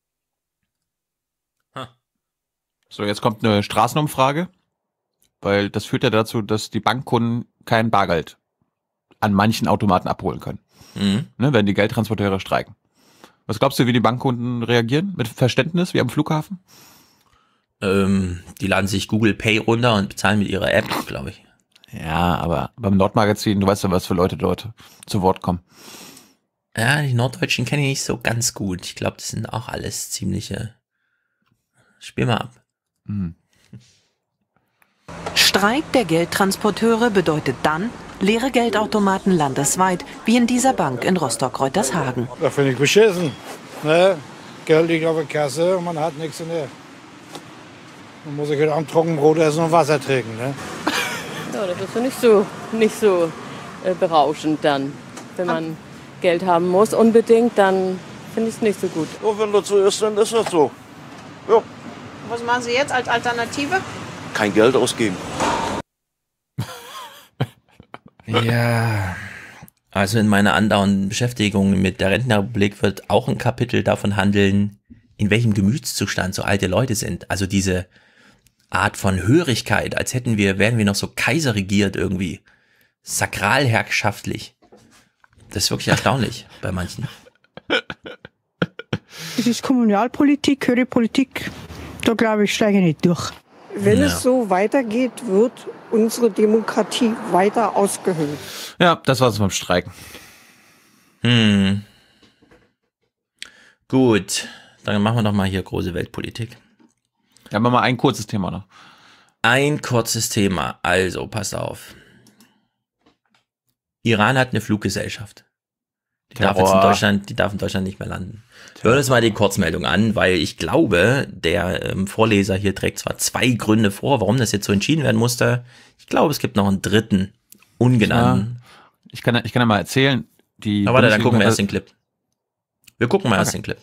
So, jetzt kommt eine Straßenumfrage, weil das führt ja dazu, dass die Bankkunden kein Bargeld an manchen Automaten abholen können, ne, wenn die Geldtransporteure streiken. Was glaubst du, wie die Bankkunden reagieren? Mit Verständnis, wie am Flughafen? Die laden sich Google Pay runter und bezahlen mit ihrer App, glaube ich. Ja, aber beim Nordmagazin, du weißt ja, was für Leute dort zu Wort kommen. Ja, die Norddeutschen kenne ich nicht so ganz gut. Ich glaube, das sind auch alles ziemliche... Spiel mal ab. Streik der Geldtransporteure bedeutet dann leere Geldautomaten landesweit, wie in dieser Bank in Rostock-Reutershagen. Das finde ich beschissen. Ne? Geld liegt auf der Kasse und man hat nichts in der. Man muss sich am Trockenbrot essen und Wasser trinken. Ne? Ja, das ist ja nicht so berauschend dann. Wenn man Geld haben muss unbedingt, dann finde ich es nicht so gut. Ja, wenn das so ist, dann ist das so. Ja. Was machen Sie jetzt als Alternative? Kein Geld ausgeben. Ja, also in meiner andauernden Beschäftigung mit der Rentenrepublik wird auch ein Kapitel davon handeln, in welchem Gemütszustand so alte Leute sind. Also diese Art von Hörigkeit, als wären wir noch so kaiserregiert irgendwie. Sakralherrschaftlich. Das ist wirklich erstaunlich bei manchen. Es ist Kommunalpolitik, höhere Politik. Da glaube ich, steige ich nicht durch. Wenn es so weitergeht, wird unsere Demokratie weiter ausgehöhlt. Ja, das war's beim Streiken. Gut, dann machen wir doch mal hier große Weltpolitik. Ja, machen wir mal ein kurzes Thema noch. Ein kurzes Thema, also pass auf. Iran hat eine Fluggesellschaft. Die darf in Deutschland nicht mehr landen. Hör uns mal die Kurzmeldung an, weil ich glaube, der Vorleser hier trägt zwar 2 Gründe vor, warum das jetzt so entschieden werden musste. Ich glaube, es gibt noch einen dritten, ungenannten. Ja, ich kann ja mal erzählen. Aber dann gucken wir erst den Clip. Wir gucken mal erst den Clip.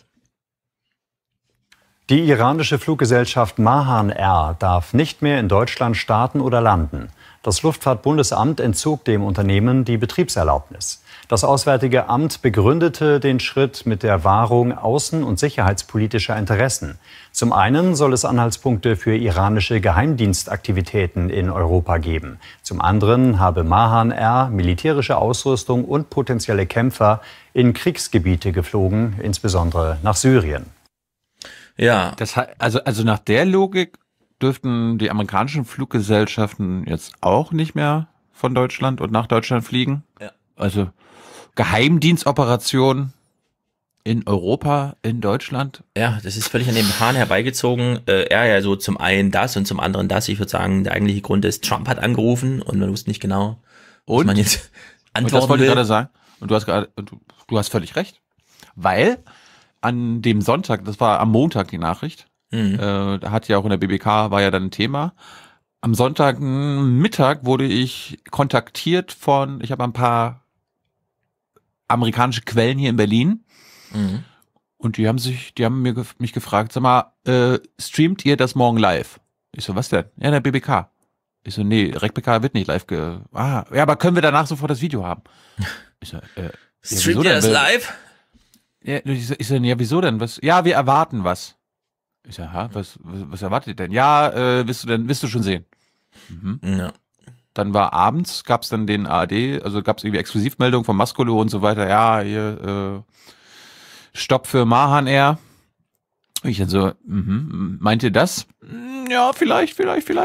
Die iranische Fluggesellschaft Mahan Air darf nicht mehr in Deutschland starten oder landen. Das Luftfahrtbundesamt entzog dem Unternehmen die Betriebserlaubnis. Das Auswärtige Amt begründete den Schritt mit der Wahrung außen- und sicherheitspolitischer Interessen. Zum einen soll es Anhaltspunkte für iranische Geheimdienstaktivitäten in Europa geben. Zum anderen habe Mahan Air militärische Ausrüstung und potenzielle Kämpfer in Kriegsgebiete geflogen, insbesondere nach Syrien. Ja. Also nach der Logik dürften die amerikanischen Fluggesellschaften jetzt auch nicht mehr von Deutschland und nach Deutschland fliegen. Ja. Also Geheimdienstoperationen in Europa, in Deutschland. Ja, das ist völlig an den Haaren herbeigezogen. Ja, so zum einen das und zum anderen das. Ich würde sagen, der eigentliche Grund ist, Trump hat angerufen und man wusste nicht genau, was man jetzt antworten will. Das wollte ich gerade sagen. Und du hast völlig recht. Weil an dem Sonntag, das war am Montag die Nachricht, da hat ja auch in der BBK, war ja dann ein Thema. Am Sonntagmittag wurde ich kontaktiert ich habe ein paar amerikanische Quellen hier in Berlin. Und die haben mich gefragt, sag mal, streamt ihr das morgen live? Ich so, was denn? Ja, in der BBK. Ich so, nee, RecBK wird nicht live ja, aber können wir danach sofort das Video haben? Ich so, streamt ihr das live? Ja, ich so, ja, wieso denn? Ja, wir erwarten was. Ich so, was erwartet ihr denn? Ja, wirst du schon sehen. Ja. Dann war abends, gab es dann den ARD, also gab es irgendwie Exklusivmeldungen von Mascolo und so weiter. Ja, hier, Stopp für Mahan Air. Ich dann so, meint ihr das? Ja, vielleicht.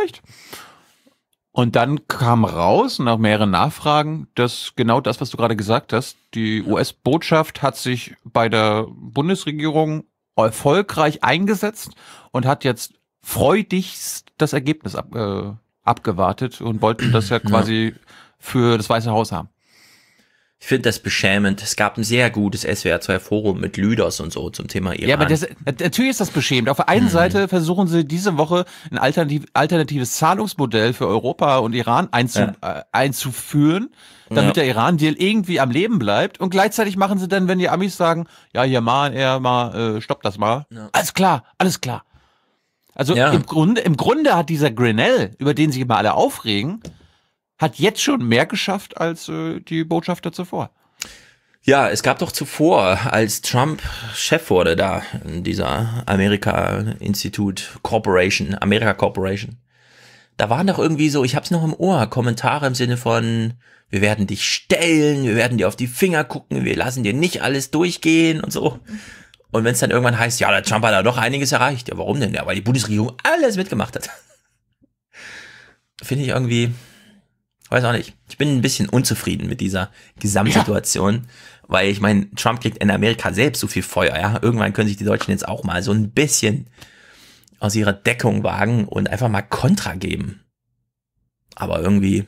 Und dann kam raus, nach mehreren Nachfragen, dass genau das, was du gerade gesagt hast, die US-Botschaft hat sich bei der Bundesregierung erfolgreich eingesetzt und hat jetzt freudigst das Ergebnis abgewartet und wollten das ja quasi für das Weiße Haus haben. Ich finde das beschämend. Es gab ein sehr gutes SWR2-Forum mit Lüders und so zum Thema Iran. Ja, aber natürlich ist das beschämend. Auf der einen Seite versuchen sie diese Woche ein alternatives Zahlungsmodell für Europa und Iran einzuführen, damit der Iran-Deal irgendwie am Leben bleibt. Und gleichzeitig machen sie dann, wenn die Amis sagen, ja, hier stopp das mal. Ja. Alles klar. Also im Grunde hat dieser Grenell, über den sich immer alle aufregen, hat jetzt schon mehr geschafft als die Botschafter zuvor. Ja, es gab doch zuvor, als Trump Chef wurde da in dieser America Corporation, da waren doch irgendwie so, ich hab's noch im Ohr, Kommentare im Sinne von, wir werden dich stellen, wir werden dir auf die Finger gucken, wir lassen dir nicht alles durchgehen und so. Und wenn es dann irgendwann heißt, ja, der Trump hat da doch einiges erreicht. Ja, warum denn? Ja, weil die Bundesregierung alles mitgemacht hat. Finde ich irgendwie, weiß auch nicht. Ich bin ein bisschen unzufrieden mit dieser Gesamtsituation, weil ich meine, Trump kriegt in Amerika selbst so viel Feuer, ja. Irgendwann können sich die Deutschen jetzt auch mal so ein bisschen aus ihrer Deckung wagen und einfach mal Kontra geben. Aber irgendwie,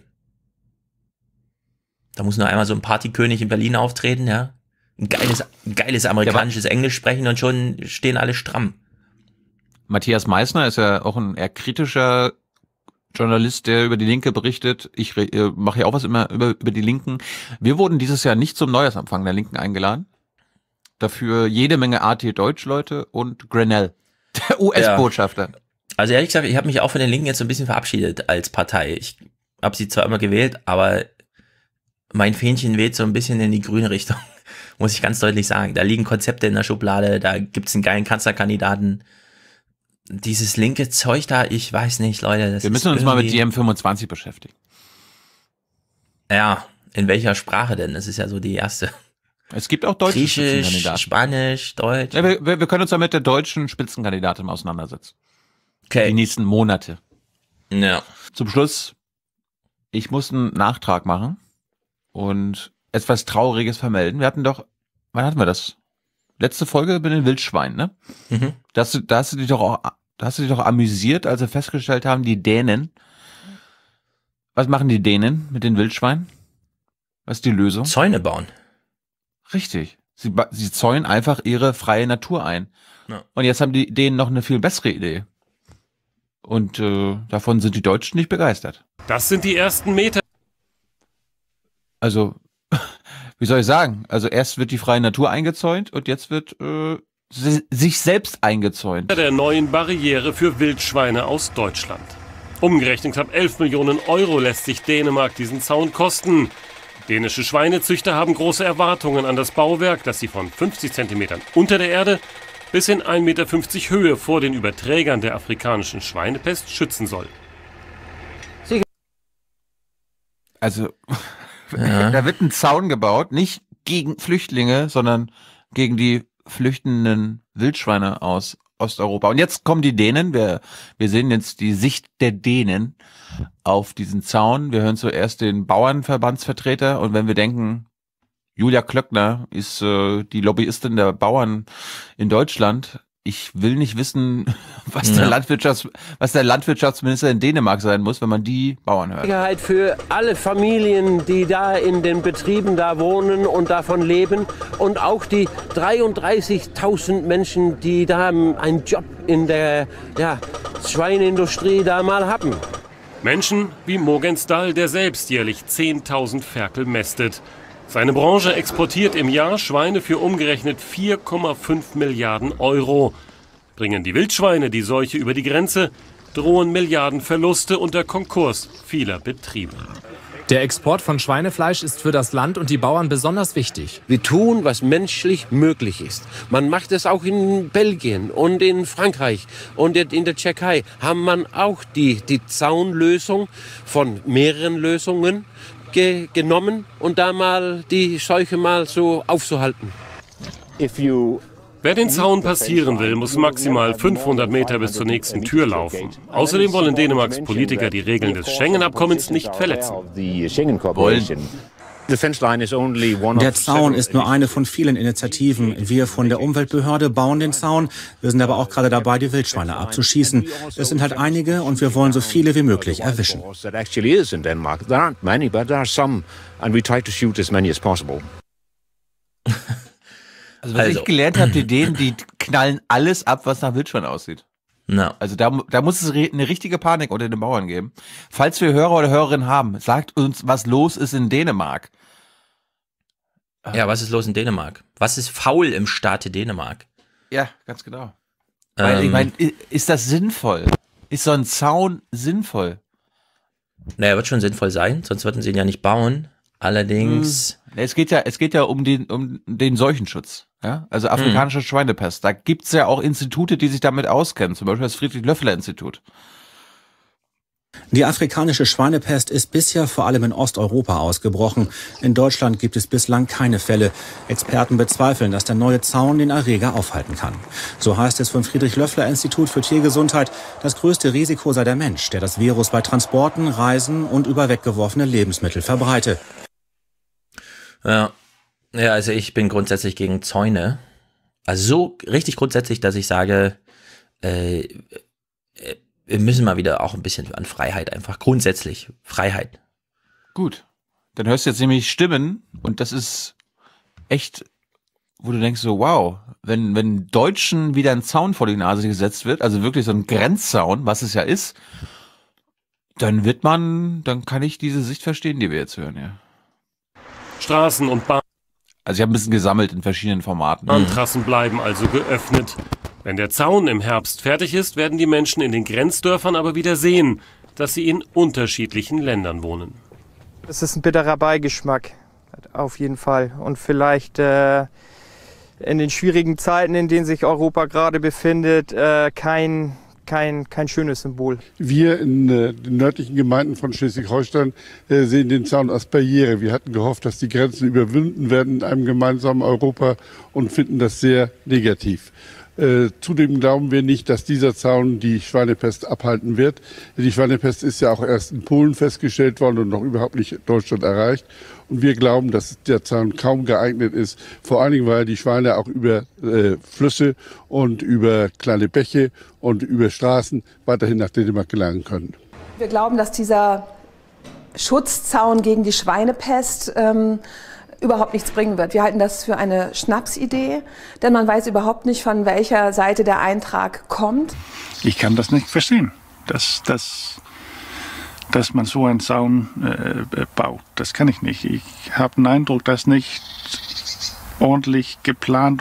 da muss nur einmal so ein Partykönig in Berlin auftreten, ja. Ein geiles amerikanisches Englisch sprechen und schon stehen alle stramm. Matthias Meissner ist ja auch ein eher kritischer Journalist, der über die Linke berichtet. Ich mache ja auch was immer über die Linken. Wir wurden dieses Jahr nicht zum Neujahrsempfang der Linken eingeladen. dafür jede Menge AT Deutsch-Leute und Grenell, der US-Botschafter. Ja. Also ehrlich gesagt, ich habe mich auch von den Linken jetzt so ein bisschen verabschiedet als Partei. Ich habe sie zwar immer gewählt, aber mein Fähnchen weht so ein bisschen in die grüne Richtung, muss ich ganz deutlich sagen. Da liegen Konzepte in der Schublade, da gibt's einen geilen Kanzlerkandidaten. Dieses linke Zeug da, ich weiß nicht, Leute. Wir müssen uns mal mit DM25 beschäftigen. Ja, in welcher Sprache denn? Das ist ja so die erste. Es gibt auch deutsche Griechisch, Spanisch, Deutsch. Ja, wir können uns ja mit der deutschen Spitzenkandidatin auseinandersetzen. Okay. Die nächsten Monate. Ja. Zum Schluss, ich muss einen Nachtrag machen und etwas Trauriges vermelden. Wir hatten doch, wann hatten wir das? Letzte Folge mit den Wildschweinen, ne? Mhm. Da hast du dich doch amüsiert, als wir festgestellt haben, die Dänen. Was machen die Dänen mit den Wildschweinen? Was ist die Lösung? Zäune bauen. Richtig. Sie zäunen einfach ihre freie Natur ein. Ja. Und jetzt haben die Dänen noch eine viel bessere Idee. Und davon sind die Deutschen nicht begeistert. Das sind die ersten Meter. Also, wie soll ich sagen? Also erst wird die freie Natur eingezäunt und jetzt wird sich selbst eingezäunt. Der neuen Barriere für Wildschweine aus Deutschland. Umgerechnet knapp 11 Millionen Euro lässt sich Dänemark diesen Zaun kosten. Dänische Schweinezüchter haben große Erwartungen an das Bauwerk, das sie von 50 Zentimetern unter der Erde bis in 1,50 Meter Höhe vor den Überträgern der afrikanischen Schweinepest schützen soll. Also, da wird ein Zaun gebaut, nicht gegen Flüchtlinge, sondern gegen die flüchtenden Wildschweine aus Osteuropa. Und jetzt kommen die Dänen. Wir sehen jetzt die Sicht der Dänen auf diesen Zaun. Wir hören zuerst den Bauernverbandsvertreter und wenn wir denken, Julia Klöckner ist die Lobbyistin der Bauern in Deutschland. Ich will nicht wissen, was der Landwirtschaftsminister in Dänemark sein muss, wenn man die Bauern hört. Sicherheit für alle Familien, die da in den Betrieben da wohnen und davon leben und auch die 33.000 Menschen, die da einen Job in der Schweineindustrie da mal haben. Menschen wie Mogens Dahl, der selbst jährlich 10.000 Ferkel mästet. Seine Branche exportiert im Jahr Schweine für umgerechnet 4,5 Milliarden Euro. Bringen die Wildschweine die Seuche über die Grenze, drohen Milliardenverluste und der Konkurs vieler Betriebe. Der Export von Schweinefleisch ist für das Land und die Bauern besonders wichtig. Wir tun, was menschlich möglich ist. Man macht es auch in Belgien und in Frankreich und in der Tschechei. Haben man auch die Zaunlösung von mehreren Lösungen genommen und da mal die Seuche mal so aufzuhalten. Wer den Zaun passieren will, muss maximal 500 Meter bis zur nächsten Tür laufen. Außerdem wollen Dänemarks Politiker die Regeln des Schengen-Abkommens nicht verletzen. Der Zaun ist nur eine von vielen Initiativen. Wir von der Umweltbehörde bauen den Zaun. Wir sind aber auch gerade dabei, die Wildschweine abzuschießen. Es sind halt einige und wir wollen so viele wie möglich erwischen. Also was ich gelernt habe, die knallen alles ab, was nach Wildschwein aussieht. No. Also da muss es eine richtige Panik unter den Bauern geben. Falls wir Hörer oder Hörerinnen haben, sagt uns, was los ist in Dänemark. Ja, was ist los in Dänemark? Was ist faul im Staate Dänemark? Ja, ganz genau. Weil, ich meine, ist das sinnvoll? Ist so ein Zaun sinnvoll? Naja, wird schon sinnvoll sein, sonst würden sie ihn ja nicht bauen. Allerdings... Es geht ja um den Seuchenschutz. Ja? Also afrikanische Schweinepest. Da gibt's ja auch Institute, die sich damit auskennen. Zum Beispiel das Friedrich-Löffler-Institut. Die afrikanische Schweinepest ist bisher vor allem in Osteuropa ausgebrochen. In Deutschland gibt es bislang keine Fälle. Experten bezweifeln, dass der neue Zaun den Erreger aufhalten kann. So heißt es vom Friedrich-Löffler-Institut für Tiergesundheit, das größte Risiko sei der Mensch, der das Virus bei Transporten, Reisen und über weggeworfene Lebensmittel verbreite. Ja, also ich bin grundsätzlich gegen Zäune. Also so richtig grundsätzlich, dass ich sage, wir müssen mal wieder auch ein bisschen an Freiheit einfach. Grundsätzlich Freiheit. Gut. Dann hörst du jetzt nämlich Stimmen und das ist echt, wo du denkst so, wow, wenn Deutschen wieder ein Zaun vor die Nase gesetzt wird, also wirklich so ein Grenzzaun, was es ja ist, dann kann ich diese Sicht verstehen, die wir jetzt hören, ja. Straßen und Bahnen. Also ich habe ein bisschen gesammelt in verschiedenen Formaten. Bahntrassen bleiben also geöffnet. Wenn der Zaun im Herbst fertig ist, werden die Menschen in den Grenzdörfern aber wieder sehen, dass sie in unterschiedlichen Ländern wohnen. Es ist ein bitterer Beigeschmack, auf jeden Fall. Und vielleicht in den schwierigen Zeiten, in denen sich Europa gerade befindet, kein schönes Symbol. Wir in den nördlichen Gemeinden von Schleswig-Holstein sehen den Zaun als Barriere. Wir hatten gehofft, dass die Grenzen überwunden werden in einem gemeinsamen Europa und finden das sehr negativ. Zudem glauben wir nicht, dass dieser Zaun die Schweinepest abhalten wird. Die Schweinepest ist ja auch erst in Polen festgestellt worden und noch überhaupt nicht in Deutschland erreicht. Und wir glauben, dass der Zaun kaum geeignet ist, vor allen Dingen, weil die Schweine auch über Flüsse und über kleine Bäche und über Straßen weiterhin nach Dänemark gelangen können. Wir glauben, dass dieser Schutzzaun gegen die Schweinepest überhaupt nichts bringen wird. Wir halten das für eine Schnapsidee, denn man weiß überhaupt nicht, von welcher Seite der Eintrag kommt. Ich kann das nicht verstehen, dass man so einen Zaun baut. Das kann ich nicht. Ich habe den Eindruck, dass nicht ordentlich geplant,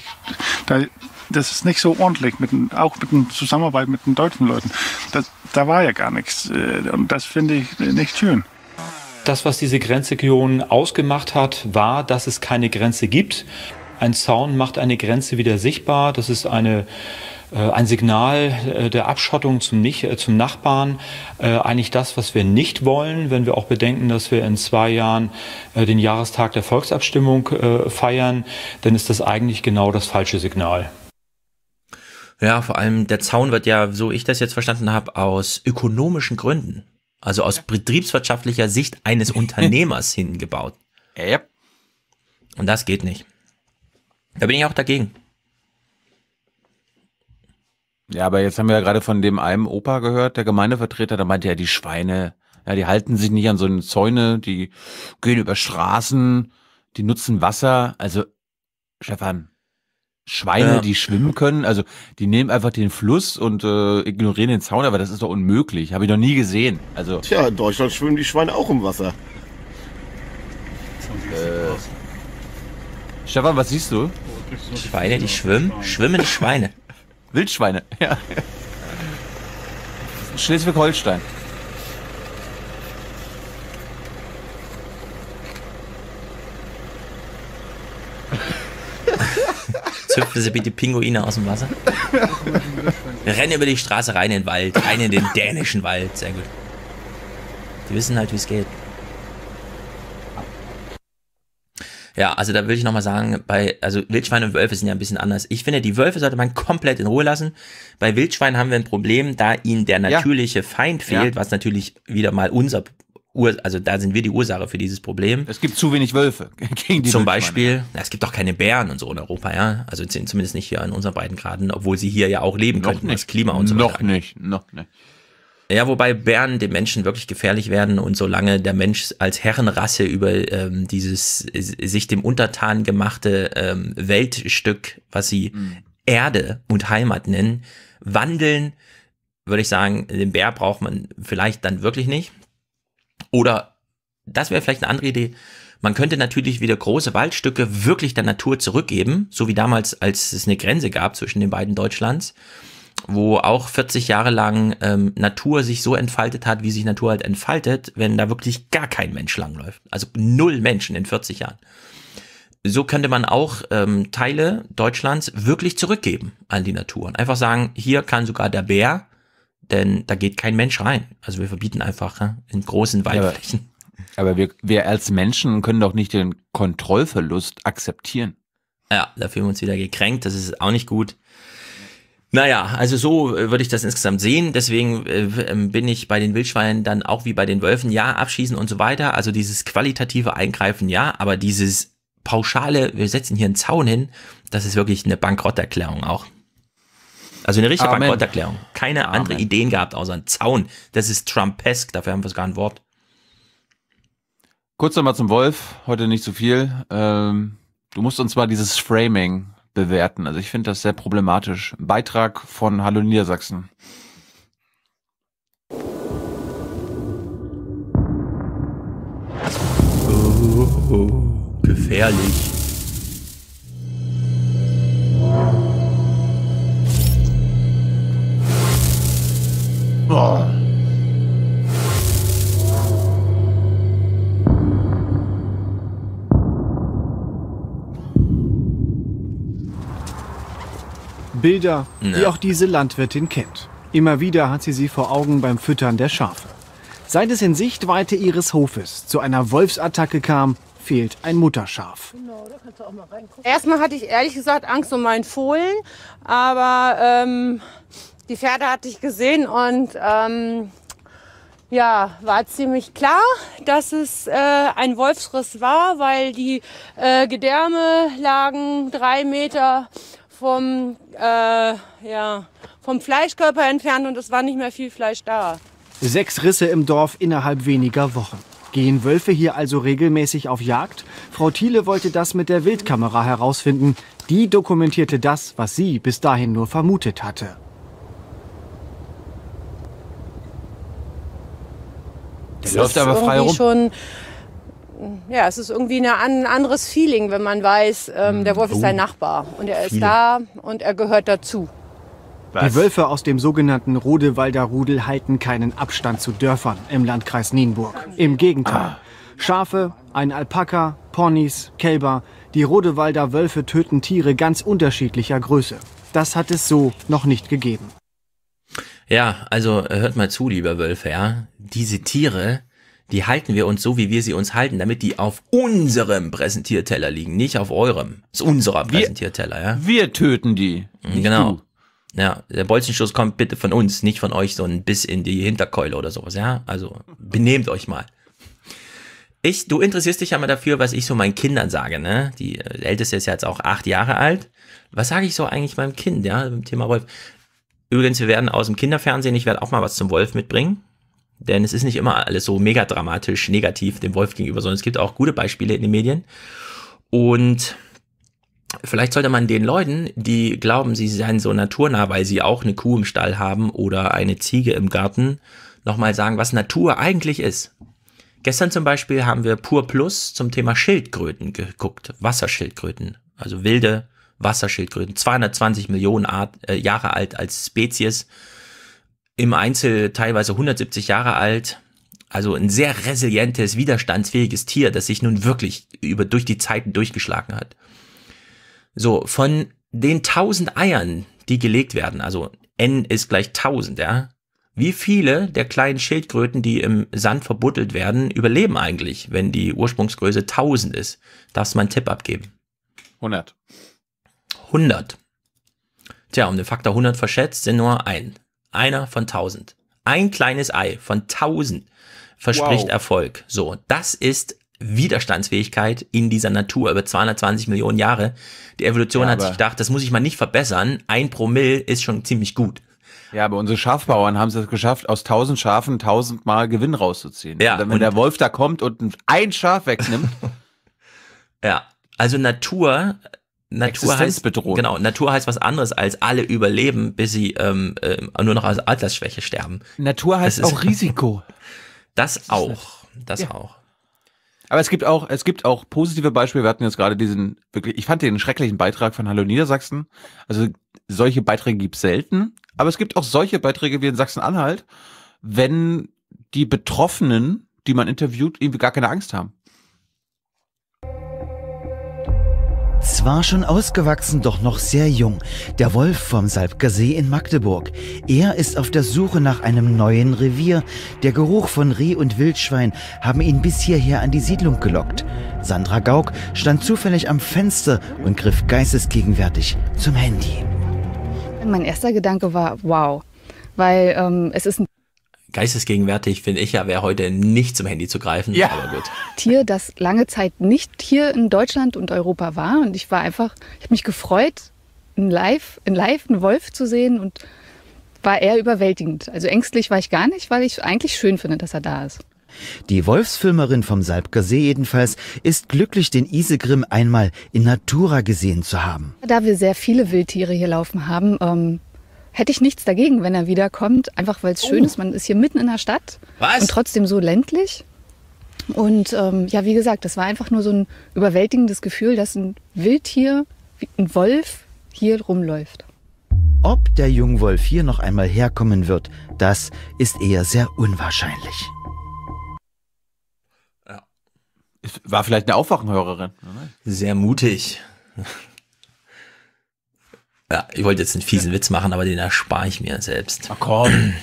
das ist nicht so ordentlich, auch mit der Zusammenarbeit mit den deutschen Leuten. Da war ja gar nichts und das finde ich nicht schön. Das, was diese Grenzregion ausgemacht hat, war, dass es keine Grenze gibt. Ein Zaun macht eine Grenze wieder sichtbar. Das ist ein Signal der Abschottung zum Nachbarn. Eigentlich das, was wir nicht wollen, wenn wir auch bedenken, dass wir in 2 Jahren den Jahrestag der Volksabstimmung feiern, dann ist das eigentlich genau das falsche Signal. Ja, vor allem der Zaun wird ja, so ich das jetzt verstanden habe, aus ökonomischen Gründen, also aus betriebswirtschaftlicher Sicht eines Unternehmers hingebaut. Ja. Und das geht nicht. Da bin ich auch dagegen. Ja, aber jetzt haben wir ja gerade von dem einen Opa gehört, der Gemeindevertreter, da meinte ja, die Schweine, ja, die halten sich nicht an so eine Zäune, die gehen über Straßen, die nutzen Wasser. Also, Stefan, Schweine, die schwimmen können, also die nehmen einfach den Fluss und ignorieren den Zaun, aber das ist doch unmöglich. Habe ich noch nie gesehen. Also, Tja, in Deutschland schwimmen die Schweine auch im Wasser. Stefan, was siehst du? Schweine, die schwimmen? Schwimmende Schweine. Wildschweine, ja. Schleswig-Holstein. Züpfen Sie bitte Pinguine aus dem Wasser. Wir rennen über die Straße rein in den Wald, rein in den dänischen Wald. Sehr gut. Die wissen halt, wie es geht. Ja, also da will ich nochmal sagen, also Wildschweine und Wölfe sind ja ein bisschen anders. Ich finde, die Wölfe sollte man komplett in Ruhe lassen. Bei Wildschweinen haben wir ein Problem, da ihnen der natürliche Feind fehlt, was natürlich wieder mal also da sind wir die Ursache für dieses Problem. Es gibt zu wenig Wölfe gegen die Zum Beispiel, es gibt auch keine Bären und so in Europa, ja. Also zumindest nicht hier in unseren Breitengraden, obwohl sie hier ja auch leben könnten, das Klima und so weiter. Noch nicht. Ja, wobei Bären dem Menschen wirklich gefährlich werden und solange der Mensch als Herrenrasse über dieses sich dem untertan gemachte Weltstück, was sie Erde und Heimat nennen, wandeln, würde ich sagen, den Bär braucht man vielleicht dann wirklich nicht. Oder, das wäre vielleicht eine andere Idee, man könnte natürlich wieder große Waldstücke wirklich der Natur zurückgeben, so wie damals, als es eine Grenze gab zwischen den beiden Deutschlands, wo auch 40 Jahre lang Natur sich so entfaltet hat, wie sich Natur halt entfaltet, wenn da wirklich gar kein Mensch langläuft. Also 0 Menschen in 40 Jahren. So könnte man auch Teile Deutschlands wirklich zurückgeben an die Natur. Und einfach sagen, hier kann sogar der Bär, denn da geht kein Mensch rein. Also wir verbieten einfach in großen Waldflächen. Aber wir als Menschen können doch nicht den Kontrollverlust akzeptieren. Ja, da fühlen wir uns wieder gekränkt. Das ist auch nicht gut. Naja, also so würde ich das insgesamt sehen. Deswegen bin ich bei den Wildschweinen dann auch wie bei den Wölfen, ja, abschießen und so weiter. Also dieses qualitative Eingreifen, ja, aber dieses pauschale, wir setzen hier einen Zaun hin, das ist wirklich eine Bankrotterklärung auch. Also eine richtige Bankrotterklärung. Keine andere Ideen gehabt, außer ein Zaun. Das ist Trumpesk, dafür haben wir sogar ein Wort. Kurz nochmal zum Wolf, heute nicht so viel. Du musst uns mal dieses Framing bewerten. Also ich finde das sehr problematisch. Beitrag von Hallo Niedersachsen. Oh, gefährlich. Bilder, die auch diese Landwirtin kennt. Immer wieder hat sie vor Augen beim Füttern der Schafe. Seit es in Sichtweite ihres Hofes zu einer Wolfsattacke kam, fehlt ein Mutterschaf. Erstmal hatte ich ehrlich gesagt Angst um meinen Fohlen, aber die Pferde hatte ich gesehen und ja, war ziemlich klar, dass es ein Wolfsriss war, weil die Gedärme lagen 3 Meter vom Fleischkörper entfernt und es war nicht mehr viel Fleisch da. 6 Risse im Dorf innerhalb weniger Wochen. Gehen Wölfe hier also regelmäßig auf Jagd? Frau Thiele wollte das mit der Wildkamera herausfinden. Die dokumentierte das, was sie bis dahin nur vermutet hatte. Der läuft aber frei rum. Ja, es ist irgendwie ein anderes Feeling, wenn man weiß, der Wolf ist sein Nachbar und er ist da und er gehört dazu. Die Wölfe aus dem sogenannten Rodewalder Rudel halten keinen Abstand zu Dörfern im Landkreis Nienburg. Im Gegenteil. Schafe, ein Alpaka, Ponys, Kälber. Die Rodewalder Wölfe töten Tiere ganz unterschiedlicher Größe. Das hat es so noch nicht gegeben. Ja, also hört mal zu, lieber Wölfe, ja. Diese Tiere, die halten wir uns so, wie wir sie uns halten, damit die auf unserem Präsentierteller liegen, nicht auf eurem. Das ist unserer Präsentierteller, ja. Wir töten die, nicht genau. Du. Ja, der Bolzenschuss kommt bitte von uns, nicht von euch so ein Biss in die Hinterkeule oder sowas, ja. Also benehmt euch mal. Du interessierst dich ja mal dafür, was ich so meinen Kindern sage, ne? Die Älteste ist ja jetzt auch 8 Jahre alt. Was sage ich so eigentlich meinem Kind, ja, beim Thema Wolf? Übrigens, wir werden aus dem Kinderfernsehen, ich werde auch mal was zum Wolf mitbringen. Denn es ist nicht immer alles so mega dramatisch negativ dem Wolf gegenüber, sondern es gibt auch gute Beispiele in den Medien. Und vielleicht sollte man den Leuten, die glauben, sie seien so naturnah, weil sie auch eine Kuh im Stall haben oder eine Ziege im Garten, nochmal sagen, was Natur eigentlich ist. Gestern zum Beispiel haben wir Pur Plus zum Thema Schildkröten geguckt, Wasserschildkröten, also wilde Wasserschildkröten, 220 Millionen Jahre alt als Spezies, im Einzel teilweise 170 Jahre alt, also ein sehr resilientes, widerstandsfähiges Tier, das sich nun wirklich durch die Zeiten durchgeschlagen hat. So, von den 1000 Eiern, die gelegt werden, also N ist gleich 1000, ja, wie viele der kleinen Schildkröten, die im Sand verbuddelt werden, überleben eigentlich, wenn die Ursprungsgröße 1000 ist? Darfst du mal einen Tipp abgeben? 100. 100. Tja, um den Faktor 100 verschätzt, sind nur einer von 1000. Ein kleines Ei von 1000 verspricht Erfolg. So, das ist Widerstandsfähigkeit in dieser Natur über 220 Millionen Jahre. Die Evolution hat sich gedacht, das muss ich mal nicht verbessern. 1 Promille ist schon ziemlich gut. Ja, aber unsere Schafbauern haben es geschafft, aus 1000 Schafen 1000 Mal Gewinn rauszuziehen. Ja, und wenn der Wolf da kommt und ein Schaf wegnimmt. Ja, also Natur heißt, genau, Natur heißt was anderes als alle überleben, bis sie nur noch aus Altersschwäche sterben. Natur heißt auch Risiko. Das auch. Aber es gibt auch positive Beispiele. Wir hatten jetzt gerade ich fand den schrecklichen Beitrag von Hallo Niedersachsen. Also solche Beiträge gibt es selten. Aber es gibt auch solche Beiträge wie in Sachsen-Anhalt, wenn die Betroffenen, die man interviewt, irgendwie gar keine Angst haben. Zwar schon ausgewachsen, doch noch sehr jung. Der Wolf vom Salbker See in Magdeburg. Er ist auf der Suche nach einem neuen Revier. Der Geruch von Reh und Wildschwein haben ihn bis hierher an die Siedlung gelockt. Sandra Gauck stand zufällig am Fenster und griff geistesgegenwärtig zum Handy. Mein erster Gedanke war, wow, weil es ist ein Geistesgegenwärtig finde ich ja, wäre heute nicht zum Handy zu greifen, aber gut. Tier, das lange Zeit nicht hier in Deutschland und Europa war. Und ich habe mich gefreut, live einen Wolf zu sehen und war eher überwältigend. Also ängstlich war ich gar nicht, weil ich eigentlich schön finde, dass er da ist. Die Wolfsfilmerin vom Salbker See jedenfalls ist glücklich, den Isegrim einmal in Natura gesehen zu haben. Da wir sehr viele Wildtiere hier laufen haben, hätte ich nichts dagegen, wenn er wiederkommt. Einfach weil es schön ist, man ist hier mitten in der Stadt und trotzdem so ländlich. Und ja, wie gesagt, das war einfach nur so ein überwältigendes Gefühl, dass ein Wildtier, wie ein Wolf, hier rumläuft. Ob der Jungwolf hier noch einmal herkommen wird, das ist eher sehr unwahrscheinlich. War vielleicht eine Aufwachenhörerin. Sehr mutig. Ja, ich wollte jetzt einen fiesen Witz machen, aber den erspare ich mir selbst. Ach, komm.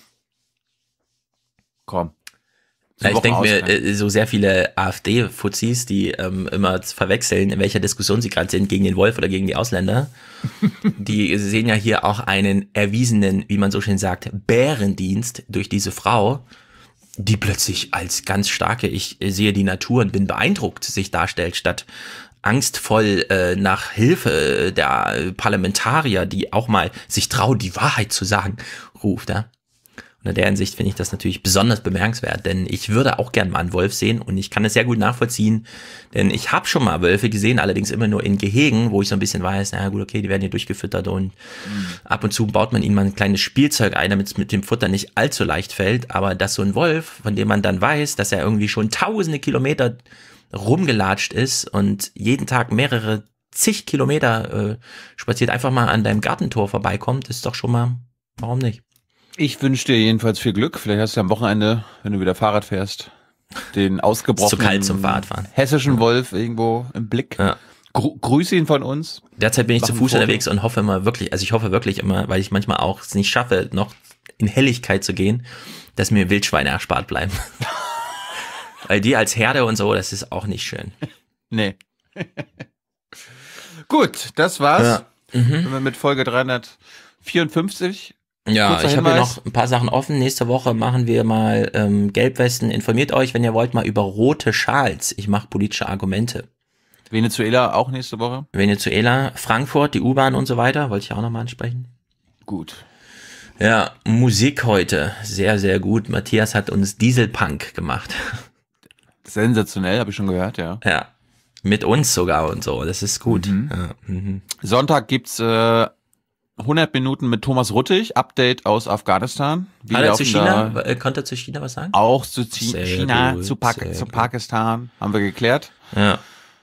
Komm. Ja, ich denke mir, so sehr viele AfD-Fuzis, die immer verwechseln, in welcher Diskussion sie gerade sind, gegen den Wolf oder gegen die Ausländer, die sehen ja hier auch einen erwiesenen, wie man so schön sagt, Bärendienst durch diese Frau, die plötzlich als ganz starke, ich sehe die Natur und bin beeindruckt, sich darstellt, statt angstvoll nach Hilfe der Parlamentarier, die auch mal sich trauen, die Wahrheit zu sagen, ruft. Ja? Und in der Hinsicht finde ich das natürlich besonders bemerkenswert, denn ich würde auch gern mal einen Wolf sehen und ich kann es sehr gut nachvollziehen, denn ich habe schon mal Wölfe gesehen, allerdings immer nur in Gehegen, wo ich so ein bisschen weiß, na gut, okay, die werden hier durchgefüttert und ab und zu baut man ihnen mal ein kleines Spielzeug ein, damit es mit dem Futter nicht allzu leicht fällt, aber dass so ein Wolf, von dem man dann weiß, dass er irgendwie schon tausende Kilometer rumgelatscht ist und jeden Tag mehrere zig Kilometer spaziert, einfach mal an deinem Gartentor vorbeikommt, ist doch schon mal, warum nicht? Ich wünsche dir jedenfalls viel Glück. Vielleicht hast du am Wochenende, wenn du wieder Fahrrad fährst, den ausgebrochenen zu kalt zum Fahrradfahren. Hessischen Wolf irgendwo im Blick. Ja. Grüße ihn von uns. Derzeit bin ich zu Fuß unterwegs und hoffe immer wirklich, also ich hoffe wirklich immer, weil ich manchmal auch es nicht schaffe, noch in Helligkeit zu gehen, dass mir Wildschweine erspart bleiben. Weil die als Herde und so, das ist auch nicht schön. Nee. Gut, das war's. Ja. Mit Folge 354. Ja, ich habe noch ein paar Sachen offen. Nächste Woche machen wir mal Gelbwesten. Informiert euch, wenn ihr wollt, mal über rote Schals. Ich mache politische Argumente. Venezuela auch nächste Woche? Venezuela, Frankfurt, die U-Bahn und so weiter. Wollte ich auch nochmal ansprechen. Gut. Ja, Musik heute. Sehr, sehr gut. Matthias hat uns Dieselpunk gemacht. Sensationell, habe ich schon gehört, ja. Ja, mit uns sogar und so. Das ist gut. Ja, Sonntag gibt's 100 Minuten mit Thomas Ruttig, Update aus Afghanistan. Hat er zu China, konnte er zu China was sagen? Auch zu China, zu Pakistan, haben wir geklärt. Ja.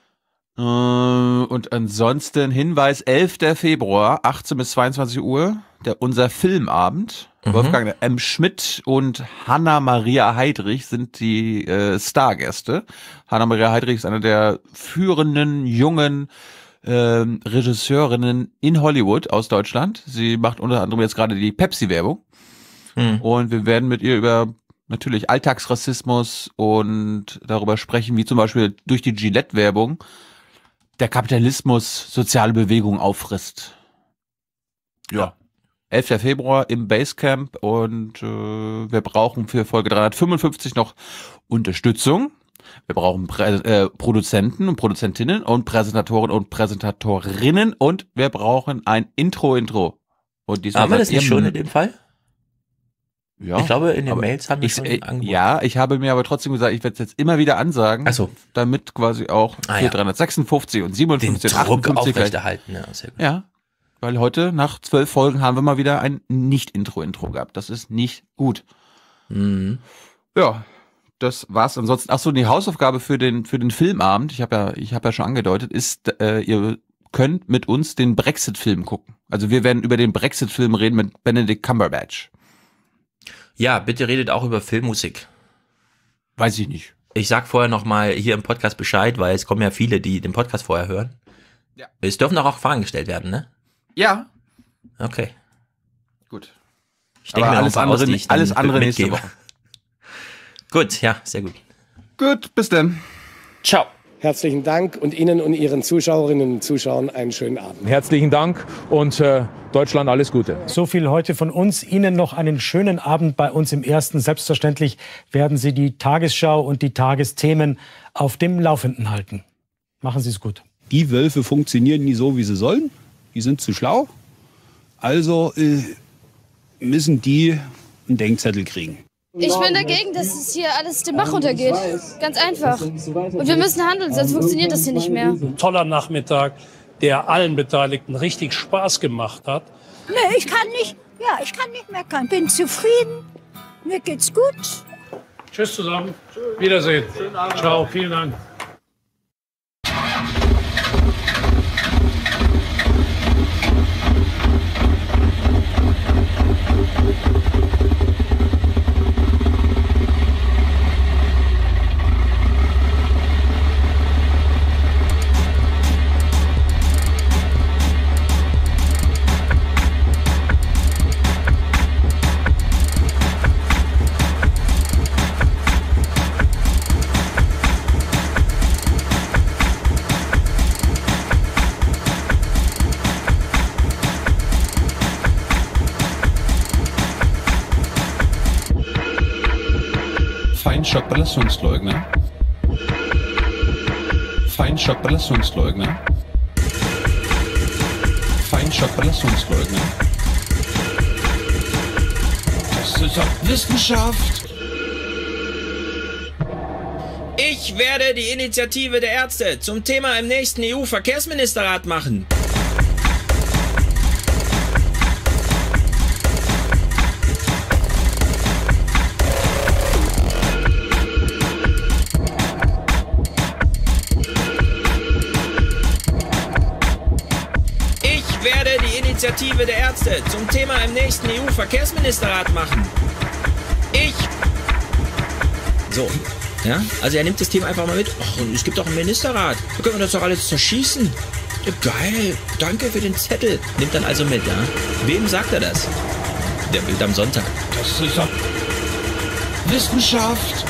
Und ansonsten Hinweis, 11. Februar, 18 bis 22 Uhr, unser Filmabend. Wolfgang M. Schmidt und Hanna-Maria Heidrich sind die Stargäste. Hanna-Maria Heidrich ist eine der führenden jungen Regisseurinnen in Hollywood aus Deutschland. Sie macht unter anderem jetzt gerade die Pepsi-Werbung. Und wir werden mit ihr über natürlich Alltagsrassismus und darüber sprechen, wie zum Beispiel durch die Gillette-Werbung der Kapitalismus soziale Bewegungen auffrisst. Ja. 11. Februar im Basecamp und wir brauchen für Folge 355 noch Unterstützung. Wir brauchen Produzenten und Produzentinnen und Präsentatoren und Präsentatorinnen und wir brauchen ein Intro. Und diesmal haben wir das nicht schon in dem Fall? Ja. Ich glaube, in den Mails haben wir schon angeboten. Ja, ich habe mir aber trotzdem gesagt, ich werde es jetzt immer wieder ansagen, damit quasi auch für 356 und 57 den und Druck 58 aufrechterhalten. Ja, sehr gut. Ja, weil heute nach 12 Folgen haben wir mal wieder ein Nicht-Intro gehabt. Das ist nicht gut. Ja, das war's. Ansonsten, achso, die Hausaufgabe für den Filmabend, ich habe ja schon angedeutet, ist, ihr könnt mit uns den Brexit-Film gucken. Also wir werden über den Brexit-Film reden mit Benedict Cumberbatch. Ja, bitte redet auch über Filmmusik. Weiß ich nicht. Ich sag vorher nochmal hier im Podcast Bescheid, weil es kommen ja viele, die den Podcast vorher hören. Ja. Es dürfen auch Fragen gestellt werden, ne? Ja. Okay. Gut. Ich denke mir alles andere nächste Woche. Gut, ja, sehr gut. Gut, bis dann. Ciao. Herzlichen Dank und Ihnen und Ihren Zuschauerinnen und Zuschauern einen schönen Abend. Herzlichen Dank und Deutschland alles Gute. So viel heute von uns. Ihnen noch einen schönen Abend bei uns im Ersten. Selbstverständlich werden Sie die Tagesschau und die Tagesthemen auf dem Laufenden halten. Machen Sie es gut. Die Wölfe funktionieren nie so, wie sie sollen. Die sind zu schlau. Also müssen die einen Denkzettel kriegen. Ich bin dagegen, dass es hier alles den Bach runtergeht. Ganz einfach. Und wir müssen handeln, sonst funktioniert das hier nicht mehr. Toller Nachmittag, der allen Beteiligten richtig Spaß gemacht hat. Nee, ich kann nicht meckern. Bin zufrieden. Mir geht's gut. Tschüss zusammen. Wiedersehen. Ciao, vielen Dank. Feinstaub-Belastungsleugner. Feinstaub-Belastungsleugner. Feinstaub-Belastungsleugner. Das ist doch Wissenschaft. Ich werde die Initiative der Ärzte zum Thema im nächsten EU-Verkehrsministerrat machen. Ich werde die Initiative der Ärzte zum Thema im nächsten EU-Verkehrsministerrat machen. So. Ja, also er nimmt das Thema einfach mal mit. Ach, und es gibt auch einen Ministerrat. Da können wir das doch alles zerschießen. Ja, geil, danke für den Zettel. Nimmt dann also mit, ja. Wem sagt er das? Der Bild am Sonntag. Das ist doch Wissenschaft.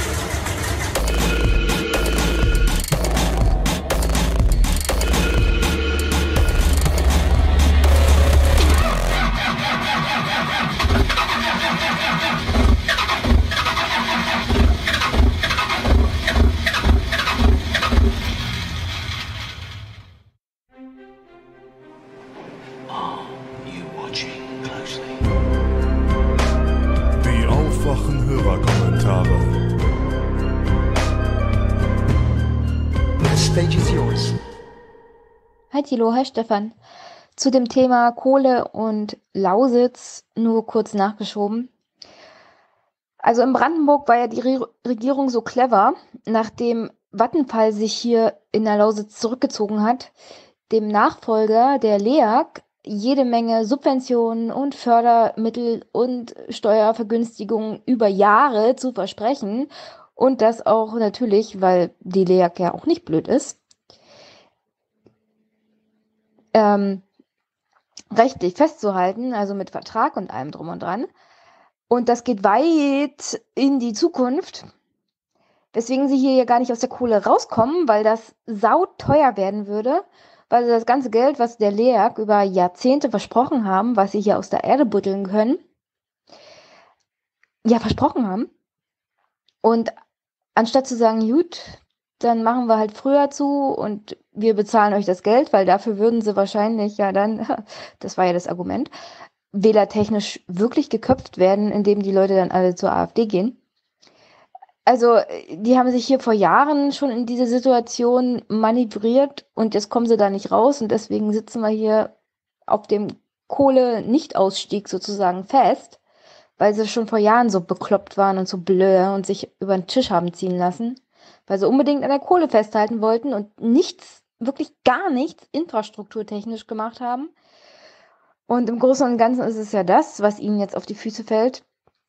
Die Aufwachen-Hörerkommentare. The stage is yours. Hi Thilo, hi Stefan. Zu dem Thema Kohle und Lausitz nur kurz nachgeschoben. Also in Brandenburg war ja die Regierung so clever, nachdem Vattenfall sich hier in der Lausitz zurückgezogen hat, dem Nachfolger der LEAG jede Menge Subventionen und Fördermittel und Steuervergünstigungen über Jahre zu versprechen und das auch natürlich, weil die LEAG ja auch nicht blöd ist, rechtlich festzuhalten, also mit Vertrag und allem drum und dran. Und das geht weit in die Zukunft, weswegen sie hier ja gar nicht aus der Kohle rauskommen, weil das sauteuer werden würde, weil sie das ganze Geld, was der LEAG über Jahrzehnte versprochen haben, was sie hier aus der Erde buddeln können, ja versprochen haben. Und anstatt zu sagen, gut, dann machen wir halt früher zu und wir bezahlen euch das Geld, weil dafür würden sie wahrscheinlich ja dann, das war ja das Argument, wählertechnisch wirklich geköpft werden, indem die Leute dann alle zur AfD gehen. Also, die haben sich hier vor Jahren schon in diese Situation manövriert und jetzt kommen sie da nicht raus und deswegen sitzen wir hier auf dem Kohle-Nicht-Ausstieg sozusagen fest, weil sie schon vor Jahren so bekloppt waren und so blöd und sich über den Tisch haben ziehen lassen, weil sie unbedingt an der Kohle festhalten wollten und nichts, wirklich gar nichts infrastrukturtechnisch gemacht haben. Und im Großen und Ganzen ist es ja das, was ihnen jetzt auf die Füße fällt,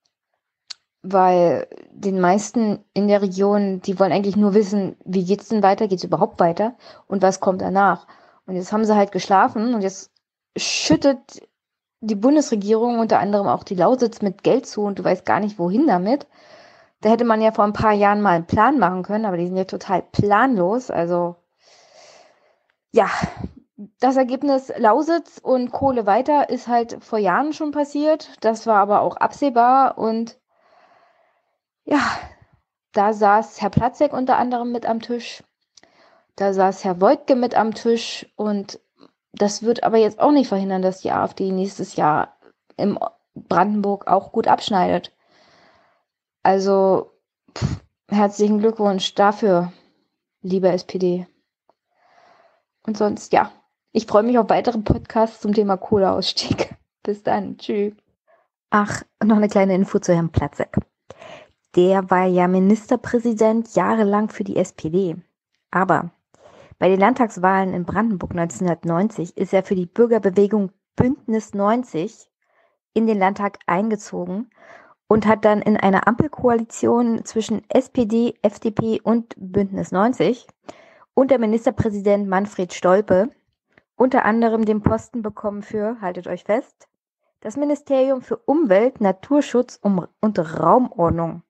weil den meisten in der Region, die wollen eigentlich nur wissen, wie geht's denn weiter, geht's überhaupt weiter und was kommt danach. Und jetzt haben sie halt geschlafen und jetzt schüttet die Bundesregierung unter anderem auch die Lausitz mit Geld zu und du weißt gar nicht, wohin damit. Da hätte man ja vor ein paar Jahren mal einen Plan machen können, aber die sind ja total planlos. Also ja, das Ergebnis Lausitz und Kohle weiter ist halt vor Jahren schon passiert. Das war aber auch absehbar und ja, da saß Herr Platzek unter anderem mit am Tisch, da saß Herr Woidke mit am Tisch und das wird aber jetzt auch nicht verhindern, dass die AfD nächstes Jahr in Brandenburg auch gut abschneidet. Also herzlichen Glückwunsch dafür, liebe SPD. Und sonst, ja, ich freue mich auf weitere Podcasts zum Thema Kohleausstieg. Bis dann, tschüss. Ach, noch eine kleine Info zu Herrn Platzek. Der war ja Ministerpräsident jahrelang für die SPD. Aber bei den Landtagswahlen in Brandenburg 1990 ist er für die Bürgerbewegung Bündnis 90 in den Landtag eingezogen und hat dann in einer Ampelkoalition zwischen SPD, FDP und Bündnis 90 unter Ministerpräsident Manfred Stolpe unter anderem den Posten bekommen für, haltet euch fest, das Ministerium für Umwelt, Naturschutz und Raumordnung.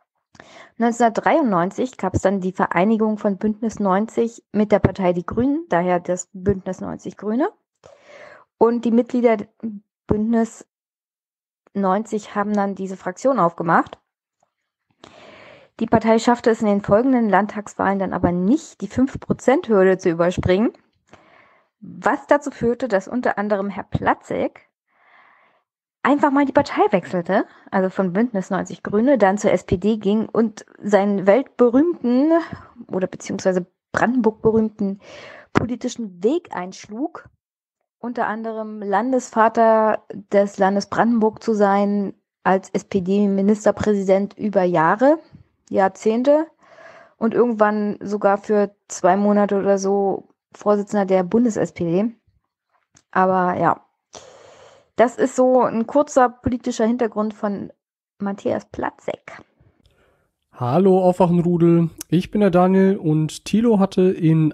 1993 gab es dann die Vereinigung von Bündnis 90 mit der Partei Die Grünen, daher das Bündnis 90 Grüne. Und die Mitglieder Bündnis 90 haben dann diese Fraktion aufgemacht. Die Partei schaffte es in den folgenden Landtagswahlen dann aber nicht, die 5%-Hürde zu überspringen, was dazu führte, dass unter anderem Herr Platzek einfach mal die Partei wechselte, also von Bündnis 90 Grüne, dann zur SPD ging und seinen weltberühmten oder beziehungsweise Brandenburg-berühmten politischen Weg einschlug, unter anderem Landesvater des Landes Brandenburg zu sein, als SPD-Ministerpräsident über Jahrzehnte und irgendwann sogar für 2 Monate oder so Vorsitzender der Bundes-SPD. Aber ja, das ist so ein kurzer politischer Hintergrund von Matthias Platzek. Hallo Aufwachenrudel, ich bin der Daniel und Thilo hatte in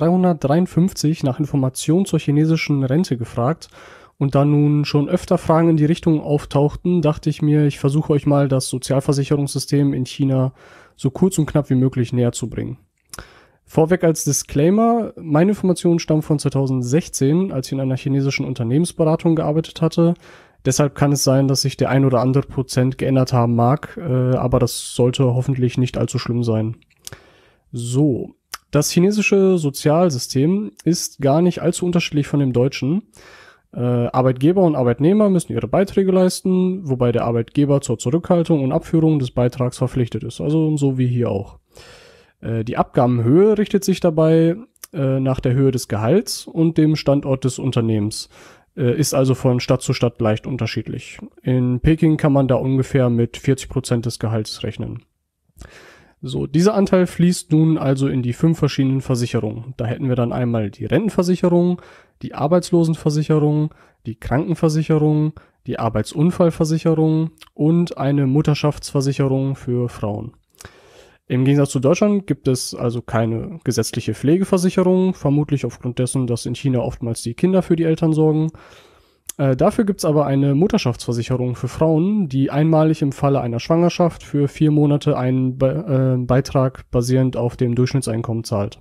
A353 nach Informationen zur chinesischen Rente gefragt und da nun schon öfter Fragen in die Richtung auftauchten, dachte ich mir, ich versuche euch mal das Sozialversicherungssystem in China so kurz und knapp wie möglich näher zu bringen. Vorweg als Disclaimer, meine Informationen stammen von 2016, als ich in einer chinesischen Unternehmensberatung gearbeitet hatte. Deshalb kann es sein, dass sich der 1 oder andere Prozent geändert haben mag, aber das sollte hoffentlich nicht allzu schlimm sein. So, das chinesische Sozialsystem ist gar nicht allzu unterschiedlich von dem deutschen. Arbeitgeber und Arbeitnehmer müssen ihre Beiträge leisten, wobei der Arbeitgeber zur Zurückhaltung und Abführung des Beitrags verpflichtet ist, also so wie hier auch. Die Abgabenhöhe richtet sich dabei nach der Höhe des Gehalts und dem Standort des Unternehmens. Ist also von Stadt zu Stadt leicht unterschiedlich. In Peking kann man da ungefähr mit 40% des Gehalts rechnen. So, dieser Anteil fließt nun also in die 5 verschiedenen Versicherungen. Da hätten wir dann einmal die Rentenversicherung, die Arbeitslosenversicherung, die Krankenversicherung, die Arbeitsunfallversicherung und eine Mutterschaftsversicherung für Frauen. Im Gegensatz zu Deutschland gibt es also keine gesetzliche Pflegeversicherung, vermutlich aufgrund dessen, dass in China oftmals die Kinder für die Eltern sorgen. Dafür gibt es aber eine Mutterschaftsversicherung für Frauen, die einmalig im Falle einer Schwangerschaft für 4 Monate einen Beitrag basierend auf dem Durchschnittseinkommen zahlt.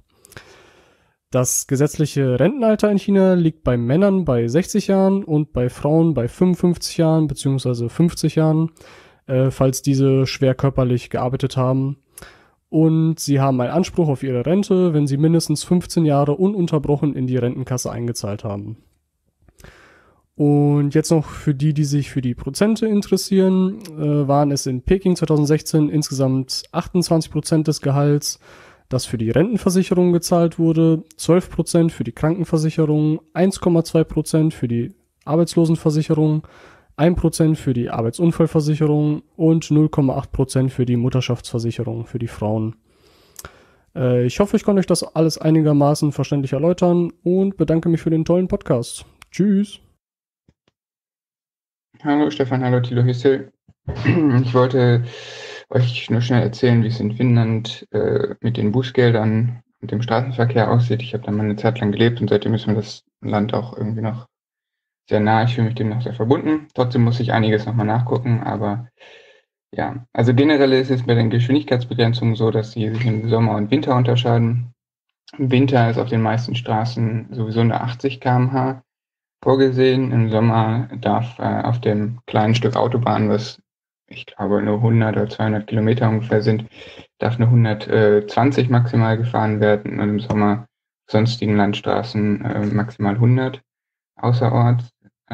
Das gesetzliche Rentenalter in China liegt bei Männern bei 60 Jahren und bei Frauen bei 55 Jahren bzw. 50 Jahren, falls diese schwer körperlich gearbeitet haben. Und sie haben einen Anspruch auf ihre Rente, wenn sie mindestens 15 Jahre ununterbrochen in die Rentenkasse eingezahlt haben. Und jetzt noch für die, die sich für die Prozente interessieren, waren es in Peking 2016 insgesamt 28% des Gehalts, das für die Rentenversicherung gezahlt wurde, 12% für die Krankenversicherung, 1,2% für die Arbeitslosenversicherung, 1% für die Arbeitsunfallversicherung und 0,8% für die Mutterschaftsversicherung für die Frauen. Ich hoffe, ich konnte euch das alles einigermaßen verständlich erläutern und bedanke mich für den tollen Podcast. Tschüss! Hallo Stefan, hallo Thilo Hüssel. Ich wollte euch nur schnell erzählen, wie es in Finnland mit den Bußgeldern und dem Straßenverkehr aussieht. Ich habe da mal eine Zeit lang gelebt und seitdem ist mir das Land auch irgendwie noch sehr nah, ich fühle mich dem noch sehr verbunden. Trotzdem muss ich einiges nochmal nachgucken, aber ja. Also generell ist es bei den Geschwindigkeitsbegrenzungen so, dass sie sich im Sommer und Winter unterscheiden. Im Winter ist auf den meisten Straßen sowieso eine 80 km/h vorgesehen. Im Sommer darf auf dem kleinen Stück Autobahn, was ich glaube nur 100 oder 200 Kilometer ungefähr sind, darf eine 120 maximal gefahren werden und im Sommer sonstigen Landstraßen maximal 100 außerorts.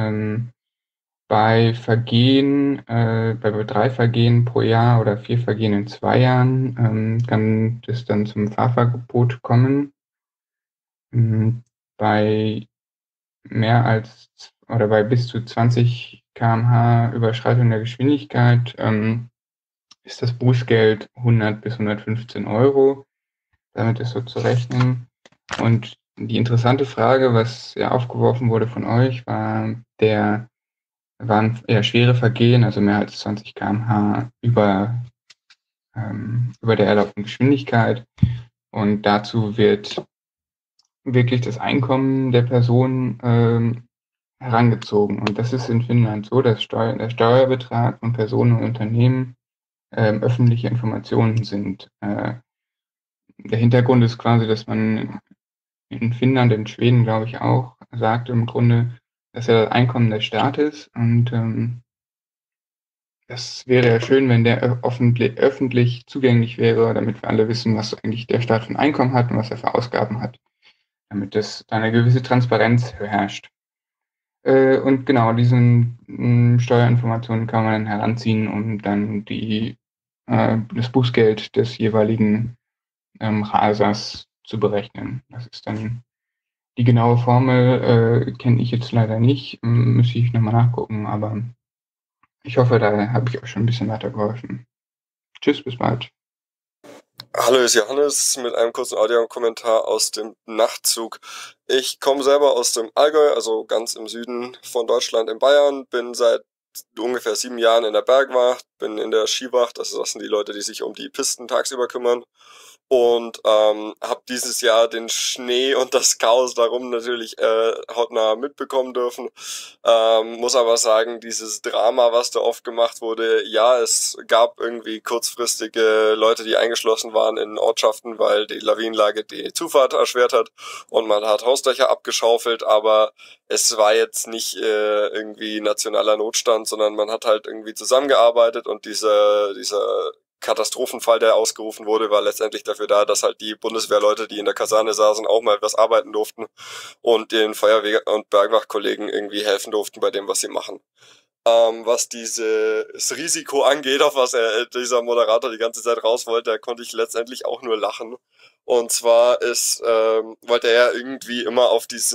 Bei Vergehen, bei 3 Vergehen pro Jahr oder 4 Vergehen in 2 Jahren kann es dann zum Fahrverbot kommen. Bei mehr als oder bei bis zu 20 km/h Überschreitung der Geschwindigkeit ist das Bußgeld 100 bis 115 Euro. Damit ist so zu rechnen. Und die interessante Frage, was ja aufgeworfen wurde von euch, waren eher schwere Vergehen, also mehr als 20 km/h über der erlaubten Geschwindigkeit. Und dazu wird wirklich das Einkommen der Person herangezogen. Und das ist in Finnland so, dass der Steuerbetrag von Personen und Unternehmen öffentliche Informationen sind. Der Hintergrund ist quasi, dass man in Finnland, in Schweden glaube ich auch, sagt im Grunde, dass ja das Einkommen des Staates und das wäre ja schön, wenn der öffentlich zugänglich wäre, damit wir alle wissen, was eigentlich der Staat für ein Einkommen hat und was er für Ausgaben hat, damit das da eine gewisse Transparenz herrscht. Und genau, diesen Steuerinformationen kann man dann heranziehen, um dann das Bußgeld des jeweiligen Rasers zu berechnen. Das ist dann die genaue Formel, kenne ich jetzt leider nicht, müsste ich nochmal nachgucken, aber ich hoffe, da habe ich euch schon ein bisschen weitergeholfen. Tschüss, bis bald. Hallo, hier ist Johannes mit einem kurzen Audiokommentar aus dem Nachtzug. Ich komme selber aus dem Allgäu, also ganz im Süden von Deutschland in Bayern, bin seit ungefähr 7 Jahren in der Bergwacht, bin in der Skiwacht, das sind die Leute, die sich um die Pisten tagsüber kümmern. Und habe dieses Jahr den Schnee und das Chaos darum natürlich hautnah mitbekommen dürfen. Muss aber sagen, dieses Drama, was da oft gemacht wurde, ja, es gab irgendwie kurzfristige Leute, die eingeschlossen waren in Ortschaften, weil die Lawinenlage die Zufahrt erschwert hat und man hat Hausdächer abgeschaufelt, aber es war jetzt nicht irgendwie nationaler Notstand, sondern man hat halt irgendwie zusammengearbeitet und dieser Katastrophenfall, der ausgerufen wurde, war letztendlich dafür da, dass halt die Bundeswehrleute, die in der Kaserne saßen, auch mal was arbeiten durften und den Feuerwehr- und Bergwachtkollegen irgendwie helfen durften bei dem, was sie machen. Was dieses Risiko angeht, auf was dieser Moderator die ganze Zeit raus wollte, da konnte ich letztendlich auch nur lachen. Und zwar wollte er irgendwie immer auf diese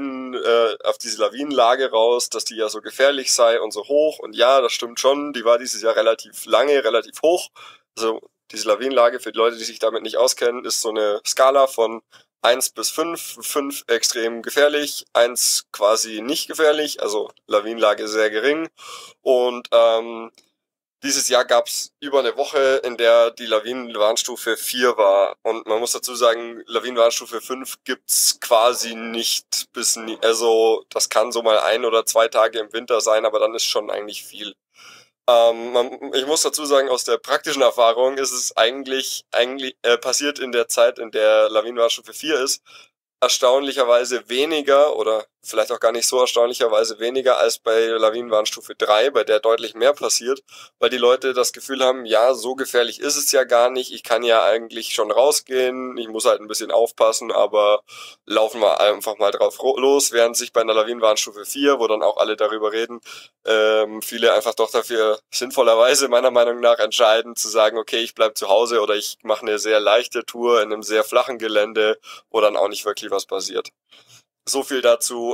Lawinenlage raus, dass die ja so gefährlich sei und so hoch. Und ja, das stimmt schon, die war dieses Jahr relativ lange, relativ hoch. Also diese Lawinenlage, für die Leute, die sich damit nicht auskennen, ist so eine Skala von 1 bis 5, 5 extrem gefährlich, 1 quasi nicht gefährlich, also Lawinenlage sehr gering. Und dieses Jahr gab es über eine Woche, in der die Lawinenwarnstufe 4 war. Und man muss dazu sagen, Lawinenwarnstufe 5 gibt's quasi nicht bis nie. Also das kann so mal 1 oder 2 Tage im Winter sein, aber dann ist schon eigentlich viel. Ich muss dazu sagen, aus der praktischen Erfahrung ist es eigentlich passiert in der Zeit, in der Lawinenwarnstufe 4 ist, erstaunlicherweise weniger oder vielleicht auch gar nicht so erstaunlicherweise weniger als bei Lawinenwarnstufe 3, bei der deutlich mehr passiert, weil die Leute das Gefühl haben, ja, so gefährlich ist es ja gar nicht, ich kann ja eigentlich schon rausgehen, ich muss halt ein bisschen aufpassen, aber laufen wir einfach mal drauf los, während sich bei einer Lawinenwarnstufe 4, wo dann auch alle darüber reden, viele einfach doch dafür sinnvollerweise meiner Meinung nach entscheiden, zu sagen, okay, ich bleib zu Hause oder ich mache eine sehr leichte Tour in einem sehr flachen Gelände, wo dann auch nicht wirklich was passiert. So viel dazu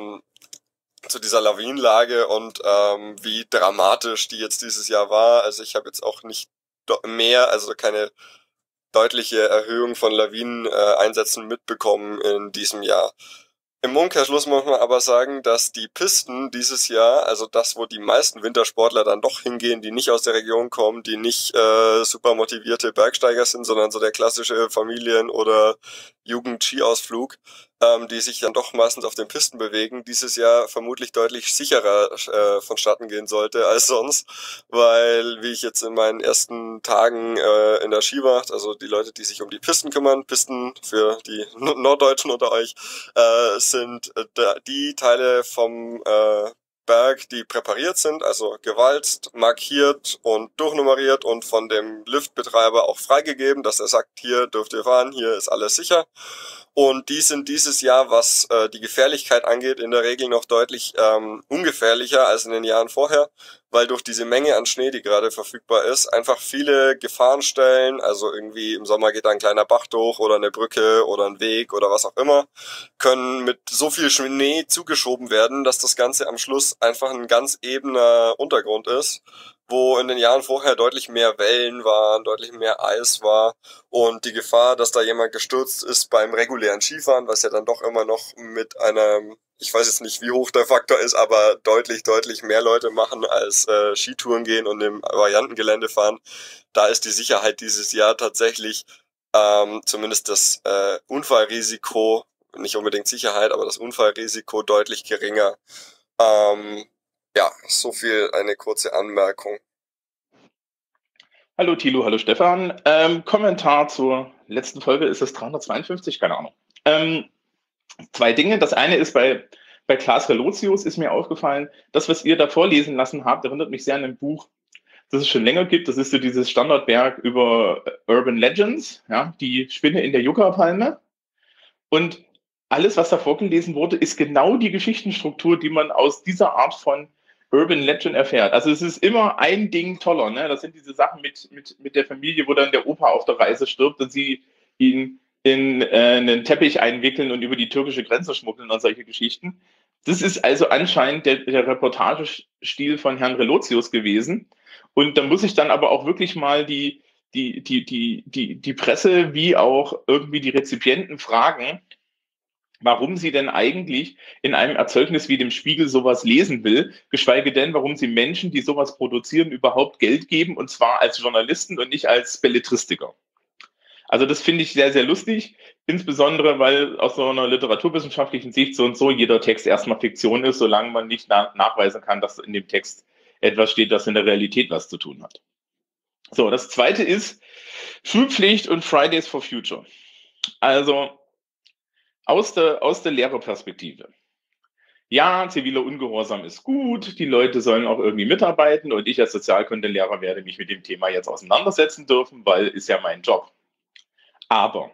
zu dieser Lawinenlage und wie dramatisch die jetzt dieses Jahr war. Also ich habe jetzt auch nicht mehr, also keine deutliche Erhöhung von Lawineneinsätzen mitbekommen in diesem Jahr. Im Umkehrschluss muss man aber sagen, dass die Pisten dieses Jahr, also das, wo die meisten Wintersportler dann doch hingehen, die nicht aus der Region kommen, die nicht super motivierte Bergsteiger sind, sondern so der klassische Familien- oder Jugend-Skiausflug, die sich dann doch meistens auf den Pisten bewegen, dieses Jahr vermutlich deutlich sicherer vonstatten gehen sollte als sonst, weil, wie ich jetzt in meinen ersten Tagen in der Skiwacht, also die Leute, die sich um die Pisten kümmern, Pisten für die Norddeutschen unter euch, sind die Teile vom Berg, die präpariert sind, also gewalzt, markiert und durchnummeriert und von dem Liftbetreiber auch freigegeben, dass er sagt, hier dürft ihr fahren, hier ist alles sicher. Und die sind dieses Jahr, was die Gefährlichkeit angeht, in der Regel noch deutlich ungefährlicher als in den Jahren vorher, weil durch diese Menge an Schnee, die gerade verfügbar ist, einfach viele Gefahrenstellen, also irgendwie im Sommer geht da ein kleiner Bach durch oder eine Brücke oder ein Weg oder was auch immer, können mit so viel Schnee zugeschoben werden, dass das Ganze am Schluss einfach ein ganz ebener Untergrund ist, wo in den Jahren vorher deutlich mehr Wellen waren, deutlich mehr Eis war und die Gefahr, dass da jemand gestürzt ist beim regulären Skifahren, was ja dann doch immer noch mit einem, ich weiß jetzt nicht, wie hoch der Faktor ist, aber deutlich mehr Leute machen als Skitouren gehen und im Variantengelände fahren. Da ist die Sicherheit dieses Jahr tatsächlich zumindest das Unfallrisiko, nicht unbedingt Sicherheit, aber das Unfallrisiko deutlich geringer. Ja, so viel eine kurze Anmerkung. Hallo Thilo, hallo Stefan. Kommentar zur letzten Folge, ist es 352? Keine Ahnung. 2 Dinge. Das eine ist, bei Klaas Relotius ist mir aufgefallen, das, was ihr da vorlesen lassen habt, erinnert mich sehr an ein Buch. das es schon länger gibt. Das ist so dieses Standardwerk über Urban Legends, ja, die Spinne in der Yucca-Palme. Und alles, was da vorgelesen wurde, ist genau die Geschichtenstruktur, die man aus dieser Art von Urban Legend erfährt. Also es ist immer ein Ding toller. Ne? Das sind diese Sachen mit der Familie, wo dann der Opa auf der Reise stirbt und sie ihn in einen Teppich einwickeln und über die türkische Grenze schmuggeln und solche Geschichten. Das ist also anscheinend der Reportagestil von Herrn Relotius gewesen. Und da muss ich dann aber auch wirklich mal die Presse wie auch irgendwie die Rezipienten fragen, warum sie denn eigentlich in einem Erzeugnis wie dem Spiegel sowas lesen will, geschweige denn, warum sie Menschen, die sowas produzieren, überhaupt Geld geben, und zwar als Journalisten und nicht als Belletristiker. Also das finde ich sehr, sehr lustig, insbesondere, weil aus so einer literaturwissenschaftlichen Sicht so und so jeder Text erstmal Fiktion ist, solange man nicht nachweisen kann, dass in dem Text etwas steht, das in der Realität was zu tun hat. So, das zweite ist Schulpflicht und Fridays for Future. Also aus der Lehrerperspektive. Ja, ziviler Ungehorsam ist gut, die Leute sollen auch irgendwie mitarbeiten und ich als Sozialkundelehrer werde mich mit dem Thema jetzt auseinandersetzen dürfen, weil ist ja mein Job. Aber,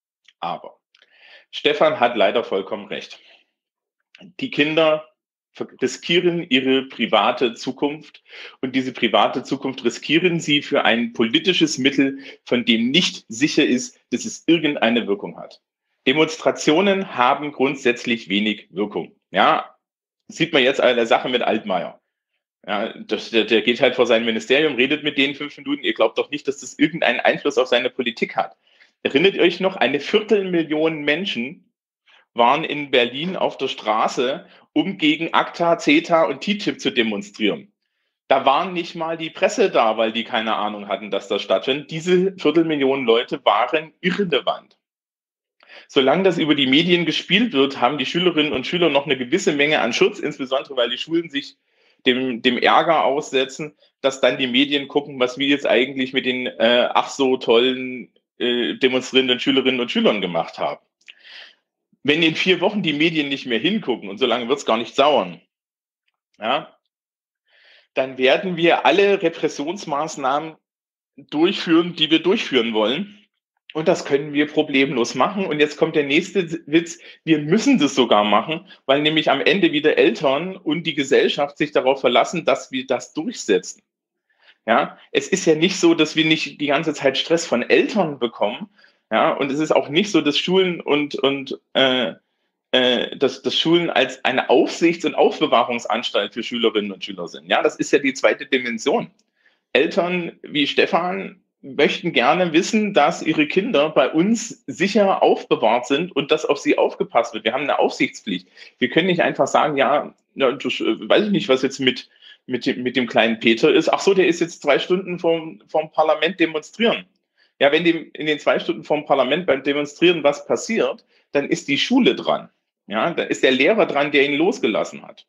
Stefan hat leider vollkommen recht. Die Kinder riskieren ihre private Zukunft und diese private Zukunft riskieren sie für ein politisches Mittel, von dem nicht sicher ist, dass es irgendeine Wirkung hat. Demonstrationen haben grundsätzlich wenig Wirkung. Ja, sieht man jetzt an der Sache mit Altmaier. Ja, der geht halt vor sein Ministerium, redet mit denen 5 Minuten. Ihr glaubt doch nicht, dass das irgendeinen Einfluss auf seine Politik hat. Erinnert ihr euch noch, 250.000 Menschen waren in Berlin auf der Straße, um gegen ACTA, CETA und TTIP zu demonstrieren. Da waren nicht mal die Presse da, weil die keine Ahnung hatten, dass das stattfindet. Diese 250.000 Leute waren irrelevant. Solange das über die Medien gespielt wird, haben die Schülerinnen und Schüler noch eine gewisse Menge an Schutz, insbesondere weil die Schulen sich dem Ärger aussetzen, dass dann die Medien gucken, was wir jetzt eigentlich mit den ach so tollen demonstrierenden Schülerinnen und Schülern gemacht haben. Wenn in 4 Wochen die Medien nicht mehr hingucken, und so lange wird es gar nicht dauern, ja, dann werden wir alle Repressionsmaßnahmen durchführen, die wir durchführen wollen. Und das können wir problemlos machen. Und jetzt kommt der nächste Witz. Wir müssen das sogar machen, weil nämlich am Ende wieder Eltern und die Gesellschaft sich darauf verlassen, dass wir das durchsetzen. Ja, es ist ja nicht so, dass wir nicht die ganze Zeit Stress von Eltern bekommen. Ja, und es ist auch nicht so, dass Schulen dass Schulen als eine Aufsichts- und Aufbewahrungsanstalt für Schülerinnen und Schüler sind. Ja, das ist ja die zweite Dimension. Eltern wie Stefan möchten gerne wissen, dass ihre Kinder bei uns sicher aufbewahrt sind und dass auf sie aufgepasst wird. Wir haben eine Aufsichtspflicht. Wir können nicht einfach sagen, ja, das, weiß ich nicht, was jetzt mit dem kleinen Peter ist. Ach so, der ist jetzt 2 Stunden vom Parlament demonstrieren. Ja, wenn dem in den 2 Stunden vom Parlament beim Demonstrieren was passiert, dann ist die Schule dran. Ja, da ist der Lehrer dran, der ihn losgelassen hat.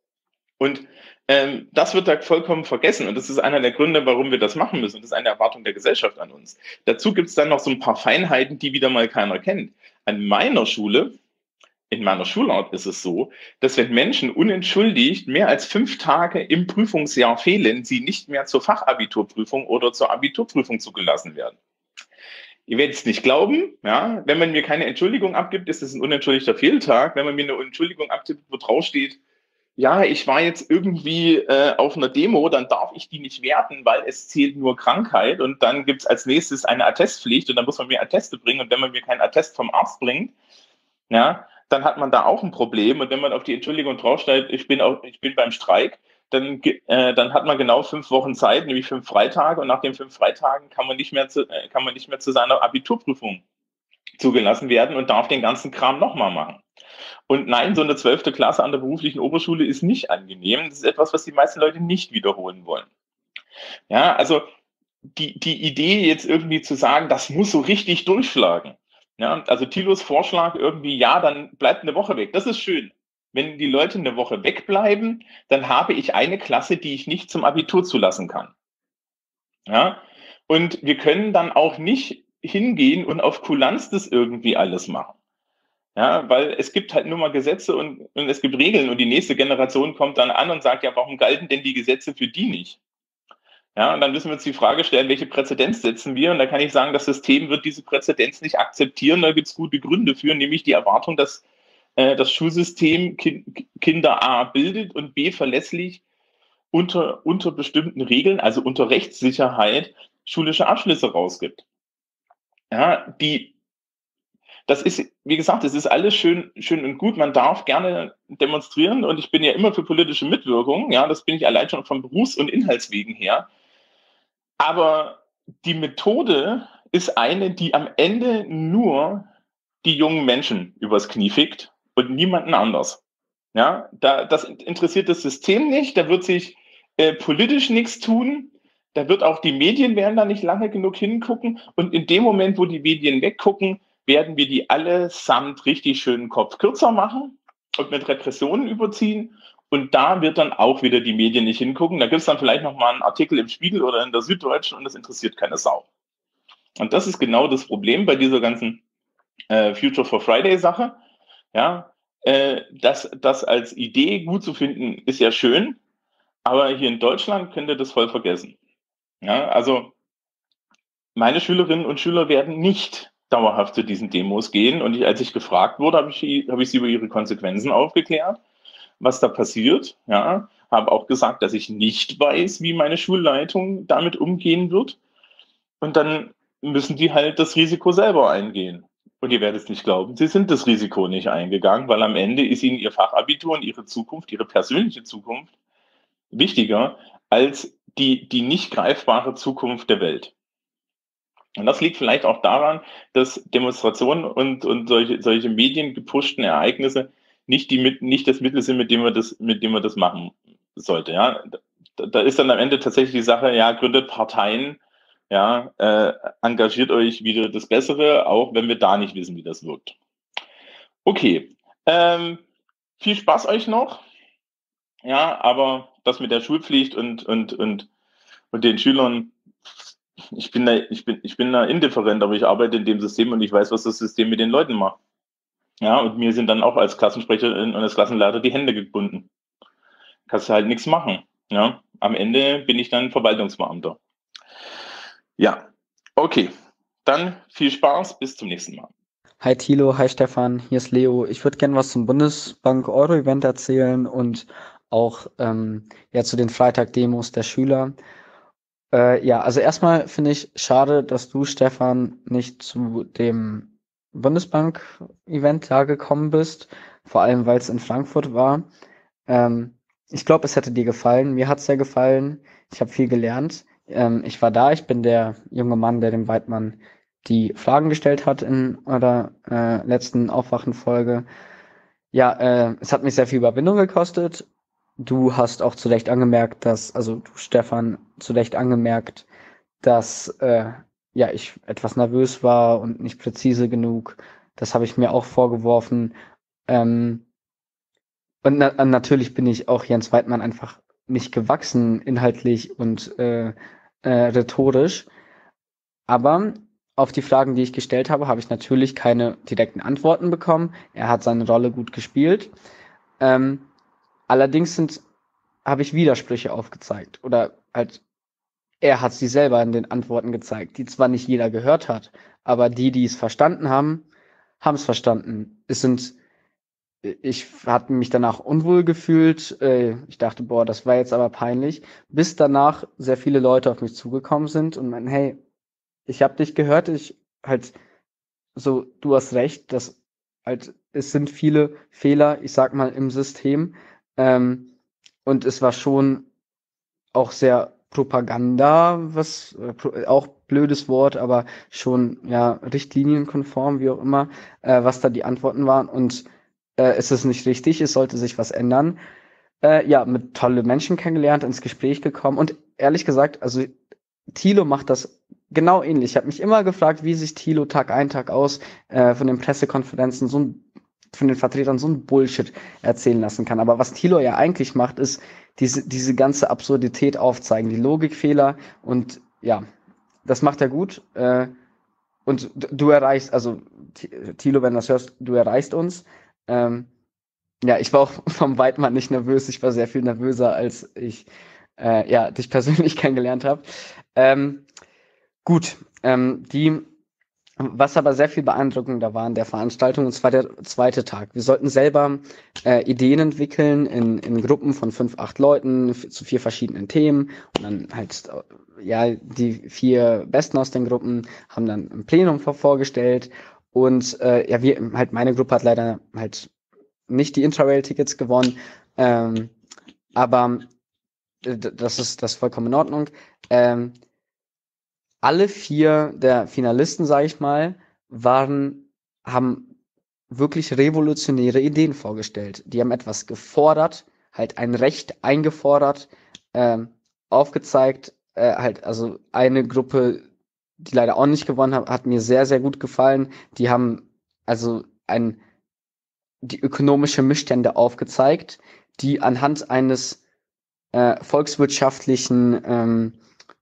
Und das wird da vollkommen vergessen. Und das ist einer der Gründe, warum wir das machen müssen. Das ist eine Erwartung der Gesellschaft an uns. Dazu gibt es dann noch so ein paar Feinheiten, die wieder mal keiner kennt. An meiner Schule, in meiner Schulart ist es so, dass wenn Menschen unentschuldigt mehr als 5 Tage im Prüfungsjahr fehlen, sie nicht mehr zur Fachabiturprüfung oder zur Abiturprüfung zugelassen werden. Ihr werdet es nicht glauben, ja, wenn man mir keine Entschuldigung abgibt, ist es ein unentschuldigter Fehltag. Wenn man mir eine Entschuldigung abgibt, wo drauf steht, ja, ich war jetzt irgendwie auf einer Demo, dann darf ich die nicht werten, weil es zählt nur Krankheit und dann gibt es als nächstes eine Attestpflicht und dann muss man mir Atteste bringen und wenn man mir kein Attest vom Arzt bringt, ja, dann hat man da auch ein Problem und wenn man auf die Entschuldigung draufsteht, ich bin beim Streik, dann hat man genau 5 Wochen Zeit, nämlich 5 Freitage und nach den 5 Freitagen kann man nicht mehr zu seiner Abiturprüfung zugelassen werden und darf den ganzen Kram nochmal machen. Und nein, so eine 12. Klasse an der beruflichen Oberschule ist nicht angenehm. Das ist etwas, was die meisten Leute nicht wiederholen wollen. Ja, also die Idee jetzt irgendwie zu sagen, das muss so richtig durchschlagen. Ja, also Thilos Vorschlag irgendwie, ja, dann bleibt eine Woche weg. Das ist schön. Wenn die Leute eine Woche wegbleiben, dann habe ich eine Klasse, die ich nicht zum Abitur zulassen kann. Ja, und wir können dann auch nicht hingehen und auf Kulanz das irgendwie alles machen. Ja, weil es gibt halt nur mal Gesetze und es gibt Regeln und die nächste Generation kommt dann an und sagt, ja, warum galten denn die Gesetze für die nicht? Ja, und dann müssen wir uns die Frage stellen, welche Präzedenz setzen wir? Und da kann ich sagen, das System wird diese Präzedenz nicht akzeptieren. Da gibt es gute Gründe für, nämlich die Erwartung, dass das Schulsystem Kinder A bildet und B verlässlich unter bestimmten Regeln, also unter Rechtssicherheit, schulische Abschlüsse rausgibt. Ja, das ist, wie gesagt, es ist alles schön und gut. Man darf gerne demonstrieren und ich bin ja immer für politische Mitwirkung. Ja, das bin ich allein schon von Berufs- und Inhaltswegen her. Aber die Methode ist eine, die am Ende nur die jungen Menschen übers Knie fickt und niemanden anders. Ja, das interessiert das System nicht. Da wird sich politisch nichts tun. Da wird auch die Medien werden da nicht lange genug hingucken. Und in dem Moment, wo die Medien weggucken, werden wir die allesamt richtig schön den Kopf kürzer machen und mit Repressionen überziehen. Und da wird dann auch wieder die Medien nicht hingucken. Da gibt es dann vielleicht nochmal einen Artikel im Spiegel oder in der Süddeutschen und das interessiert keine Sau. Und das ist genau das Problem bei dieser ganzen Future for Friday Sache. Ja, das als Idee gut zu finden, ist ja schön. Aber hier in Deutschland könnt ihr das voll vergessen. Ja, also meine Schülerinnen und Schüler werden nicht dauerhaft zu diesen Demos gehen. Und als ich gefragt wurde, habe ich sie über ihre Konsequenzen aufgeklärt, was da passiert. Ja, habe auch gesagt, dass ich nicht weiß, wie meine Schulleitung damit umgehen wird. Und dann müssen die halt das Risiko selber eingehen. Und ihr werdet es nicht glauben, sie sind das Risiko nicht eingegangen, weil am Ende ist ihnen ihr Fachabitur und ihre Zukunft, ihre persönliche Zukunft wichtiger als die nicht greifbare Zukunft der Welt. Und das liegt vielleicht auch daran, dass Demonstrationen und solche mediengepushten Ereignisse nicht das Mittel sind, mit dem man das machen sollte. Ja, da ist dann am Ende tatsächlich die Sache: Ja, gründet Parteien, ja, engagiert euch wieder das Bessere, auch wenn wir da nicht wissen, wie das wirkt. Okay, viel Spaß euch noch. Ja, aber das mit der Schulpflicht und den Schülern. Ich bin da indifferent, aber ich arbeite in dem System und ich weiß, was das System mit den Leuten macht. Ja, und mir sind dann auch als Klassensprecherin und als Klassenleiter die Hände gebunden. Kannst du halt nichts machen. Ja, am Ende bin ich dann Verwaltungsbeamter. Ja, okay. Dann viel Spaß, bis zum nächsten Mal. Hi Thilo, hi Stefan, hier ist Leo. Ich würde gerne was zum Bundesbank-Euro-Event erzählen und auch zu den Freitag-Demos der Schüler. Also erstmal finde ich schade, dass du, Stefan, nicht zu dem Bundesbank-Event da gekommen bist, vor allem weil es in Frankfurt war. Ich glaube, es hätte dir gefallen. Mir hat es sehr gefallen. Ich habe viel gelernt. Ich war da. Ich bin der junge Mann, der dem Weidmann die Fragen gestellt hat in eurer letzten Aufwachen-Folge. Ja, es hat mich sehr viel Überwindung gekostet. Du hast auch zu Recht angemerkt, du, Stefan, zu Recht angemerkt, dass ich etwas nervös war und nicht präzise genug. Das habe ich mir auch vorgeworfen. Und natürlich bin ich auch Jens Weidmann einfach nicht gewachsen, inhaltlich und rhetorisch. Aber auf die Fragen, die ich gestellt habe, habe ich natürlich keine direkten Antworten bekommen. Er hat seine Rolle gut gespielt. Allerdings habe ich Widersprüche aufgezeigt. Oder halt, er hat sie selber in den Antworten gezeigt, die zwar nicht jeder gehört hat, aber die es verstanden haben, haben es verstanden. Ich habe mich danach unwohl gefühlt. Ich dachte, das war jetzt aber peinlich. Bis danach sehr viele Leute auf mich zugekommen sind und meinten, hey, ich habe dich gehört, du hast recht, es sind viele Fehler, ich sag mal, im System. Und es war schon auch sehr Propaganda, auch blödes Wort, aber schon richtlinienkonform, wie auch immer, was da die Antworten waren. Und es ist nicht richtig, es sollte sich was ändern. Mit tolle Menschen kennengelernt, ins Gespräch gekommen. Und ehrlich gesagt, also Thilo macht das genau ähnlich. Ich habe mich immer gefragt, wie sich Thilo Tag ein, Tag aus von den Pressekonferenzen von den Vertretern so ein Bullshit erzählen lassen kann. Aber was Thilo ja eigentlich macht, ist diese ganze Absurdität aufzeigen, die Logikfehler und ja, das macht er gut. Und du erreichst, also Thilo, wenn du das hörst, du erreichst uns. Ich war auch vom Weidmann nicht nervös. Ich war sehr viel nervöser, als ich dich persönlich kennengelernt habe. Gut, was aber sehr viel beeindruckender war an der Veranstaltung, und zwar der zweite Tag. Wir sollten selber Ideen entwickeln in Gruppen von 5, 8 Leuten zu 4 verschiedenen Themen. Und dann halt, die 4 Besten aus den Gruppen haben dann ein Plenum vorgestellt. Und meine Gruppe hat leider halt nicht die Intrarail-Tickets gewonnen. Aber das ist vollkommen in Ordnung. Alle 4 der Finalisten, sage ich mal, haben wirklich revolutionäre Ideen vorgestellt. Die haben etwas gefordert, halt ein Recht eingefordert, aufgezeigt. Also eine Gruppe, die leider auch nicht gewonnen hat mir sehr, sehr gut gefallen. Die haben also die ökonomische Missstände aufgezeigt, die anhand eines einer volkswirtschaftlichen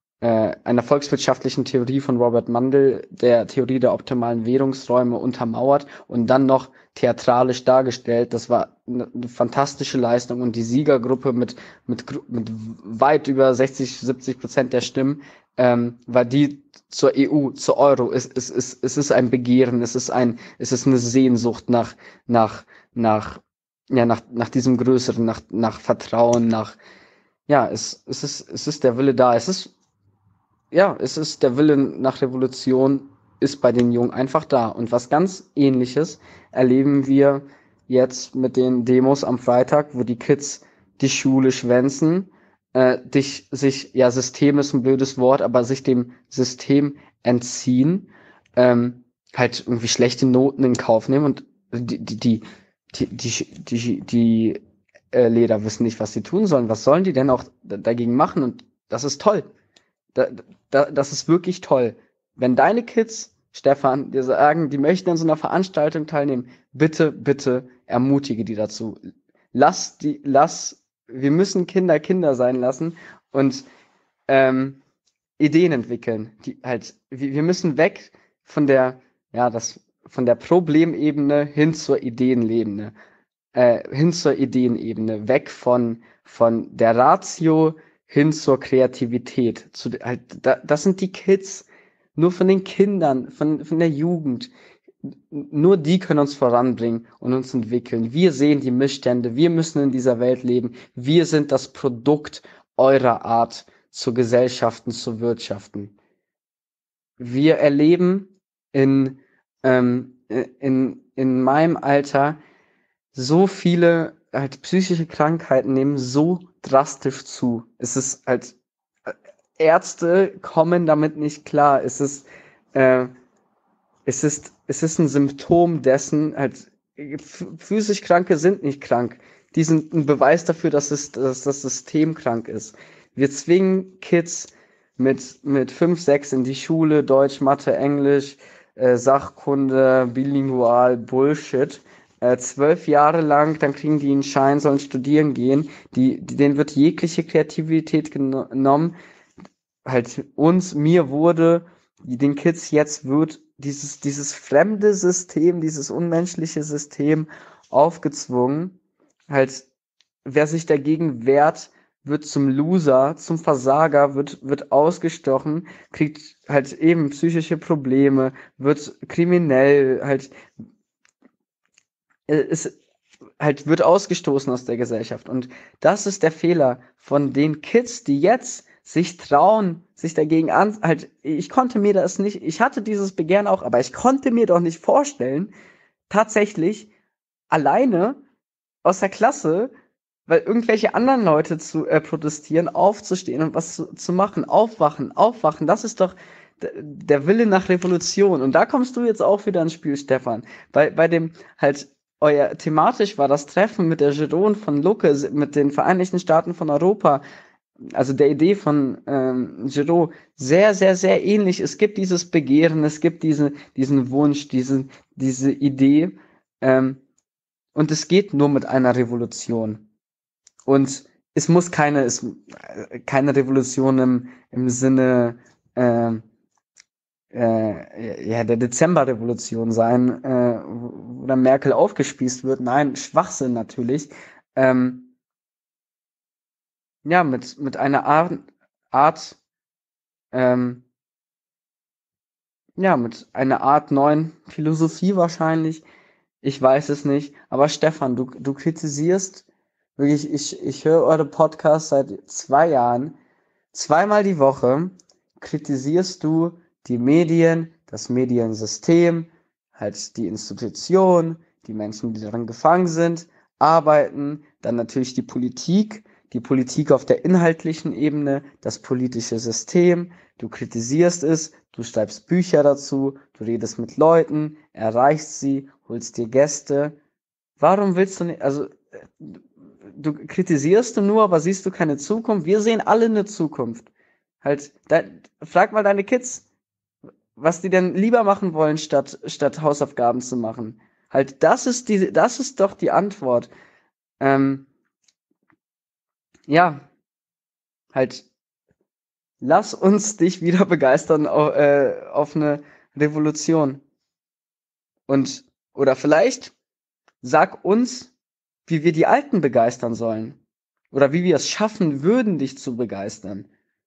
Theorie von Robert Mundell, der Theorie der optimalen Währungsräume, untermauert und dann noch theatralisch dargestellt. Das war eine fantastische Leistung, und die Siegergruppe mit weit über 60-70% der Stimmen war die zur EU, zur Euro. Es ist ein Begehren, es ist eine Sehnsucht nach diesem Größeren, nach Vertrauen, es ist der Wille da. Es ist der Wille nach Revolution, ist bei den Jungen einfach da. Und was ganz Ähnliches erleben wir jetzt mit den Demos am Freitag, wo die Kids die Schule schwänzen, System ist ein blödes Wort, aber sich dem System entziehen, halt irgendwie schlechte Noten in Kauf nehmen, und die Lehrer wissen nicht, was sie tun sollen. Was sollen die denn auch dagegen machen? Und das ist toll. Das ist wirklich toll. Wenn deine Kids, Stefan, dir sagen, die möchten an so einer Veranstaltung teilnehmen, bitte ermutige die dazu. Wir müssen Kinder sein lassen und Ideen entwickeln. Wir müssen weg von der Problemebene hin zur Ideenebene. Weg von der Ratio hin zur Kreativität. Das sind die Kids, nur von den Kindern, von der Jugend. Nur die können uns voranbringen und uns entwickeln. Wir sehen die Missstände, wir müssen in dieser Welt leben. Wir sind das Produkt eurer Art, zu Gesellschaften, zu Wirtschaften. Wir erleben in meinem Alter so viele psychische Krankheiten nehmen so drastisch zu. Es ist Ärzte kommen damit nicht klar. Es ist ein Symptom dessen, physisch Kranke sind nicht krank. Die sind ein Beweis dafür, dass das System krank ist. Wir zwingen Kids mit 5, 6 in die Schule, Deutsch, Mathe, Englisch, Sachkunde, bilingual, Bullshit. 12 Jahre lang, dann kriegen die einen Schein, sollen studieren gehen. Denen wird jegliche Kreativität genommen. Mir wurde, den Kids jetzt wird dieses fremde System, dieses unmenschliche System aufgezwungen. Wer sich dagegen wehrt, wird zum Loser, zum Versager, wird ausgestochen, kriegt eben psychische Probleme, wird kriminell, wird ausgestoßen aus der Gesellschaft. Und das ist der Fehler von den Kids, die jetzt sich trauen, sich dagegen ich konnte mir das nicht, ich hatte dieses Begehren auch, aber ich konnte mir doch nicht vorstellen, tatsächlich alleine aus der Klasse, weil irgendwelche anderen Leute zu protestieren, aufzustehen und was zu machen, aufwachen, das ist doch der Wille nach Revolution. Und da kommst du jetzt auch wieder ins Spiel, Stefan, bei dem thematisch war das Treffen mit der Giron von Lucke, mit den Vereinigten Staaten von Europa, also der Idee von Giraud, sehr, sehr, sehr ähnlich. Es gibt dieses Begehren, es gibt diesen Wunsch, diese Idee, und es geht nur mit einer Revolution. Und es muss keine Revolution im Sinne der Dezemberrevolution sein, wo dann Merkel aufgespießt wird. Nein, Schwachsinn natürlich. ja, mit einer Art mit einer Art neuen Philosophie wahrscheinlich. Ich weiß es nicht. Aber Stefan, du kritisierst wirklich, ich höre eure Podcasts seit 2 Jahren. 2-mal die Woche kritisierst du die Medien, das Mediensystem, halt die Institution, die Menschen, die daran gefangen sind, arbeiten, dann natürlich die Politik auf der inhaltlichen Ebene, das politische System. Du kritisierst es, du schreibst Bücher dazu, du redest mit Leuten, erreichst sie, holst dir Gäste. Warum willst du nicht, also du kritisierst du nur, aber siehst du keine Zukunft? Wir sehen alle eine Zukunft. Halt, frag mal deine Kids, was die denn lieber machen wollen, statt Hausaufgaben zu machen. Halt, das ist doch die Antwort. Ja, halt, lass uns dich wieder begeistern auf eine Revolution. Oder vielleicht sag uns, wie wir die Alten begeistern sollen. Oder wie wir es schaffen würden, dich zu begeistern.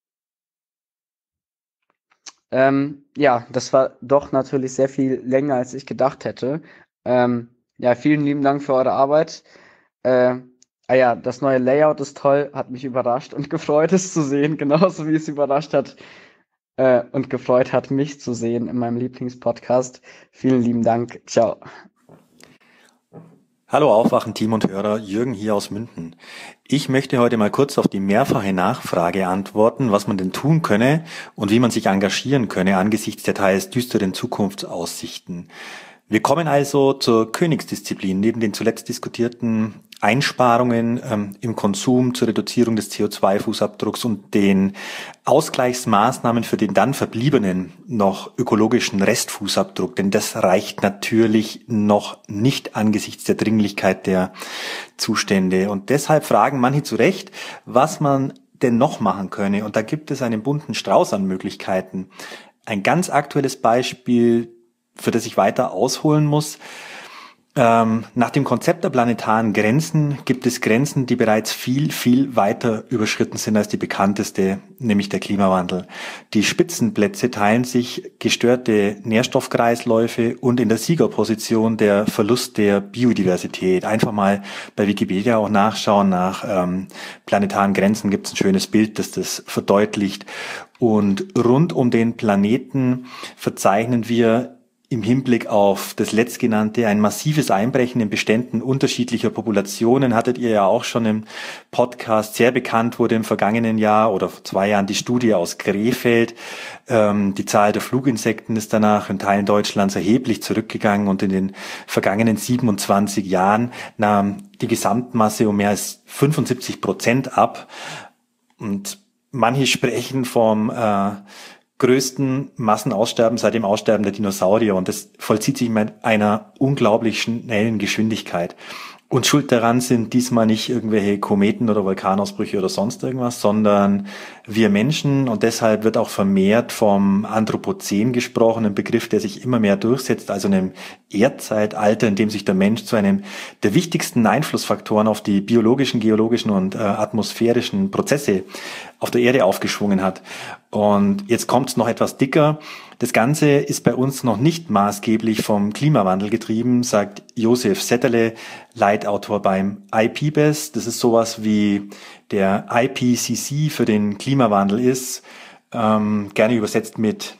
Ja, das war doch natürlich sehr viel länger, als ich gedacht hätte. Ja, vielen lieben Dank für eure Arbeit. Ja, das neue Layout ist toll, hat mich überrascht und gefreut, es zu sehen, genauso wie es überrascht hat und gefreut hat, mich zu sehen in meinem Lieblingspodcast. Vielen lieben Dank. Ciao. Hallo Aufwachen-Team und Hörer, Jürgen hier aus München. Ich möchte heute mal kurz auf die mehrfache Nachfrage antworten, was man denn tun könne und wie man sich engagieren könne angesichts der teils düsteren Zukunftsaussichten. Wir kommen also zur Königsdisziplin. Neben den zuletzt diskutierten Einsparungen im Konsum zur Reduzierung des CO2-Fußabdrucks und den Ausgleichsmaßnahmen für den dann verbliebenen noch ökologischen Restfußabdruck, denn das reicht natürlich noch nicht angesichts der Dringlichkeit der Zustände. Und deshalb fragen manche zu Recht, was man denn noch machen könne. Und da gibt es einen bunten Strauß an Möglichkeiten. Ein ganz aktuelles Beispiel, für das ich weiter ausholen muss. Nach dem Konzept der planetaren Grenzen gibt es Grenzen, die bereits viel, viel weiter überschritten sind als die bekannteste, nämlich der Klimawandel. Die Spitzenplätze teilen sich gestörte Nährstoffkreisläufe und in der Siegerposition der Verlust der Biodiversität. Einfach mal bei Wikipedia auch nachschauen. Nach planetaren Grenzen gibt es ein schönes Bild, das das verdeutlicht. Und rund um den Planeten verzeichnen wir im Hinblick auf das Letztgenannte ein massives Einbrechen in Beständen unterschiedlicher Populationen. Hattet ihr ja auch schon im Podcast. Sehr bekannt wurde im vergangenen Jahr oder vor 2 Jahren die Studie aus Krefeld. Die Zahl der Fluginsekten ist danach in Teilen Deutschlands erheblich zurückgegangen und in den vergangenen 27 Jahren nahm die Gesamtmasse um mehr als 75% ab. Und manche sprechen vom größten Massenaussterben seit dem Aussterben der Dinosaurier, und das vollzieht sich mit einer unglaublich schnellen Geschwindigkeit. Und schuld daran sind diesmal nicht irgendwelche Kometen oder Vulkanausbrüche oder sonst irgendwas, sondern wir Menschen, und deshalb wird auch vermehrt vom Anthropozän gesprochen, ein Begriff, der sich immer mehr durchsetzt, also einem Erdzeitalter, in dem sich der Mensch zu einem der wichtigsten Einflussfaktoren auf die biologischen, geologischen und atmosphärischen Prozesse auf der Erde aufgeschwungen hat. Und jetzt kommt es noch etwas dicker. Das Ganze ist bei uns noch nicht maßgeblich vom Klimawandel getrieben, sagt Josef Setterle, Leitautor beim IPBES. Das ist sowas wie der IPCC für den Klimawandel ist, gerne übersetzt mit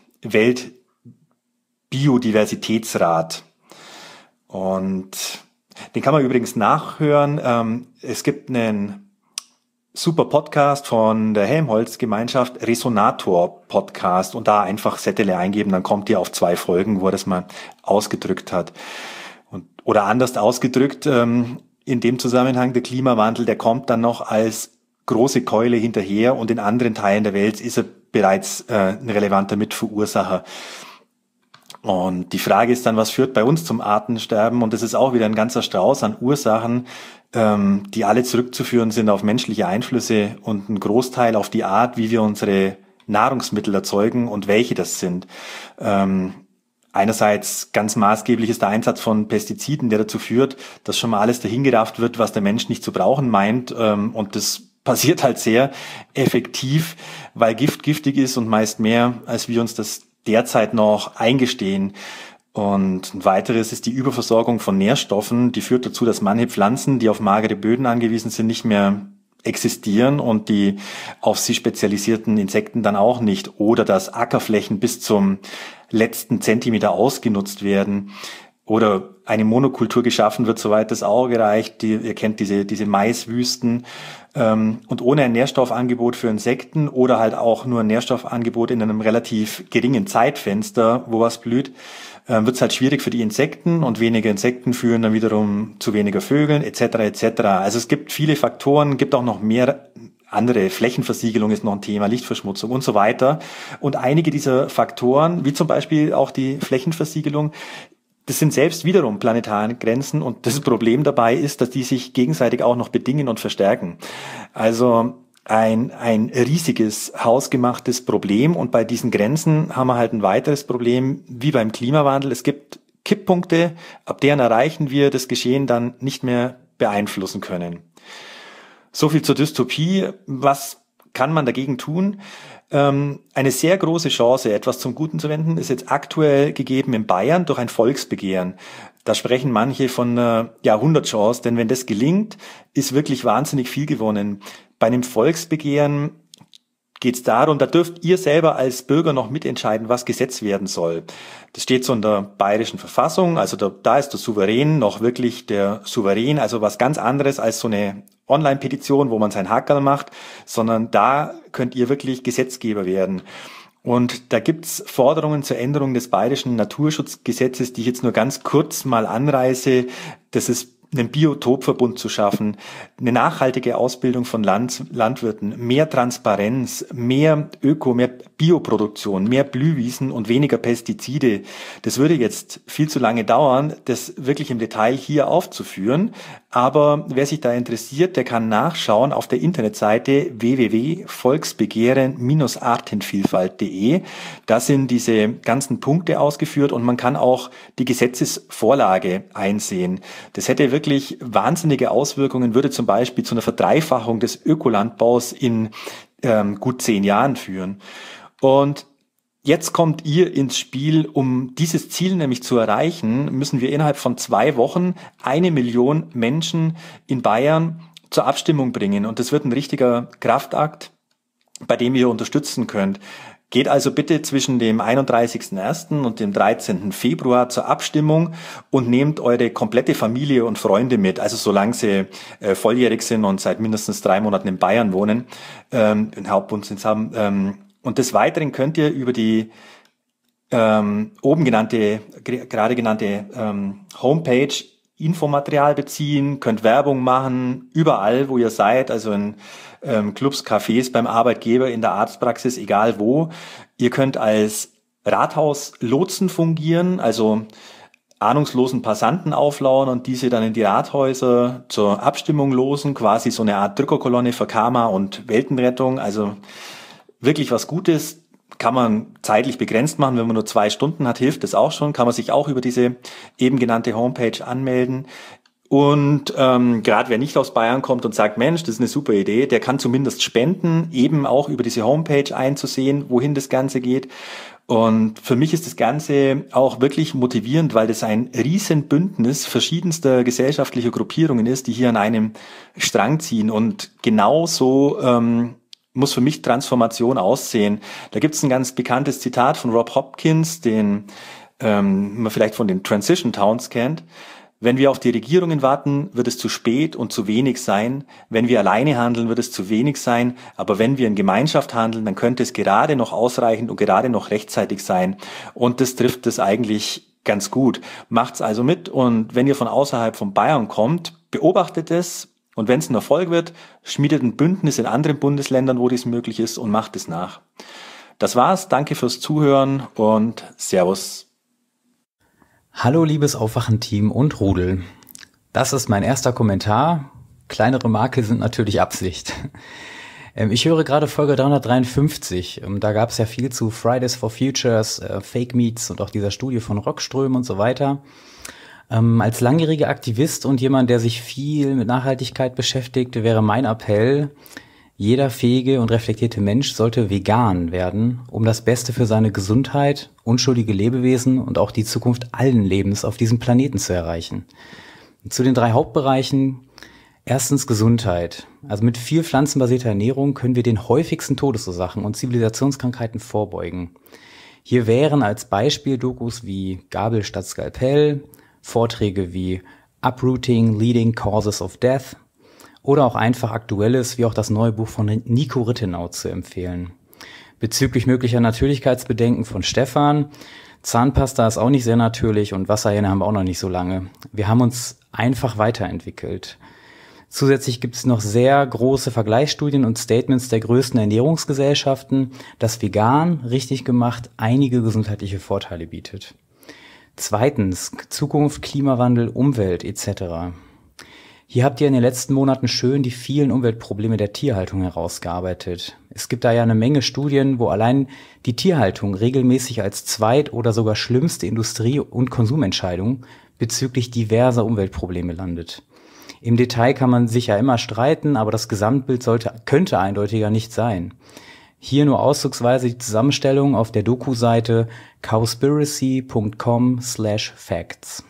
Weltbiodiversitätsrat. Und den kann man übrigens nachhören. Es gibt einen super Podcast von der Helmholtz-Gemeinschaft, Resonator-Podcast, und da einfach Setterle eingeben, dann kommt ihr auf 2 Folgen, wo er das mal ausgedrückt hat. Oder anders ausgedrückt, in dem Zusammenhang, der Klimawandel, der kommt dann noch als große Keule hinterher, und in anderen Teilen der Welt ist er bereits ein relevanter Mitverursacher. Und die Frage ist dann, was führt bei uns zum Artensterben? Und das ist auch wieder ein ganzer Strauß an Ursachen, die alle zurückzuführen sind auf menschliche Einflüsse und ein Großteil auf die Art, wie wir unsere Nahrungsmittel erzeugen und welche das sind. Einerseits ganz maßgeblich ist der Einsatz von Pestiziden, der dazu führt, dass schon mal alles dahingerafft wird, was der Mensch nicht zu brauchen meint, und das passiert halt sehr effektiv, weil Gift giftig ist und meist mehr, als wir uns das derzeit noch eingestehen. Und ein weiteres ist die Überversorgung von Nährstoffen, die führt dazu, dass manche Pflanzen, die auf magere Böden angewiesen sind, nicht mehr existieren und die auf sie spezialisierten Insekten dann auch nicht. Oder dass Ackerflächen bis zum letzten Zentimeter ausgenutzt werden. Oder eine Monokultur geschaffen wird, soweit das Auge reicht. Ihr kennt diese Maiswüsten. Und ohne ein Nährstoffangebot für Insekten oder halt auch nur ein Nährstoffangebot in einem relativ geringen Zeitfenster, wo was blüht, wird es halt schwierig für die Insekten, und weniger Insekten führen dann wiederum zu weniger Vögeln etc. etc. Also es gibt viele Faktoren, gibt auch noch mehr andere. Flächenversiegelung ist noch ein Thema, Lichtverschmutzung und so weiter. Und einige dieser Faktoren, wie zum Beispiel auch die Flächenversiegelung, das sind selbst wiederum planetare Grenzen, und das Problem dabei ist, dass die sich gegenseitig auch noch bedingen und verstärken. Also ein riesiges hausgemachtes Problem, und bei diesen Grenzen haben wir halt ein weiteres Problem wie beim Klimawandel. Es gibt Kipppunkte, ab deren erreichen wir das Geschehen dann nicht mehr beeinflussen können. So viel zur Dystopie. Was kann man dagegen tun? Eine sehr große Chance, etwas zum Guten zu wenden, ist jetzt aktuell gegeben in Bayern durch ein Volksbegehren. Da sprechen manche von einer Jahrhundertchance, denn wenn das gelingt, ist wirklich wahnsinnig viel gewonnen. Bei einem Volksbegehren geht es darum, da dürft ihr selber als Bürger noch mitentscheiden, was gesetzt werden soll. Das steht so in der bayerischen Verfassung, also da ist der Souverän noch wirklich der Souverän, also was ganz anderes als so eine Online-Petition, wo man sein Hackerl macht, sondern da könnt ihr wirklich Gesetzgeber werden. Und da gibt's Forderungen zur Änderung des bayerischen Naturschutzgesetzes, die ich jetzt nur ganz kurz mal anreiße. Das ist einen Biotopverbund zu schaffen, eine nachhaltige Ausbildung von Landwirten, mehr Transparenz, mehr mehr Bioproduktion, mehr Blühwiesen und weniger Pestizide. Das würde jetzt viel zu lange dauern, das wirklich im Detail hier aufzuführen. Aber wer sich da interessiert, der kann nachschauen auf der Internetseite www.volksbegehren-artenvielfalt.de. Da sind diese ganzen Punkte ausgeführt, und man kann auch die Gesetzesvorlage einsehen. Das hätte wirklich wahnsinnige Auswirkungen, würde zum Beispiel zu einer Verdreifachung des Ökolandbaus in gut 10 Jahren führen. Und jetzt kommt ihr ins Spiel. Um dieses Ziel nämlich zu erreichen, müssen wir innerhalb von 2 Wochen 1 Million Menschen in Bayern zur Abstimmung bringen. Und das wird ein richtiger Kraftakt, bei dem ihr unterstützen könnt. Geht also bitte zwischen dem 31.01. und dem 13. Februar zur Abstimmung und nehmt eure komplette Familie und Freunde mit, also solange sie volljährig sind und seit mindestens 3 Monaten in Bayern wohnen, den Hauptwohnsitz haben. Und des Weiteren könnt ihr über die gerade genannte Homepage Infomaterial beziehen, könnt Werbung machen, überall, wo ihr seid, also in Clubs, Cafés, beim Arbeitgeber, in der Arztpraxis, egal wo. Ihr könnt als Rathauslotsen fungieren, also ahnungslosen Passanten auflauern und diese dann in die Rathäuser zur Abstimmung losen, quasi so eine Art Drückerkolonne für Karma und Weltenrettung, also wirklich was Gutes. Kann man zeitlich begrenzt machen, wenn man nur 2 Stunden hat, hilft das auch schon, kann man sich auch über diese eben genannte Homepage anmelden. Und gerade wer nicht aus Bayern kommt und sagt, Mensch, das ist eine super Idee, der kann zumindest spenden, eben auch über diese Homepage einzusehen, wohin das Ganze geht. Und für mich ist das Ganze auch wirklich motivierend, weil das ein Riesenbündnis verschiedenster gesellschaftlicher Gruppierungen ist, die hier an einem Strang ziehen. Und genauso muss für mich Transformation aussehen. Da gibt es ein ganz bekanntes Zitat von Rob Hopkins, den man vielleicht von den Transition Towns kennt. Wenn wir auf die Regierungen warten, wird es zu spät und zu wenig sein. Wenn wir alleine handeln, wird es zu wenig sein. Aber wenn wir in Gemeinschaft handeln, dann könnte es gerade noch ausreichend und gerade noch rechtzeitig sein. Und das trifft es eigentlich ganz gut. Macht's also mit. Und wenn ihr von außerhalb von Bayern kommt, beobachtet es. Und wenn es ein Erfolg wird, schmiedet ein Bündnis in anderen Bundesländern, wo dies möglich ist, und macht es nach. Das war's. Danke fürs Zuhören und Servus. Hallo liebes Aufwachen-Team und Rudel. Das ist mein erster Kommentar. Kleinere Makel sind natürlich Absicht. Ich höre gerade Folge 353. Da gab es ja viel zu Fridays for Futures, Fake Meets und auch dieser Studie von Rockström und so weiter. Als langjähriger Aktivist und jemand, der sich viel mit Nachhaltigkeit beschäftigt, wäre mein Appell, Jeder fähige und reflektierte Mensch sollte vegan werden, um das Beste für seine Gesundheit, unschuldige Lebewesen und auch die Zukunft allen Lebens auf diesem Planeten zu erreichen. Zu den 3 Hauptbereichen. Erstens Gesundheit. Also mit viel pflanzenbasierter Ernährung können wir den häufigsten Todesursachen und Zivilisationskrankheiten vorbeugen. Hier wären als Beispiel Dokus wie Gabel statt Skalpell, Vorträge wie Uprooting Leading Causes of Death oder auch einfach Aktuelles wie auch das neue Buch von Nico Rittenau zu empfehlen. Bezüglich möglicher Natürlichkeitsbedenken von Stefan: Zahnpasta ist auch nicht sehr natürlich und Wasserhähne haben wir auch noch nicht so lange. Wir haben uns einfach weiterentwickelt. Zusätzlich gibt es noch sehr große Vergleichsstudien und Statements der größten Ernährungsgesellschaften, dass vegan, richtig gemacht, einige gesundheitliche Vorteile bietet. Zweitens, Zukunft, Klimawandel, Umwelt etc. Hier habt ihr in den letzten Monaten schön die vielen Umweltprobleme der Tierhaltung herausgearbeitet. Es gibt da ja eine Menge Studien, wo allein die Tierhaltung regelmäßig als zweit- oder sogar schlimmste Industrie- und Konsumentscheidung bezüglich diverser Umweltprobleme landet. Im Detail kann man sich ja immer streiten, aber das Gesamtbild könnte eindeutiger nicht sein. Hier nur auszugsweise die Zusammenstellung auf der Doku-Seite cowspiracy.com/facts.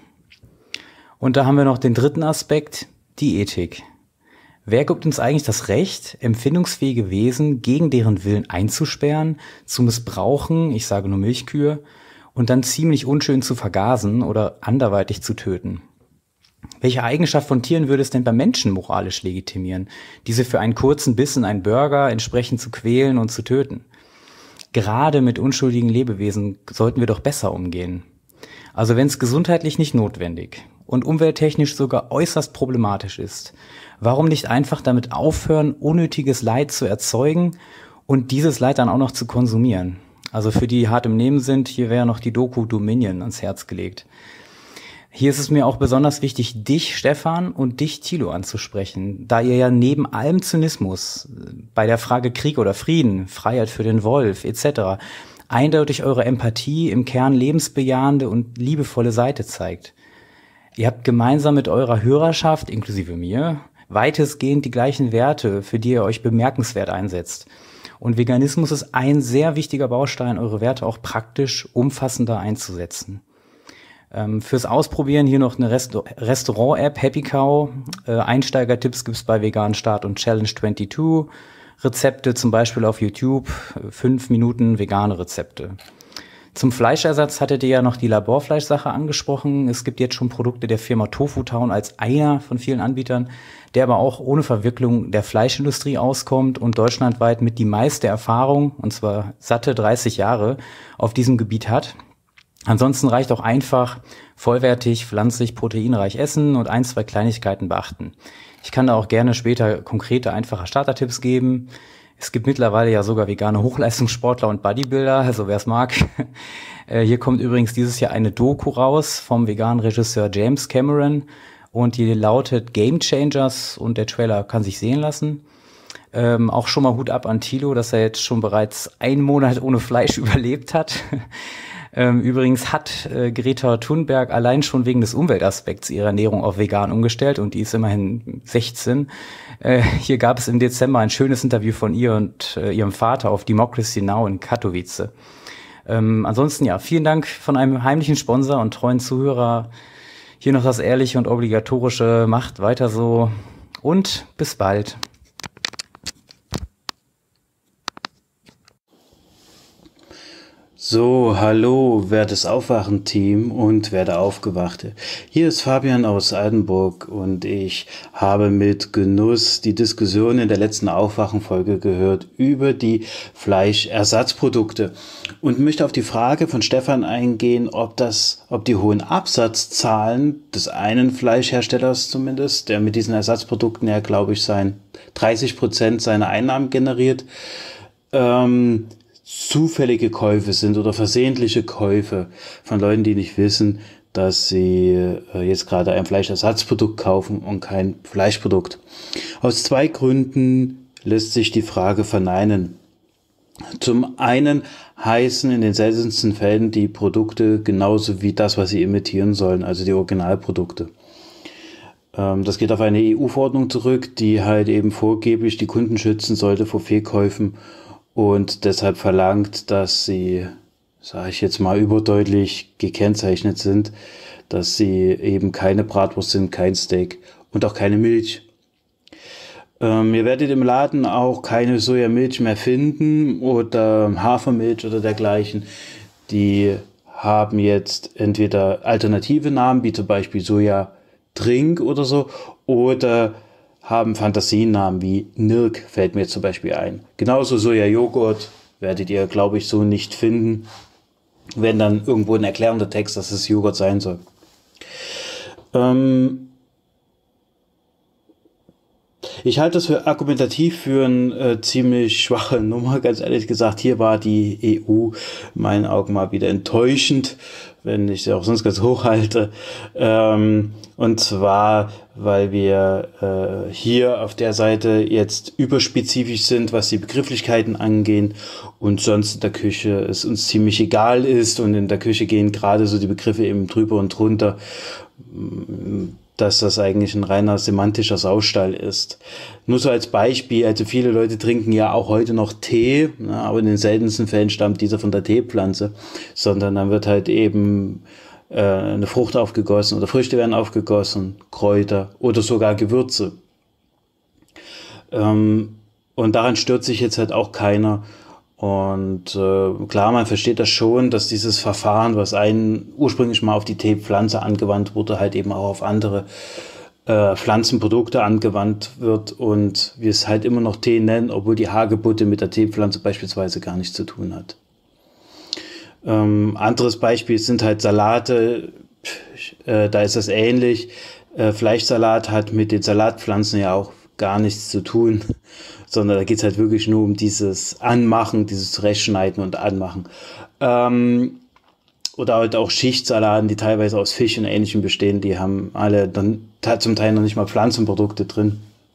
Und da haben wir noch den dritten Aspekt, die Ethik. Wer gibt uns eigentlich das Recht, empfindungsfähige Wesen gegen deren Willen einzusperren, zu missbrauchen, ich sage nur Milchkühe, und dann ziemlich unschön zu vergasen oder anderweitig zu töten? Welche Eigenschaft von Tieren würde es denn bei Menschen moralisch legitimieren, diese für einen kurzen Biss in einen Burger entsprechend zu quälen und zu töten? Gerade mit unschuldigen Lebewesen sollten wir doch besser umgehen. Also wenn es gesundheitlich nicht notwendig und umwelttechnisch sogar äußerst problematisch ist, warum nicht einfach damit aufhören, unnötiges Leid zu erzeugen und dieses Leid dann auch noch zu konsumieren? Also für die hart im Nehmen sind, hier wäre noch die Doku Dominion ans Herz gelegt. Hier ist es mir auch besonders wichtig, dich, Stefan, und dich, Thilo, anzusprechen, da ihr ja neben allem Zynismus bei der Frage Krieg oder Frieden, Freiheit für den Wolf etc. eindeutig eure Empathie im Kern lebensbejahende und liebevolle Seite zeigt. Ihr habt gemeinsam mit eurer Hörerschaft, inklusive mir, weitestgehend die gleichen Werte, für die ihr euch bemerkenswert einsetzt. Und Veganismus ist ein sehr wichtiger Baustein, eure Werte auch praktisch umfassender einzusetzen. Fürs Ausprobieren hier noch eine Restaurant-App, Happy Cow. Einsteigertipps gibt's bei Vegan Start und Challenge 22. Rezepte zum Beispiel auf YouTube, 5 Minuten vegane Rezepte. Zum Fleischersatz hattet ihr ja noch die Laborfleischsache angesprochen. Es gibt jetzt schon Produkte der Firma Tofu Town als einer von vielen Anbietern, der aber auch ohne Verwicklung der Fleischindustrie auskommt und deutschlandweit mit die meiste Erfahrung, und zwar satte 30 Jahre, auf diesem Gebiet hat. Ansonsten reicht auch einfach vollwertig, pflanzlich, proteinreich essen und 1, 2 Kleinigkeiten beachten. Ich kann da auch gerne später konkrete, einfache Startertipps geben. Es gibt mittlerweile ja sogar vegane Hochleistungssportler und Bodybuilder, also wer es mag. Hier kommt übrigens dieses Jahr eine Doku raus vom veganen Regisseur James Cameron und die lautet Game Changers und der Trailer kann sich sehen lassen. Auch schon mal Hut ab an Thilo, dass er jetzt schon bereits 1 Monat ohne Fleisch überlebt hat. Übrigens hat Greta Thunberg allein schon wegen des Umweltaspekts ihre Ernährung auf vegan umgestellt und die ist immerhin 16. Hier gab es im Dezember ein schönes Interview von ihr und ihrem Vater auf Democracy Now! In Katowice. Ansonsten ja, vielen Dank von einem heimlichen Sponsor und treuen Zuhörer. Hier noch das Ehrliche und Obligatorische, macht weiter so und bis bald. So, hallo, wertes Aufwachen-Team und werte Aufgewachte. Hier ist Fabian aus Altenburg und ich habe mit Genuss die Diskussion in der letzten Aufwachen-Folge gehört über die Fleischersatzprodukte und möchte auf die Frage von Stefan eingehen, ob die hohen Absatzzahlen des einen Fleischherstellers zumindest, der mit diesen Ersatzprodukten ja, glaube ich, 30% seiner Einnahmen generiert, zufällige Käufe sind oder versehentliche Käufe von Leuten, die nicht wissen, dass sie jetzt gerade ein Fleischersatzprodukt kaufen und kein Fleischprodukt. Aus 2 Gründen lässt sich die Frage verneinen. Zum einen heißen in den seltensten Fällen die Produkte genauso wie das, was sie imitieren sollen, also die Originalprodukte. Das geht auf eine EU-Verordnung zurück, die halt eben vorgeblich die Kunden schützen sollte vor Fehlkäufen und deshalb verlangt, dass sie, sage ich jetzt mal, überdeutlich gekennzeichnet sind, dass sie eben keine Bratwurst sind, kein Steak und auch keine Milch. Ihr werdet im Laden auch keine Sojamilch mehr finden oder Hafermilch oder dergleichen. Die haben jetzt entweder alternative Namen, wie zum Beispiel Soja-Trink oder so, oder haben Fantasienamen wie Nirk, fällt mir zum Beispiel ein. Genauso Soja-Joghurt werdet ihr, glaube ich, so nicht finden, wenn dann irgendwo ein erklärender Text, dass es Joghurt sein soll. Ich halte das für argumentativ für eine ziemlich schwache Nummer, ganz ehrlich gesagt. Hier war die EU in meinen Augen mal wieder enttäuschend, wenn ich sie auch sonst ganz hoch halte. Und zwar, weil wir hier auf der Seite jetzt überspezifisch sind, was die Begrifflichkeiten angehen und sonst in der Küche es uns ziemlich egal ist und in der Küche gehen gerade so die Begriffe eben drüber und drunter, dass das eigentlich ein reiner semantischer Saustall ist. Nur so als Beispiel, also viele Leute trinken ja auch heute noch Tee, aber in den seltensten Fällen stammt dieser von der Teepflanze, sondern dann wird halt eben eine Frucht aufgegossen oder Früchte werden aufgegossen, Kräuter oder sogar Gewürze. Und daran stört sich jetzt halt auch keiner. Und klar, man versteht das schon, dass dieses Verfahren, was ursprünglich mal auf die Teepflanze angewandt wurde, halt eben auch auf andere Pflanzenprodukte angewandt wird und wir es halt immer noch Tee nennen, obwohl die Hagebutte mit der Teepflanze beispielsweise gar nichts zu tun hat. Anderes Beispiel sind halt Salate, da ist das ähnlich. Fleischsalat hat mit den Salatpflanzen ja auch gar nichts zu tun, sondern da geht es halt wirklich nur um dieses Anmachen, dieses Zurechtschneiden und Anmachen. Oder halt auch Schichtsalaten, die teilweise aus Fisch und Ähnlichem bestehen, die haben alle dann zum Teil noch nicht mal Pflanzenprodukte drin.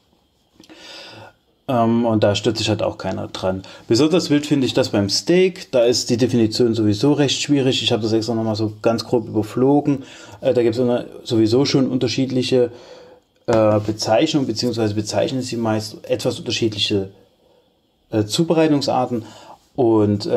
Und da stört sich halt auch keiner dran. Besonders wild finde ich das beim Steak. Da ist die Definition sowieso recht schwierig. Ich habe das extra nochmal so ganz grob überflogen. Da gibt es sowieso schon unterschiedliche Bezeichnungen, beziehungsweise bezeichnen sie meist etwas unterschiedliche Zubereitungsarten. Und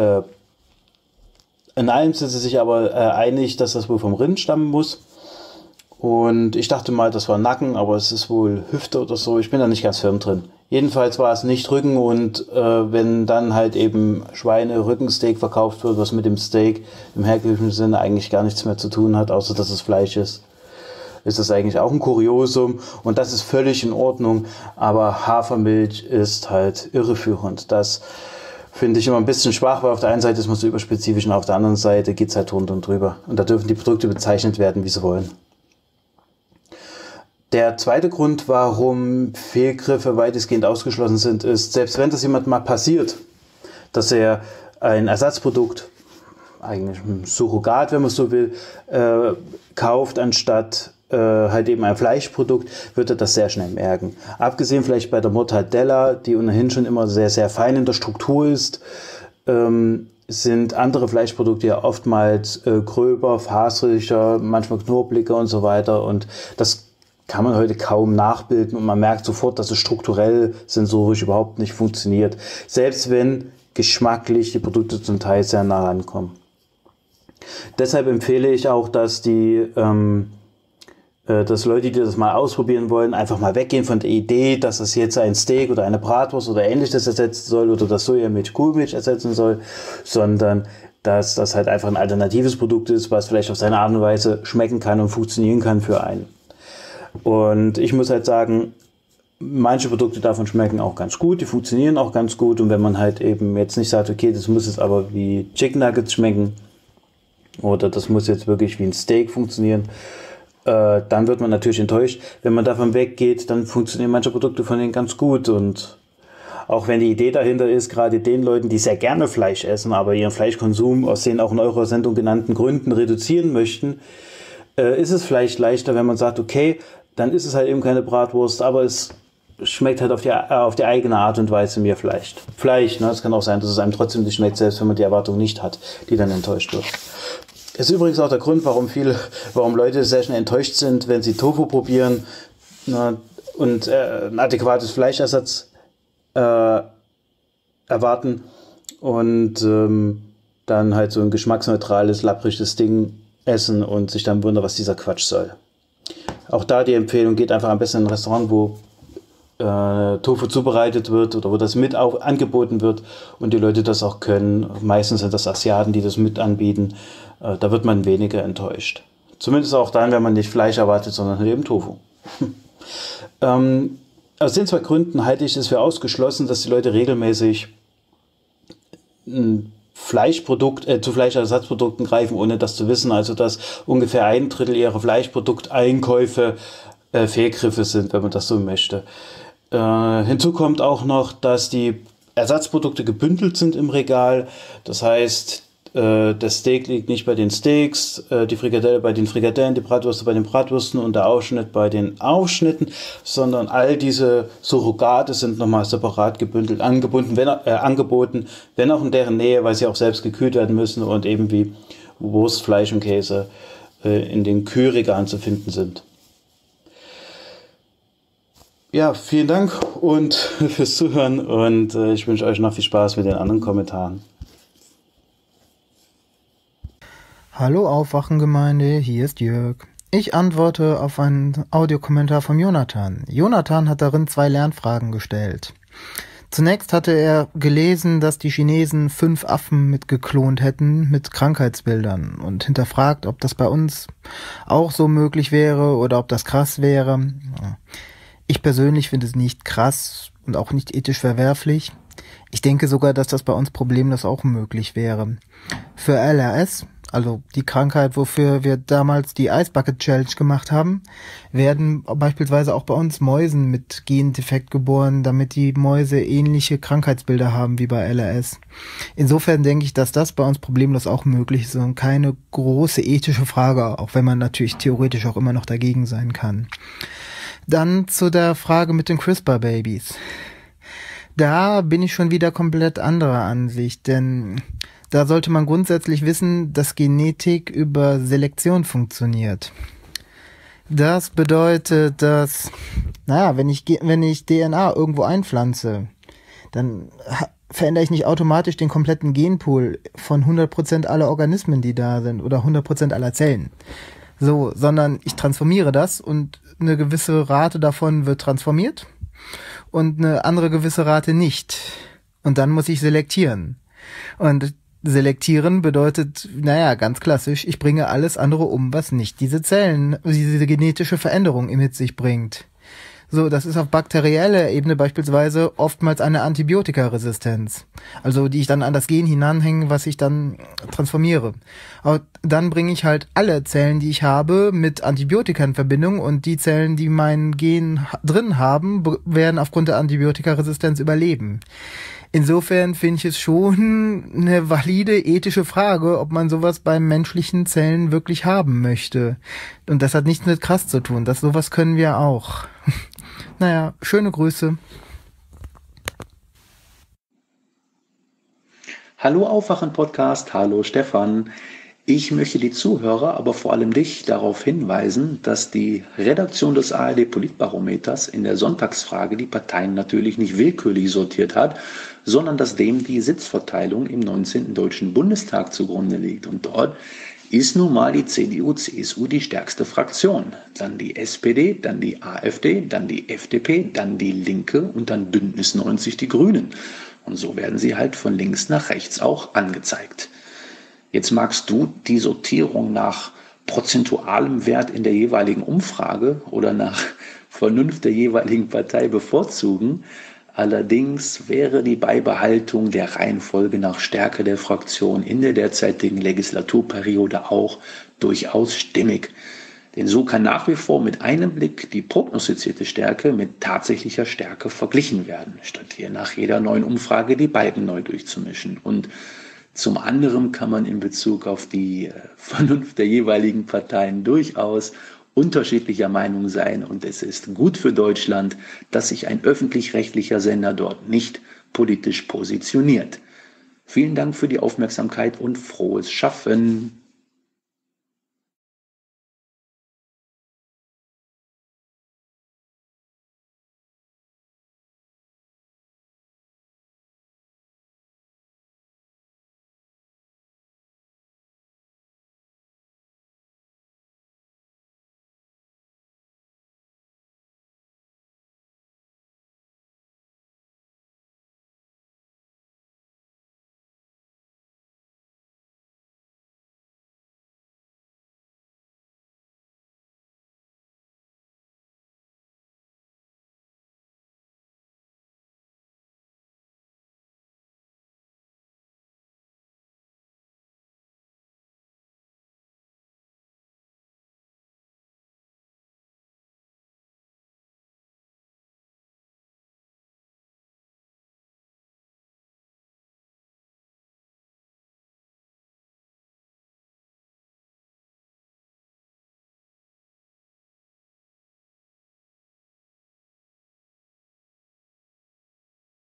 in allem sind sie sich aber einig, dass das wohl vom Rind stammen muss. Und ich dachte mal, das war Nacken, aber es ist wohl Hüfte oder so. Ich bin da nicht ganz firm drin. Jedenfalls war es nicht Rücken und wenn dann halt eben Schweine-Rückensteak verkauft wird, was mit dem Steak im herkömmlichen Sinne eigentlich gar nichts mehr zu tun hat, außer dass es Fleisch ist, ist das eigentlich auch ein Kuriosum und das ist völlig in Ordnung, aber Hafermilch ist halt irreführend. Das finde ich immer ein bisschen schwach, weil auf der einen Seite ist man so überspezifisch und auf der anderen Seite geht es halt drunter und drüber. Und da dürfen die Produkte bezeichnet werden, wie sie wollen. Der zweite Grund, warum Fehlgriffe weitestgehend ausgeschlossen sind, ist, selbst wenn das jemand mal passiert, dass er ein Ersatzprodukt, eigentlich ein Surrogat, wenn man so will, kauft, anstatt halt eben ein Fleischprodukt, wird er das sehr schnell merken. Abgesehen vielleicht bei der Mortadella, die ohnehin schon immer sehr, sehr fein in der Struktur ist, sind andere Fleischprodukte ja oftmals gröber, faseriger, manchmal knorpeliger und so weiter und das kann man heute kaum nachbilden und man merkt sofort, dass es strukturell sensorisch überhaupt nicht funktioniert. Selbst wenn geschmacklich die Produkte zum Teil sehr nah rankommen. Deshalb empfehle ich auch, dass dass Leute, die das mal ausprobieren wollen, einfach mal weggehen von der Idee, dass es jetzt ein Steak oder eine Bratwurst oder Ähnliches ersetzen soll oder das Sojamilch Kuhmilch ersetzen soll, sondern dass das halt einfach ein alternatives Produkt ist, was vielleicht auf seine Art und Weise schmecken kann und funktionieren kann für einen. Und ich muss halt sagen, manche Produkte davon schmecken auch ganz gut, die funktionieren auch ganz gut und wenn man halt eben jetzt nicht sagt, okay, das muss jetzt aber wie Chicken Nuggets schmecken oder das muss jetzt wirklich wie ein Steak funktionieren, dann wird man natürlich enttäuscht. Wenn man davon weggeht, dann funktionieren manche Produkte von denen ganz gut und auch wenn die Idee dahinter ist, gerade den Leuten, die sehr gerne Fleisch essen, aber ihren Fleischkonsum aus den auch in eurer Sendung genannten Gründen reduzieren möchten, ist es vielleicht leichter, wenn man sagt, okay, dann ist es halt eben keine Bratwurst, aber es schmeckt halt auf die eigene Art und Weise mir vielleicht. Vielleicht, ne? Es kann auch sein, dass es einem trotzdem nicht schmeckt, selbst wenn man die Erwartung nicht hat, die dann enttäuscht wird. Ist übrigens auch der Grund, warum Leute sehr schnell enttäuscht sind, wenn sie Tofu probieren. und ein adäquates Fleischersatz erwarten und dann halt so ein geschmacksneutrales, lappriges Ding essen und sich dann wundern, was dieser Quatsch soll. Auch da die Empfehlung, geht einfach am besten in ein Restaurant, wo Tofu zubereitet wird oder wo das mit angeboten wird und die Leute das auch können. Meistens sind das Asiaten, die das mit anbieten. Da wird man weniger enttäuscht. Zumindest auch dann, wenn man nicht Fleisch erwartet, sondern eben Tofu. Aus den 2 Gründen halte ich es für ausgeschlossen, dass die Leute regelmäßig zu Fleischersatzprodukten greifen, ohne das zu wissen. Also dass ungefähr 1/3 ihrer Fleischprodukteinkäufe Fehlgriffe sind, wenn man das so möchte. Hinzu kommt auch noch, dass die Ersatzprodukte gebündelt sind im Regal. Das heißt, das Steak liegt nicht bei den Steaks, die Frikadelle bei den Frikadellen, die Bratwürste bei den Bratwürsten und der Aufschnitt bei den Aufschnitten, sondern all diese Surrogate sind nochmal separat gebündelt, angeboten, wenn auch in deren Nähe, weil sie auch selbst gekühlt werden müssen und eben wie Wurst, Fleisch und Käse in den Kühlregalen zu finden sind. Ja, vielen Dank und fürs Zuhören und ich wünsche euch noch viel Spaß mit den anderen Kommentaren. Hallo Aufwachengemeinde, hier ist Jörg. Ich antworte auf einen Audiokommentar von Jonathan. Jonathan hat darin 2 Lernfragen gestellt. Zunächst hatte er gelesen, dass die Chinesen 5 Affen mitgeklont hätten mit Krankheitsbildern und hinterfragt, ob das bei uns auch so möglich wäre oder ob das krass wäre. Ich persönlich finde es nicht krass und auch nicht ethisch verwerflich. Ich denke sogar, dass das bei uns problemlos auch möglich wäre. Für LRS, also die Krankheit, wofür wir damals die Ice Bucket Challenge gemacht haben, werden beispielsweise auch bei uns Mäusen mit Gendefekt geboren, damit die Mäuse ähnliche Krankheitsbilder haben wie bei LRS. Insofern denke ich, dass das bei uns problemlos auch möglich ist und keine große ethische Frage, auch wenn man natürlich theoretisch auch immer noch dagegen sein kann. Dann zu der Frage mit den CRISPR-Babys. Da bin ich schon wieder komplett anderer Ansicht, denn da sollte man grundsätzlich wissen, dass Genetik über Selektion funktioniert. Das bedeutet, dass, wenn ich DNA irgendwo einpflanze, dann verändere ich nicht automatisch den kompletten Genpool von 100% aller Organismen, die da sind, oder 100% aller Zellen. So, sondern ich transformiere das und eine gewisse Rate davon wird transformiert und eine andere gewisse Rate nicht. Und dann muss ich selektieren. Und selektieren bedeutet, ganz klassisch, ich bringe alles andere um, was nicht diese genetische Veränderung mit sich bringt. So, das ist auf bakterieller Ebene beispielsweise oftmals eine Antibiotikaresistenz. Also, die ich dann an das Gen hinanhänge, was ich dann transformiere. Aber dann bringe ich halt alle Zellen, die ich habe, mit Antibiotika in Verbindung und die Zellen, die mein Gen drin haben, werden aufgrund der Antibiotikaresistenz überleben. Insofern finde ich es schon eine valide ethische Frage, ob man sowas bei menschlichen Zellen wirklich haben möchte. Und das hat nichts mit krass zu tun. Sowas können wir auch. Schöne Grüße. Hallo Aufwachen-Podcast, hallo Stefan. Ich möchte die Zuhörer, aber vor allem dich darauf hinweisen, dass die Redaktion des ARD-Politbarometers in der Sonntagsfrage die Parteien natürlich nicht willkürlich sortiert hat, sondern dass dem die Sitzverteilung im 19. Deutschen Bundestag zugrunde liegt. Und dort ist nun mal die CDU-CSU die stärkste Fraktion. Dann die SPD, dann die AfD, dann die FDP, dann die Linke und dann Bündnis 90 die Grünen. Und so werden sie halt von links nach rechts auch angezeigt. Jetzt magst du die Sortierung nach prozentualem Wert in der jeweiligen Umfrage oder nach Vernunft der jeweiligen Partei bevorzugen. Allerdings wäre die Beibehaltung der Reihenfolge nach Stärke der Fraktion in der derzeitigen Legislaturperiode auch durchaus stimmig. Denn so kann nach wie vor mit einem Blick die prognostizierte Stärke mit tatsächlicher Stärke verglichen werden, statt hier nach jeder neuen Umfrage die Balken neu durchzumischen. Und zum anderen kann man in Bezug auf die Vernunft der jeweiligen Parteien durchaus unterschiedlicher Meinung sein. Und es ist gut für Deutschland, dass sich ein öffentlich-rechtlicher Sender dort nicht politisch positioniert. Vielen Dank für die Aufmerksamkeit und frohes Schaffen.